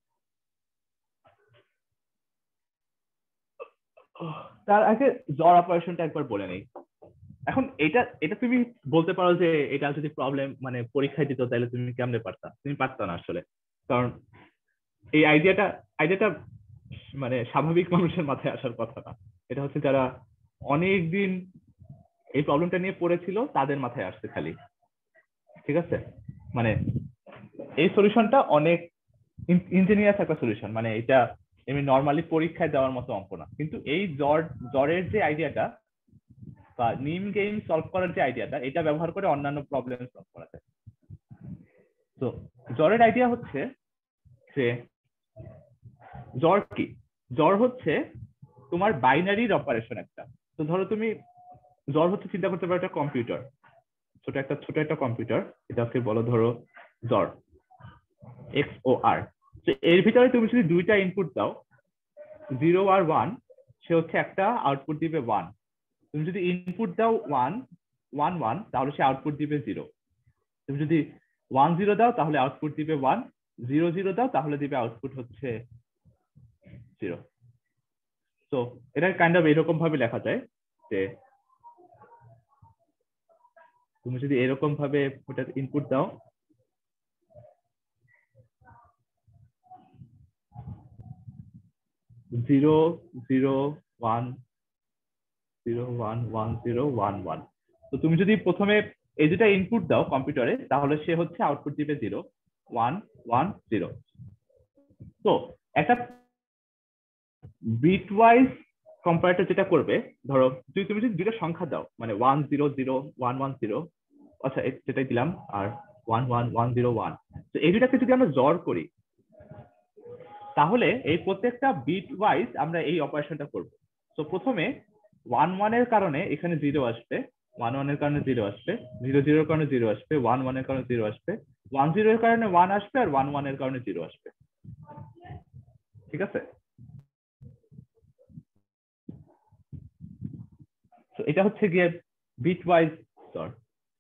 তার আগে জ্বর অপারেশনটা একবার বলে নেই। এখন এটা এটা তুমি বলতে পারো যে এটা যদি প্রবলেম মানে পরীক্ষায় দিত তাহলে তুমি কেমনে পারতা? তুমি পারতা না আসলে, কারণ এই আইডিয়াটা আইডিয়াটা মানে স্বাভাবিক মানুষের মাথায় আসার কথা না। এটা হচ্ছে যারা অনেক দিন এই প্রবলেমটা নিয়ে পড়েছিল তাদের মাথায় আসছে খালি, ঠিক আছে? মানে এই সলিউশনটা অনেক ইঞ্জিনিয়ার একটা সলিউশন, মানে এটা এমনি নর্মালি পরীক্ষায় দেওয়ার মতো অঙ্ক না। কিন্তু এই জ্বর জ্বরের যে আইডিয়াটা বা নিম গেম সলভ করার যে আইডিয়াটা, এটা ব্যবহার করে অন্যান্য প্রবলেম সলভ করা যায়। তো জ্বরের আইডিয়া হচ্ছে যে জ্বর কি? জ্বর হচ্ছে তোমার বাইনারির অপারেশন একটা। তো ধরো তুমি জ্বর হচ্ছে চিন্তা করতে পারো একটা কম্পিউটার, ছোট একটা ছোট একটা কম্পিউটার, এটাকে বলো ধরো জ্বর, এক্স ও আর। তো এর ভিতরে তুমি যদি দুইটা ইনপুট দাও, জিরো আর ওয়ান, সে হচ্ছে একটা আউটপুট দিবে ওয়ান। তুমি যদি ইনপুট দাও ওয়ান ওয়ান ওয়ান তাহলে সে আউটপুট দিবে জিরো। তুমি যদি ওয়ান জিরো দাও তাহলে আউটপুট দিবে ওয়ান, জিরো জিরো দাও তাহলে দিবে আউটপুট হচ্ছে জিরো। তো এটা কাইন্ড অফ এরকম ভাবে লেখা যায় যে তুমি যদি এরকম ভাবে ওটার ইনপুট দাও, zero zero one zero one one zero one one. তো তুমি যদি প্রথমে এই দুটা ইনপুট দাও কম্পিউটারে তাহলে সে হচ্ছে আউটপুট দিবে জিরো ওয়ান ওয়ান জিরো। তো একটা বিট ওয়াইজ কম্পারেটর যেটা করবে, ধরো যদি তুমি যদি দুটো সংখ্যা দাও মানে one zero zero one one zero, আচ্ছা সেটাই দিলাম, আর one one one zero one. তো এই দুটাকে যদি আমরা জ্বর করি তাহলে এই প্রত্যেকটা বিট ওয়াইজ আমরা এই অপারেশনটা করব। তো প্রথমে ওয়ান ওয়ান এর কারণে এখানে জিরো আসবে, ওয়ান ওয়ান এর কারণে জিরো আসবে, জিরো জিরোর কারণে জিরো আসবে, ওয়ান ওয়ান এর কারণে জিরো আসবে, ওয়ান জিরো এর কারণে ওয়ান আসবে, আর ওয়ান ওয়ান এর কারণে জিরো আসবে, ঠিক আছে? তো এটা হচ্ছে গিয়ে বিট ওয়াইজ সর্ট।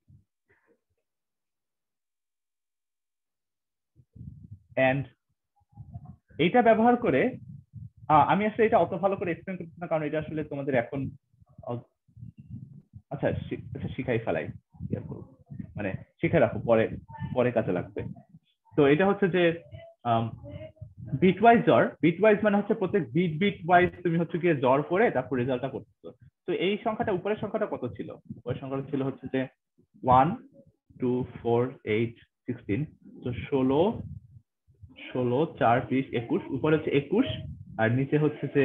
এন্ড এইটা ব্যবহার করে আমি আসলে এটা অত ভালো করে এক্সপ্লেন করছি না, কারণ এটা আসলে তোমাদের এখন আচ্ছা আচ্ছা শিখাই ফেলাই, মানে শিখে রাখো, পরে পরে কাজে লাগবে। তো এটা হচ্ছে যে বিট ওয়াইজ জ্বর। বিট ওয়াইজ মানে হচ্ছে প্রত্যেক বিট বিট ওয়াইজ তুমি হচ্ছে গিয়ে জ্বর করে তারপর রেজাল্টটা করতেছো। তো এই সংখ্যাটা উপরের সংখ্যাটা কত ছিল? উপরের সংখ্যাটা ছিল হচ্ছে যে one two four eight sixteen. তো ষোলো ষোলো চার বিশ একুশ, উপরে হচ্ছে একুশ আর নিচে হচ্ছে যে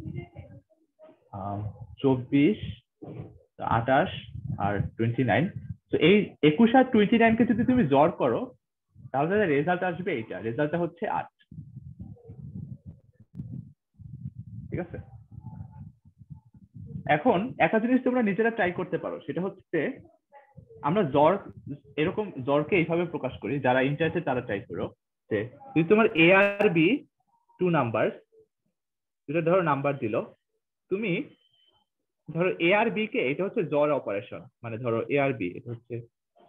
চব্বিশ আঠাশ আর টোয়েন্টি নাইন। তো এই একুশ আর টোয়েন্টি নাইন কে যদি তুমি জ্বর করো তাহলে রেজাল্ট আসবে এইটা, রেজাল্টটা হচ্ছে আট, ঠিক আছে? এখন একটা জিনিস তোমরা নিজেরা ট্রাই করতে পারো, সেটা হচ্ছে আমরা জ্বর এরকম জ্বরকে এইভাবে প্রকাশ করি, যারা ইন্টারেস্টেড তারা ট্রাই করো যে যদি তোমার এ আর বি টু নাম্বার, যেটা ধরো নাম্বার দিল, তুমি ধরো এ আর বি কে, এটা হচ্ছে জ্বর অপারেশন, মানে ধরো এ আর বি এটা হচ্ছে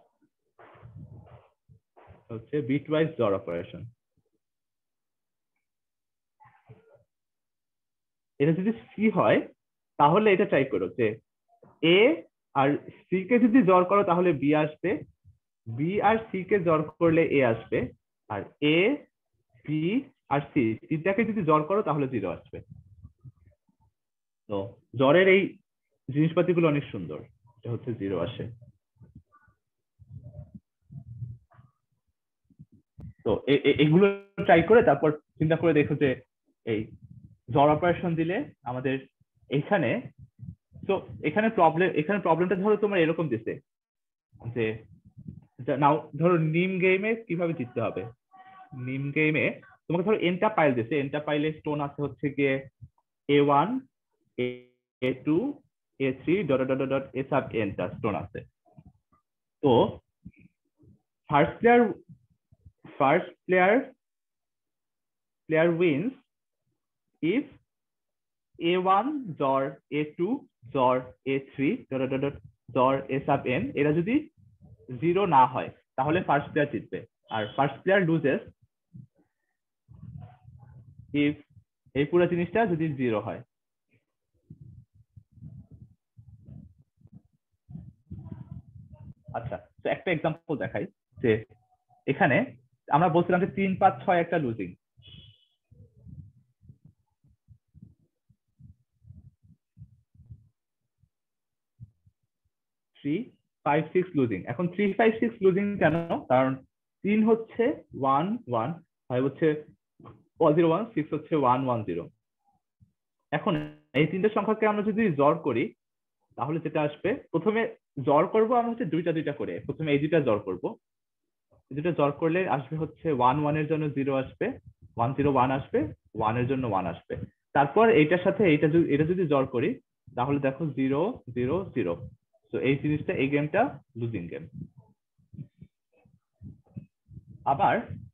হচ্ছে বিটওয়াইজ জ্বর অপারেশন। এটা যদি সি হয় তাহলে এটা ট্রাই করো যে এ আর সি কে যদি জ্বর করো তাহলে বি আসবে, বি আর সি কে জ্বর করলে এ আসবে, আর এ বি আর সি তিনটাকে যদি জ্বর করো তাহলে জিরো আসবে। তো জ্বরের এই জিনিসপাতিগুলো অনেক সুন্দর, এটা হচ্ছে জিরো আসে। তো এগুলো ট্রাই করে তারপর চিন্তা করে দেখো যে এই জ্বর অপারেশন দিলে আমাদের এখানে, তো এখানে প্রবলেম এখানে প্রবলেমটা ধরো তোমার এরকম দিছে যে নাও ধরো নিম গেমে কিভাবে জিততে হবে। নিম গেমে তোমাকে ধরো এনটা পাইল দিছে, এনটা পাইলে স্টোন আছে হচ্ছে গিয়ে এ one A two A three dot dot dot a sub এনটা stone আছে। তো first player first player player wins if A one জ্বর এ টু জ্বর A three dot dot dot জ্বর এ সাব এন এরা যদি জিরো না হয় তাহলে ফার্স্ট প্লেয়ার জিতবে, আর ফার্স্ট প্লেয়ার লুজেস ইফ এই পুরো জিনিসটা যদি জিরো হয়। আচ্ছা, তো একটা এক্সাম্পল দেখাই যে এখানে আমরা বলছিলাম যে তিন পাঁচ ছয় একটা losing, three five six losing. এখন থ্রি ফাইভ সিক্স লুজিং কেন? কারণ তিন হচ্ছে ওয়ান ওয়ান, ফাইভ হচ্ছে জিরো ওয়ান, সিক্স হচ্ছে ওয়ান ওয়ান জিরো। এখন এই তিনটে সংখ্যাকে আমরা যদি জ্বর করি তাহলে যেটা আসবে, প্রথমে জ্বর করবো আমরা হচ্ছে দুইটা দুইটা করে, প্রথমে এই দুইটা জ্বর করবো, এই দুইটা জ্বর করলে আসবে হচ্ছে ওয়ান ওয়ানের জন্য জিরো আসবে, ওয়ান জিরো ওয়ান আসবে, ওয়ানের জন্য ওয়ান আসবে। তারপর এইটার সাথে এইটা যদি এটা যদি জ্বর করি তাহলে দেখো জিরো জিরো জিরো। তো এই জিনিসটা এই গেমটা লুজিং গেম। আবার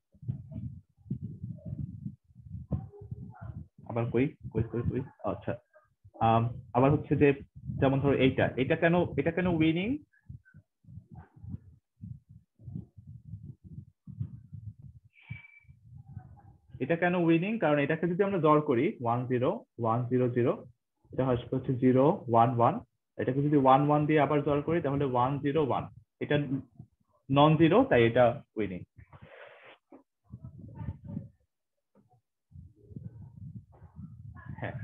আবার কই কই কই কই আচ্ছা, আবার হচ্ছে যে যেমন ধরো এইটা এটা কেন এটা কেন উইনিং, এটা কেন উইনিং? কারণ এটাকে যদি আমরা জ্বর করি one zero one zero zero, এটা হচ্ছে জিরো ওয়ান ওয়ান, এটাকে যদি ওয়ান ওয়ান দিয়ে আবার জ্বর করি তাহলে ওয়ান জিরো ওয়ান, এটা নন জিরো তাই এটা উইনিং। হ্যাঁ,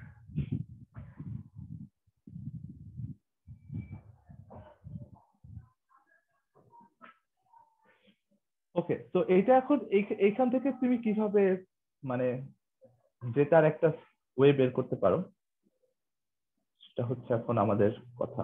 ওকে। তো এইটা এখন এইখান থেকে তুমি কিভাবে মানে জেতার একটা ওয়ে বের করতে পারো, সেটা হচ্ছে এখন আমাদের কথা।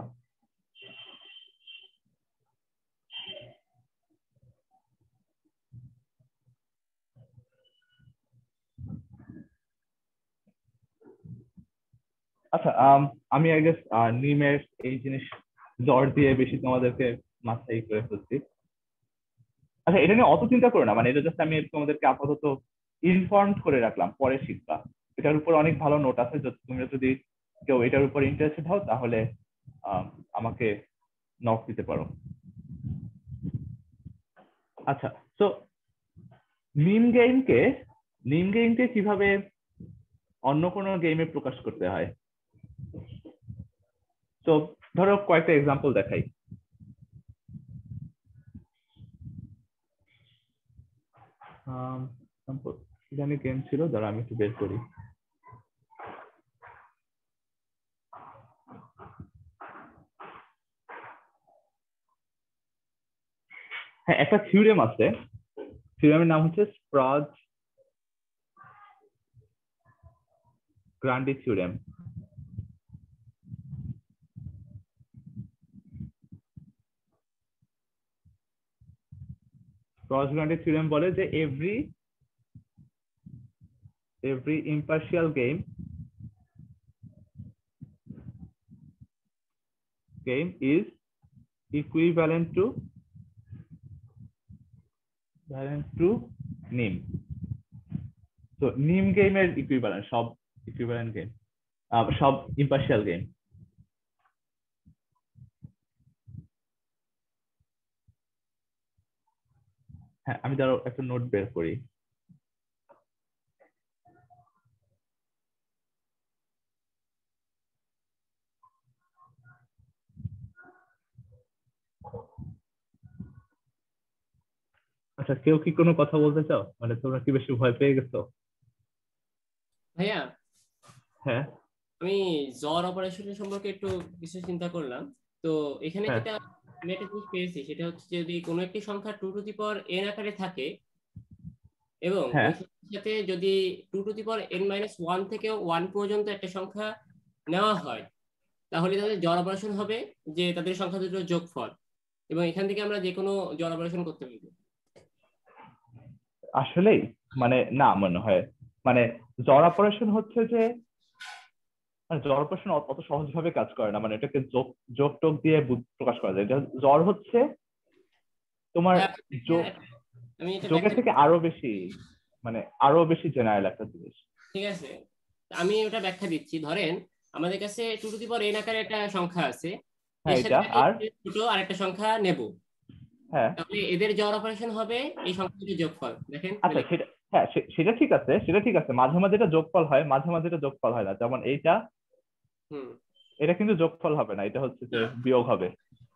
আচ্ছা, আমি আই গেস নিমের এই জিনিস জ্বর দিয়ে বেশি তোমাদেরকে মাথায় করে ফেলছি। আচ্ছা, এটা নিয়ে অত চিন্তা করো না, মানে এটা জাস্ট আমি তোমাদেরকে আপাতত ইনফর্মড করে রাখলাম, পরে শিখবা। এটার উপর অনেক ভালো নোট আছে, তুমি যদি কেউ এটার উপর ইন্টারেস্টেড হও তাহলে আমাকে নক দিতে পারো। আচ্ছা, তো নিম গেমকে নিম গেমকে কিভাবে অন্য কোনো গেমে প্রকাশ করতে হয়, তো ধরো কয়েকটা এক্সাম্পল দেখাই। এখানে গেম ছিল, দাঁড়া আমি একটু বের করি। হ্যাঁ, একটা থিওরেম আছে, থিওরেমের নাম হচ্ছে স্প্রাজ গ্রান্ডি থিওরেম। স্প্রাজ গ্রান্ডি থিওরেম বলে যে every every impartial game game is equivalent to equivalent to nim. So nim game এর equivalent সব equivalent game আহ সব impartial game. হ্যাঁ আমি ধরো একটা নোট বের করি। আচ্ছা কেউ কি কোনো কথা বলতে চাও, মানে তোমরা কি বেশি ভয় পেয়ে গেছো? ভাইয়া হ্যাঁ আমি জ্বর অপারেশনের সম্পর্কে একটু কিছু চিন্তা করলাম। তো এখানে হ্যাঁ। যেটা আমি একটা জিনিস পেয়েছি সেটা হচ্ছে যদি কোনো একটি সংখ্যা two to the power n আকারে থাকে এবং হ্যাঁ। ওই সংখ্যার সাথে যদি two to the power n minus one থেকে ওয়ান পর্যন্ত একটা সংখ্যা নেওয়া হয় তাহলে তাদের জ্বর অপারেশন হবে যে তাদের সংখ্যা দুটোর যোগফল, এবং এখান থেকে আমরা যে কোনো জ্বর অপারেশন করতে পারবো। আসলেই মানে না মনে হয়, মানে জ্বর অপারেশন হচ্ছে যে মানে জ্বর অপারেশন অত সহজভাবে কাজ করে না, মানে এটাকে যোগ যোগ টোগ দিয়ে বুঝ- প্রকাশ করা যায়। এটা জ্বর হচ্ছে তোমার হ্যাঁ, যোগ আমি এটা যোগের ব্যাখ্যা থেকে আরো বেশি মানে আরো বেশি জেনারেল একটা জিনিস। ঠিক আছে, আমি ওটা ব্যাখ্যা দিচ্ছি। ধরেন আমাদের কাছে two to the power n আকারে একটা সংখ্যা আছে, হ্যাঁ এর এটা সাথে আর আমি ছোট আরেকটা সংখ্যা নেব, হ্যাঁ তাহলে এদের জ্বর অপারেশন হবে এই সংখ্যা দুটোর যোগফল। দেখেন আচ্ছা সেটা হ্যাঁ সে- সেটা ঠিক আছে, সেটা ঠিক আছে। মাঝে মাঝে এটা যোগফল হয়, মাঝে মাঝে এটা যোগফল হয় না। যেমন এইটা হুম এটা কিন্তু যোগফল হবে না, এটা হচ্ছে যে বিয়োগ হবে।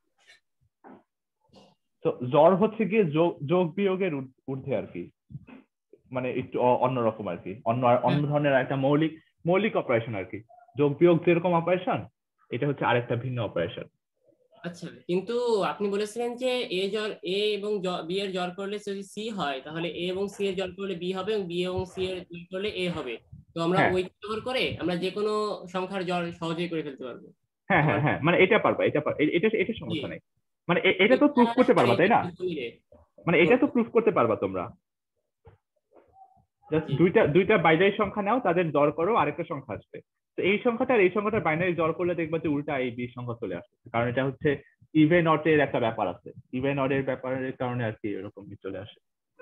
তো জ্বর হচ্ছে গিয়ে যোগ যোগ বিয়োগের ঊর্ধ্ব- ঊর্ধ্বে আর কি, মানে একটু অ- অন্যরকম আর কি, অন্য অন্য ধরনের একটা মৌলিক মৌলিক অপারেশন আর কি। যোগ বিয়োগ যেরকম অপারেশন, এটা হচ্ছে আরেকটা ভিন্ন অপারেশন। আচ্ছা, কিন্তু আপনি বলেছিলেন যে এ জ্বর এ এবং বি এর জ্বর করলে যদি সি হয় তাহলে এ এবং সি এর জ্বর করলে বি হবে এবং বি এবং সি এর জ্বর করলে এ হবে। তো আমরা হ্যাঁ ওই ব্যবহার করে আমরা যে কোনো সংখ্যার জ্বর সহজেই করে ফেলতে পারবো। হ্যাঁ হ্যাঁ আমার- হ্যাঁ মানে এটা পারবা, এটা পারবা, এ- এটা এটা সমস্যা জি। নেই। মানে এ- এটা তো প্রুফ করতে পারবা তাই না? মিলে। মানে এটা তো প্রুফ করতে পারবা তোমরা। Just G. দুইটা দুইটা বাইনারি সংখ্যা নাও, তাদের জ্বর করো, আরেকটা সংখ্যা আসবে। তো এই সংখ্যাটা আর এই সংখ্যাটার বাইনারি জ্বর করলে দেখবা যে উল্টা এই বি সংখ্যা চলে আসছে, কারণ এটা হচ্ছে ইভেন অডের একটা ব্যাপার আছে। ইভেন অডের ব্যাপারের কারণে আর কি এরকম চলে আসে।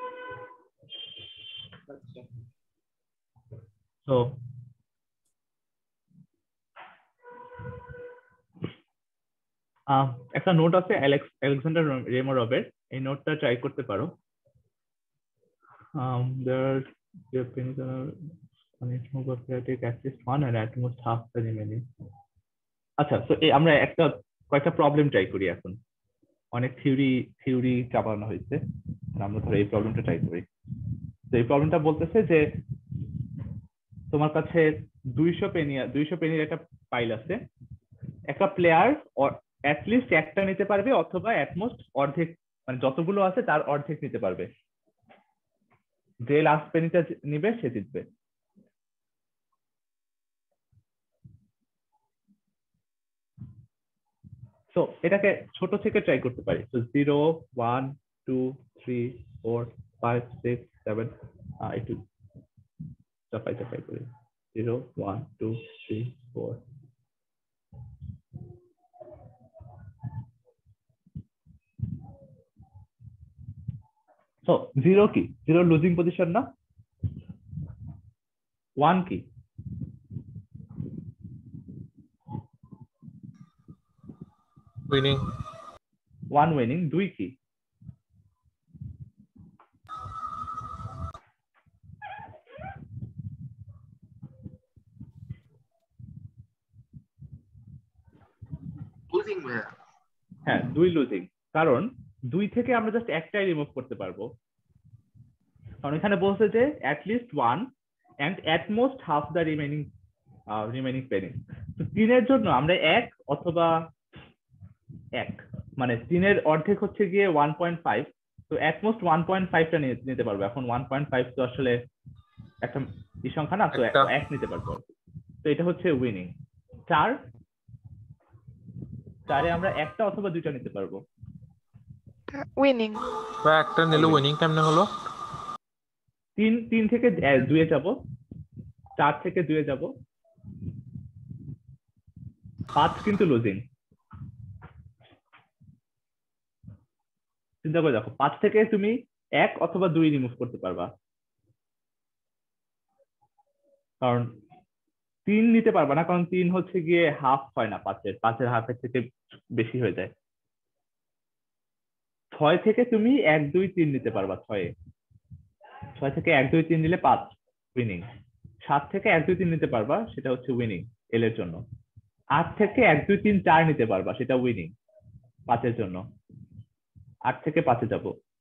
আচ্ছা। তো একটা নোট আছে অ্যালেক্স অ্যালেকজান্ডার রেমোরভের, এই নোটটা ট্রাই করতে পারো। um there the pinnacle on its move of creative at least one and at most half the remaining. আচ্ছা তো এই আমরা একটা কয়েকটা প্রবলেম ট্রাই করি এখন। অনেক থিওরি থিওরি চাপানো হয়েছে, আমরা ধরো এই প্রবলেমটা ট্রাই করি। তো এই প্রবলেমটা বলতেছে যে তোমার কাছে দুইশো পেনি দুইশো পেনির একটা পাইল আছে, একটা প্লেয়ার অ্যাটলিস্ট একটা নিতে পারবে অথবা অ্যাটমোস্ট অর্ধেক, মানে যতগুলো আছে তার অর্ধেক নিতে পারবে। যে লাস্ট পেনিটা নিবে সে জিতবে। তো এটাকে ছোট থেকে ট্রাই করতে পারি। তো zero one two three four five six seven, একটু চাপাই চাপাই করি। Zero one two three four, তো জিরো কি? জিরো লুজিং পজিশন না? ওয়ান কি? উইনিং। One winning. দুই কি? লুজিং ভাইয়া। হ্যাঁ দুই লুজিং, কারণ দুই থেকে আমরা জাস্ট একটাই রিমুভ করতে পারবো, কারণ এখানে বলছে যে at least one and at most half the remaining remaining penny. তো তিনের জন্য আমরা এক অথবা এক, মানে তিনের অর্ধেক হচ্ছে গিয়ে ওয়ান পয়েন্ট ফাইভ, তো অ্যাটমোস্ট ওয়ান পয়েন্ট ফাইভটা নিতে পারবো। এখন ওয়ান পয়েন্ট ফাইভ তো আসলে একটা এই সংখ্যা না, তো একটা। এক নিতে পারবো। তো এটা হচ্ছে উইনিং। চার, চারে আমরা একটা অথবা দুইটা নিতে পারবো। উইনিং। বা একটা নিলে উইনিং কেমনে হলো? তিন তিন থেকে দুয়ে যাব, চার থেকে দুয়ে যাব, পাঁচ কিন্তু লুজিং। চিন্তা করে দেখো, পাঁচ থেকে তুমি এক অথবা দুই রিমুভ করতে পারবা, কারণ তিন নিতে পারবা না, কারণ তিন হচ্ছে গিয়ে হাফ হয় না পাঁচের, পাঁচের হাফের থেকে বেশি হয়ে যায়। ছয় থেকে তুমি এক দুই তিন নিতে পারবা, ছয়ে ছয় থেকে এক দুই তিন নিলে পাঁচ উইনিং। সাত থেকে এক দুই তিন নিতে পারবা, সেটা হচ্ছে উইনিং এল এর জন্য। আট থেকে এক দুই তিন চার নিতে পারবা, সেটা উইনিং পাঁচের জন্য। আট থেকে পাঁচে যাব,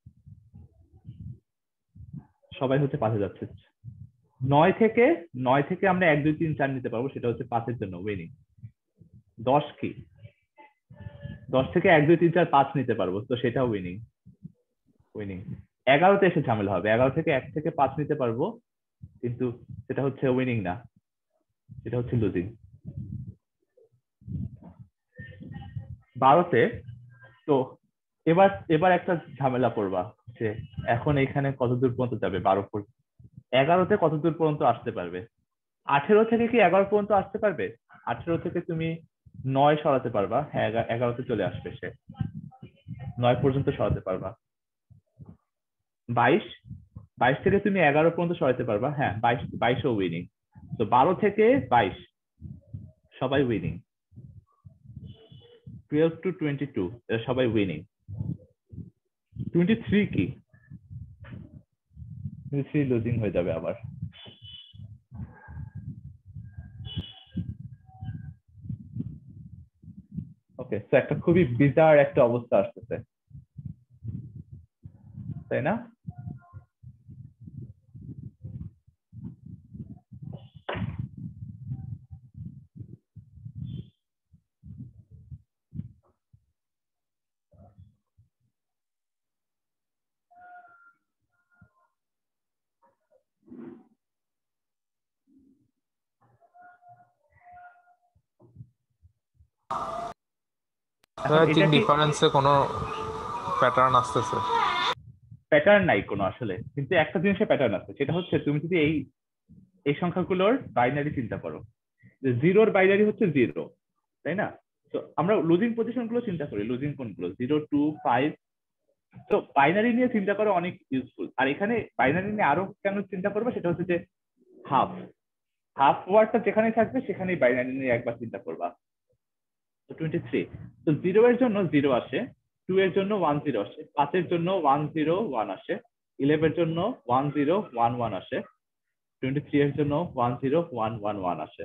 সবাই হচ্ছে পাঁচে যাচ্ছে। নয় থেকে নয় থেকে আমরা এক দুই তিন চার নিতে পারবো, সেটা হচ্ছে পাঁচের জন্য উইনিং। দশ কি, দশ থেকে এক দুই তিন চার পাঁচ নিতে পারবো, তো সেটাও উইনিং উইনিং। এগারোতে এসে ঝামেলা হবে, এগারো থেকে এক থেকে পাঁচ নিতে পারবো, কিন্তু সেটা হচ্ছে উইনিং না, সেটা হচ্ছে লুজিং। বারোতে তো এবার এবার একটা ঝামেলা পড়বা যে এখন এখানে কত দূর পর্যন্ত যাবে, বারো পর্যন্ত। এগারোতে কত দূর পর্যন্ত আসতে পারবে? আঠেরো থেকে কি এগারো পর্যন্ত আসতে পারবে? আঠেরো থেকে তুমি নয় সরাতে পারবা, হ্যাঁ এগারোতে চলে আসবে সে, নয় পর্যন্ত সরাতে পারবা। বাইশ বাইশ থেকে তুমি এগারো পর্যন্ত সরাতে পারবা, হ্যাঁ বাইশ বাইশও উইনিং। তো বারো থেকে বাইশ সবাই winning. Twelve to twenty two এরা সবাই উইনিং। টোয়েন্টি থ্রি কি, টোয়েন্টি থ্রি লুজিং হয়ে যাবে আবার। ওকে, তো একটা খুবই বিজার একটা অবস্থা আসতেছে, তাই না? আই থিংক ডিফারেন্সে কোনো প্যাটার্ন আসতেছে। প্যাটার্ন নাই কোনো আসলে, কিন্তু একটা জিনিসের প্যাটার্ন আছে, সেটা হচ্ছে তুমি যদি এই এই সংখ্যাগুলোর বাইনারি চিন্তা করো, যে জিরোর বাইনারি হচ্ছে জিরো, তাই না? তো আমরা লুজিং পজিশন গুলো চিন্তা করি, লুজিং কোনগুলো, জিরো টু ফাইভ। তো বাইনারি নিয়ে চিন্তা করা অনেক ইউজফুল। আর এখানে বাইনারি নিয়ে আরো কেন চিন্তা করবো, সেটা হচ্ছে যে হাফ হাফ ওয়ার্ডটা যেখানে থাকবে সেখানেই বাইনারি নিয়ে একবার চিন্তা করবা। তো টোয়েন্টি থ্রি, তো জিরো এর জন্য জিরো আসে, টু এর জন্য ওয়ান জিরো আসে, পাঁচের জন্য ওয়ান জিরো ওয়ান আসে, ইলেভেন এর জন্য ওয়ান জিরো ওয়ান ওয়ান আসে, টোয়েন্টি থ্রি এর জন্য one zero one one one আসে।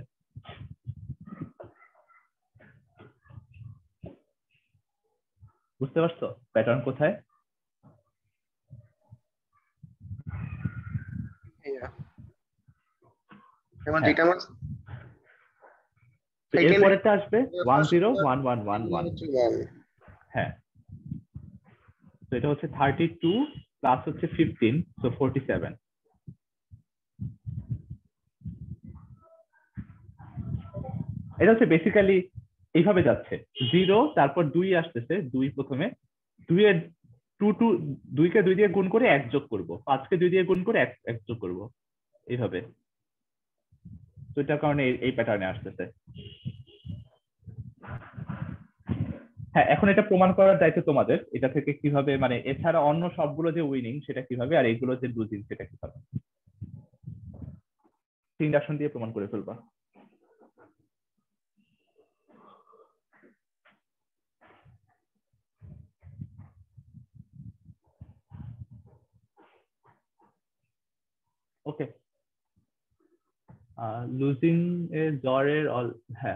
বুঝতে পারছো প্যাটার্ন কোথায়? এরপরেটা আসবে one zero one one one one. হ্যাঁ, তো এটা হচ্ছে থার্টি টু প্লাস হচ্ছে ফিফটিন, সো ফোরটি সেভেন। এটা হচ্ছে বেসিক্যালি এইভাবে যাচ্ছে, জিরো তারপর দুই আসতেছে, দুই প্রথমে, দুই এর টু টু দুইকে দুই দিয়ে গুণ করে এক যোগ করবো, পাঁচকে দুই দিয়ে গুণ করে এক এক যোগ করবো, এইভাবে। তো এটার কারণে এই প্যাটার্নে আসতেছে। হ্যাঁ, এখন এটা প্রমাণ করার দায়িত্ব তোমাদের, এটা থেকে কিভাবে, মানে এছাড়া অন্য সবগুলো যে উইনিং সেটা কিভাবে, আর এইগুলো যে লুজিং সেটা কিভাবে ইন্ডাকশন দিয়ে প্রমাণ করে ফেলবা। ওকে, লুজিং এর জ্বরের অল, হ্যাঁ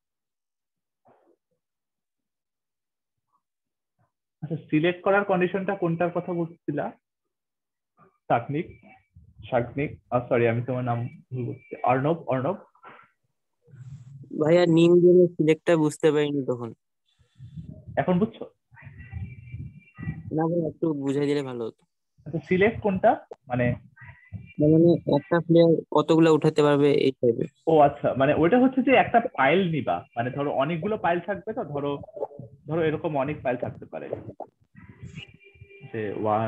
আচ্ছা, সিলেক্ট করার কন্ডিশনটা কোনটার কথা বলছিলা? শাকনিক শাকনিক সরি আমি তোমার নাম ভুল বলছি। অর্ণব অর্ণব ভাইয়া নিম গেমে সিলেক্টটা বুঝতে পারিনি তখন। এখন বুঝছো? না ভাই, একটু বুঝাই দিলে ভালো হতো। আচ্ছা, সিলেক্ট কোনটা মানে? মানে একটা প্লেয়ার কতগুলো উঠাতে পারবে এই টাইপের। ও আচ্ছা, মানে ওইটা হচ্ছে যে একটা পাইল নিবা, মানে ধরো অনেকগুলো পাইল থাকবে, তো ধরো ধরো এরকম অনেক পাইল থাকতে পারে, যে ওয়ান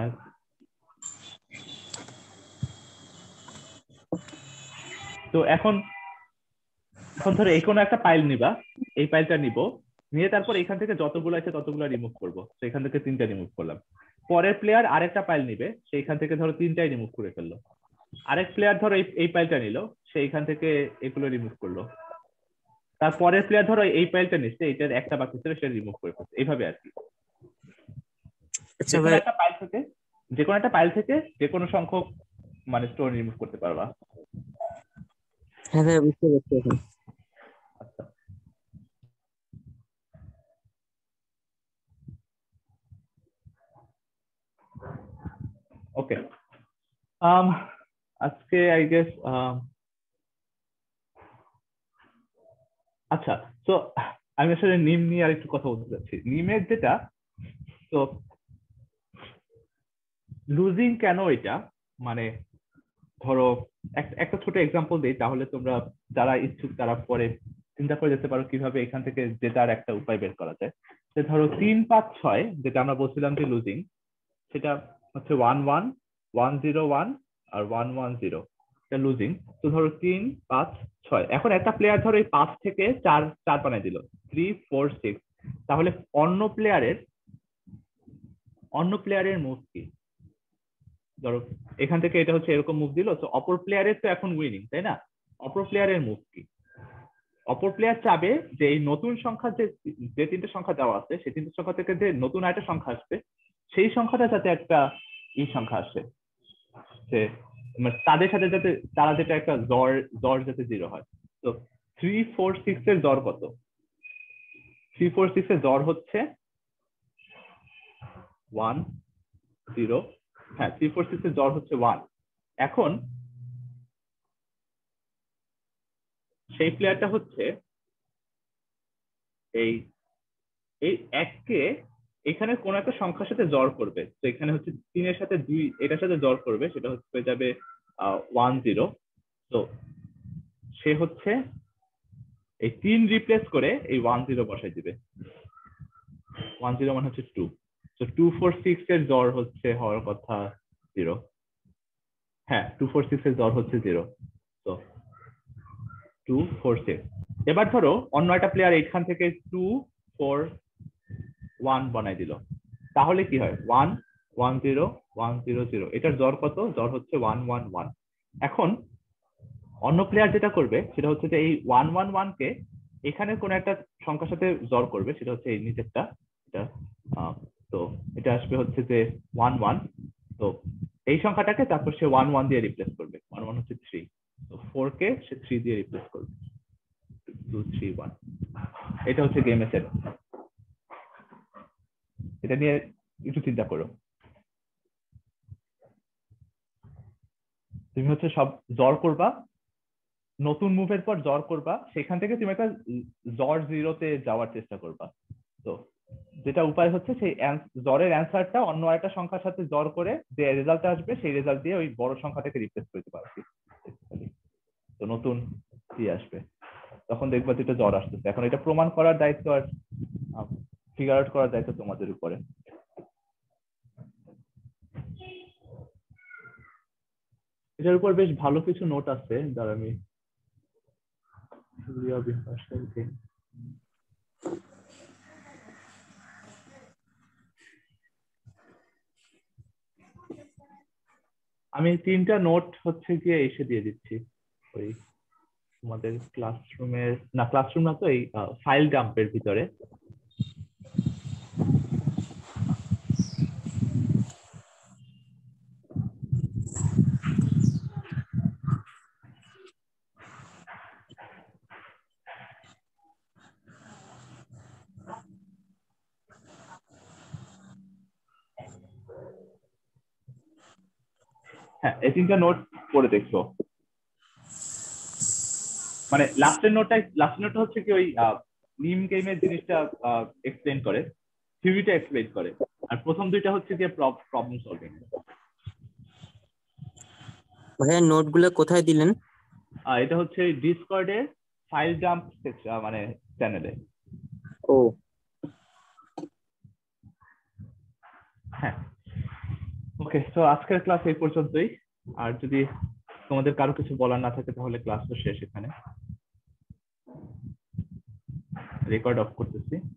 তো এখন এখন ধরো এই কোনো একটা পাইল নিবা, এই পাইলটা নিব, নিয়ে তারপর এখান থেকে যতগুলো আছে ততগুলো রিমুভ করবো, তো এখান থেকে তিনটা রিমুভ করলাম। পরের প্লেয়ার আরেকটা পাইল নিবে, সেইখান থেকে ধরো তিনটাই রিমুভ করে ফেললো। আরেক প্লেয়ার ধরো এই পাইলটা নিল, সেইখান থেকে এগুলো রিমুভ করলো। তারপরের প্লেয়ার ধরো এই পাইলটা নিচ্ছে, এটার একটা বাকি ছিল সেটা রিমুভ করে ফেলছে, এইভাবে আর কি। যে কোনো একটা পাইল থেকে যে কোনো একটা পাইল থেকে যে কোনো সংখ্যক মানে স্টোন রিমুভ করতে পারবা। হ্যাঁ ভাই বুঝতে পারছি এখন। আচ্ছা, ওকে। um আজকে আই গেস আচ্ছা, তো আমি আসলে নিম নিয়ে আর একটু কথা বলতে চাচ্ছি। নিমের যেটা, তো লুজিং কেন এটা, মানে ধরো একটা ছোট এক্সাম্পল দিই, তাহলে তোমরা যারা ইচ্ছুক তারা পরে চিন্তা করে যেতে পারো কিভাবে এখান থেকে জেতার একটা উপায় বের করা যায়। যে ধরো তিন পাঁচ ছয় যেটা আমরা বলছিলাম যে লুজিং, সেটা হচ্ছে one one one zero one আর ওয়ান ওয়ান জিরো, এটা লুজিং। তো ধরো তিন পাঁচ ছয়, এখন একটা প্লেয়ার ধরো এই পাঁচ থেকে চার চার বানাই দিল, থ্রি ফোর সিক্স, তাহলে অন্য প্লেয়ারের অন্য প্লেয়ারের মুভ কি? ধরো এখান থেকে এটা হচ্ছে এরকম মুভ দিল, তো অপর প্লেয়ারের তো এখন উইনিং, তাই না? অপর প্লেয়ারের মুভ কি? অপর প্লেয়ার চাবে যে এই নতুন সংখ্যা যে যে তিনটে সংখ্যা দেওয়া আছে, সেই তিনটে সংখ্যা থেকে যে নতুন একটা সংখ্যা আসবে, সেই সংখ্যাটা যাতে একটা ই সংখ্যা আসে, যে তাদের সাথে যাতে তারা যেটা একটা জ্বর জ্বর যাতে জিরো হয়। তো থ্রি ফোর সিক্স এর জ্বর কত? থ্রি ফোর সিক্স এর জ্বর হচ্ছে ওয়ান জিরো, হ্যাঁ থ্রি ফোর সিক্স এর জ্বর হচ্ছে ওয়ান। এখন সেই প্লেয়ারটা হচ্ছে এই এই এককে এখানে কোন একটা সংখ্যার সাথে জ্বর করবে, তো এখানে হচ্ছে তিনের সাথে দুই এটার সাথে জ্বর করবে, সেটা হচ্ছে হয়ে যাবে ওয়ান জিরো। তো সে হচ্ছে এই তিন রিপ্লেস করে এই ওয়ান জিরো বসাই দিবে। ওয়ান জিরো মানে হচ্ছে টু, তো টু ফোর সিক্স এর জ্বর হচ্ছে হওয়ার কথা জিরো, হ্যাঁ টু ফোর সিক্স এর জ্বর হচ্ছে জিরো। তো টু ফোর সিক্স, এবার ধরো অন্য একটা প্লেয়ার এইখান থেকে টু ফোর ওয়ান বানাই দিল, তাহলে কি হয়? One one zero one zero zero, এটার জ্বর কত? জ্বর হচ্ছে ওয়ান ওয়ান ওয়ান। এখন অন্য প্লেয়ার যেটা করবে সেটা হচ্ছে যে এই ওয়ান ওয়ান ওয়ান কে এখানে কোন একটা সংখ্যার সাথে জ্বর করবে, সেটা হচ্ছে এই নিচেরটা, এটা তো এটা আসবে হচ্ছে যে ওয়ান ওয়ান। তো এই সংখ্যাটাকে তারপর সে ওয়ান ওয়ান দিয়ে রিপ্লেস করবে, ওয়ান ওয়ান হচ্ছে থ্রি, তো ফোর কে সে থ্রি দিয়ে রিপ্লেস করবে, টু থ্রি ওয়ান। এটা হচ্ছে গেমের সেট। এটা নিয়ে একটু চিন্তা করো। তুমি হচ্ছে সব জ্বর করবা, নতুন মুভের পর জ্বর করবা, সেখান থেকে তুমি একটা জ্বর জিরোতে যাওয়ার চেষ্টা করবা। তো যেটা উপায় হচ্ছে সেই জ্বরের অ্যান্সারটা অন্য একটা সংখ্যার সাথে জ্বর করে যে রেজাল্ট আসবে, সেই রেজাল্ট দিয়ে ওই বড় সংখ্যাটাকে রিপ্লেস করতে পারছি, তো নতুন কি আসবে, তখন দেখবা যেটা জ্বর আসতেছে। এখন এটা প্রমাণ করার দায়িত্ব আর ফিগার আউট করার দায়িত্ব তোমাদের উপরে। এটার উপর বেশ ভালো কিছু নোট আছে, যার আমি আমি তিনটা নোট হচ্ছে গিয়ে এসে দিয়ে দিচ্ছি ওই তোমাদের ক্লাসরুমের, না ক্লাসরুম না তো এই ফাইল ডাম্পের ভিতরে। হ্যাঁ এই তিনটা নোট পড়ে দেখছো, মানে লাস্টের নোটটা লাস্টের নোটটা হচ্ছে কি ওই নিম গেমের জিনিসটা এক্সপ্লেইন করে, থিওরিটা এক্সপ্লেইন করে, আর প্রথম দুইটা হচ্ছে যে প্রবলেম সলভিং। ভাইয়া নোটগুলো কোথায় দিলেন? এটা হচ্ছে ডিসকর্ডে ফাইল জাম্প মানে চ্যানেলে। ও হ্যাঁ ওকে, তো আজকের ক্লাস এই পর্যন্তই। আর যদি তোমাদের কারো কিছু বলার না থাকে তাহলে ক্লাস তো শেষ, এখানে রেকর্ড অফ করতেছি।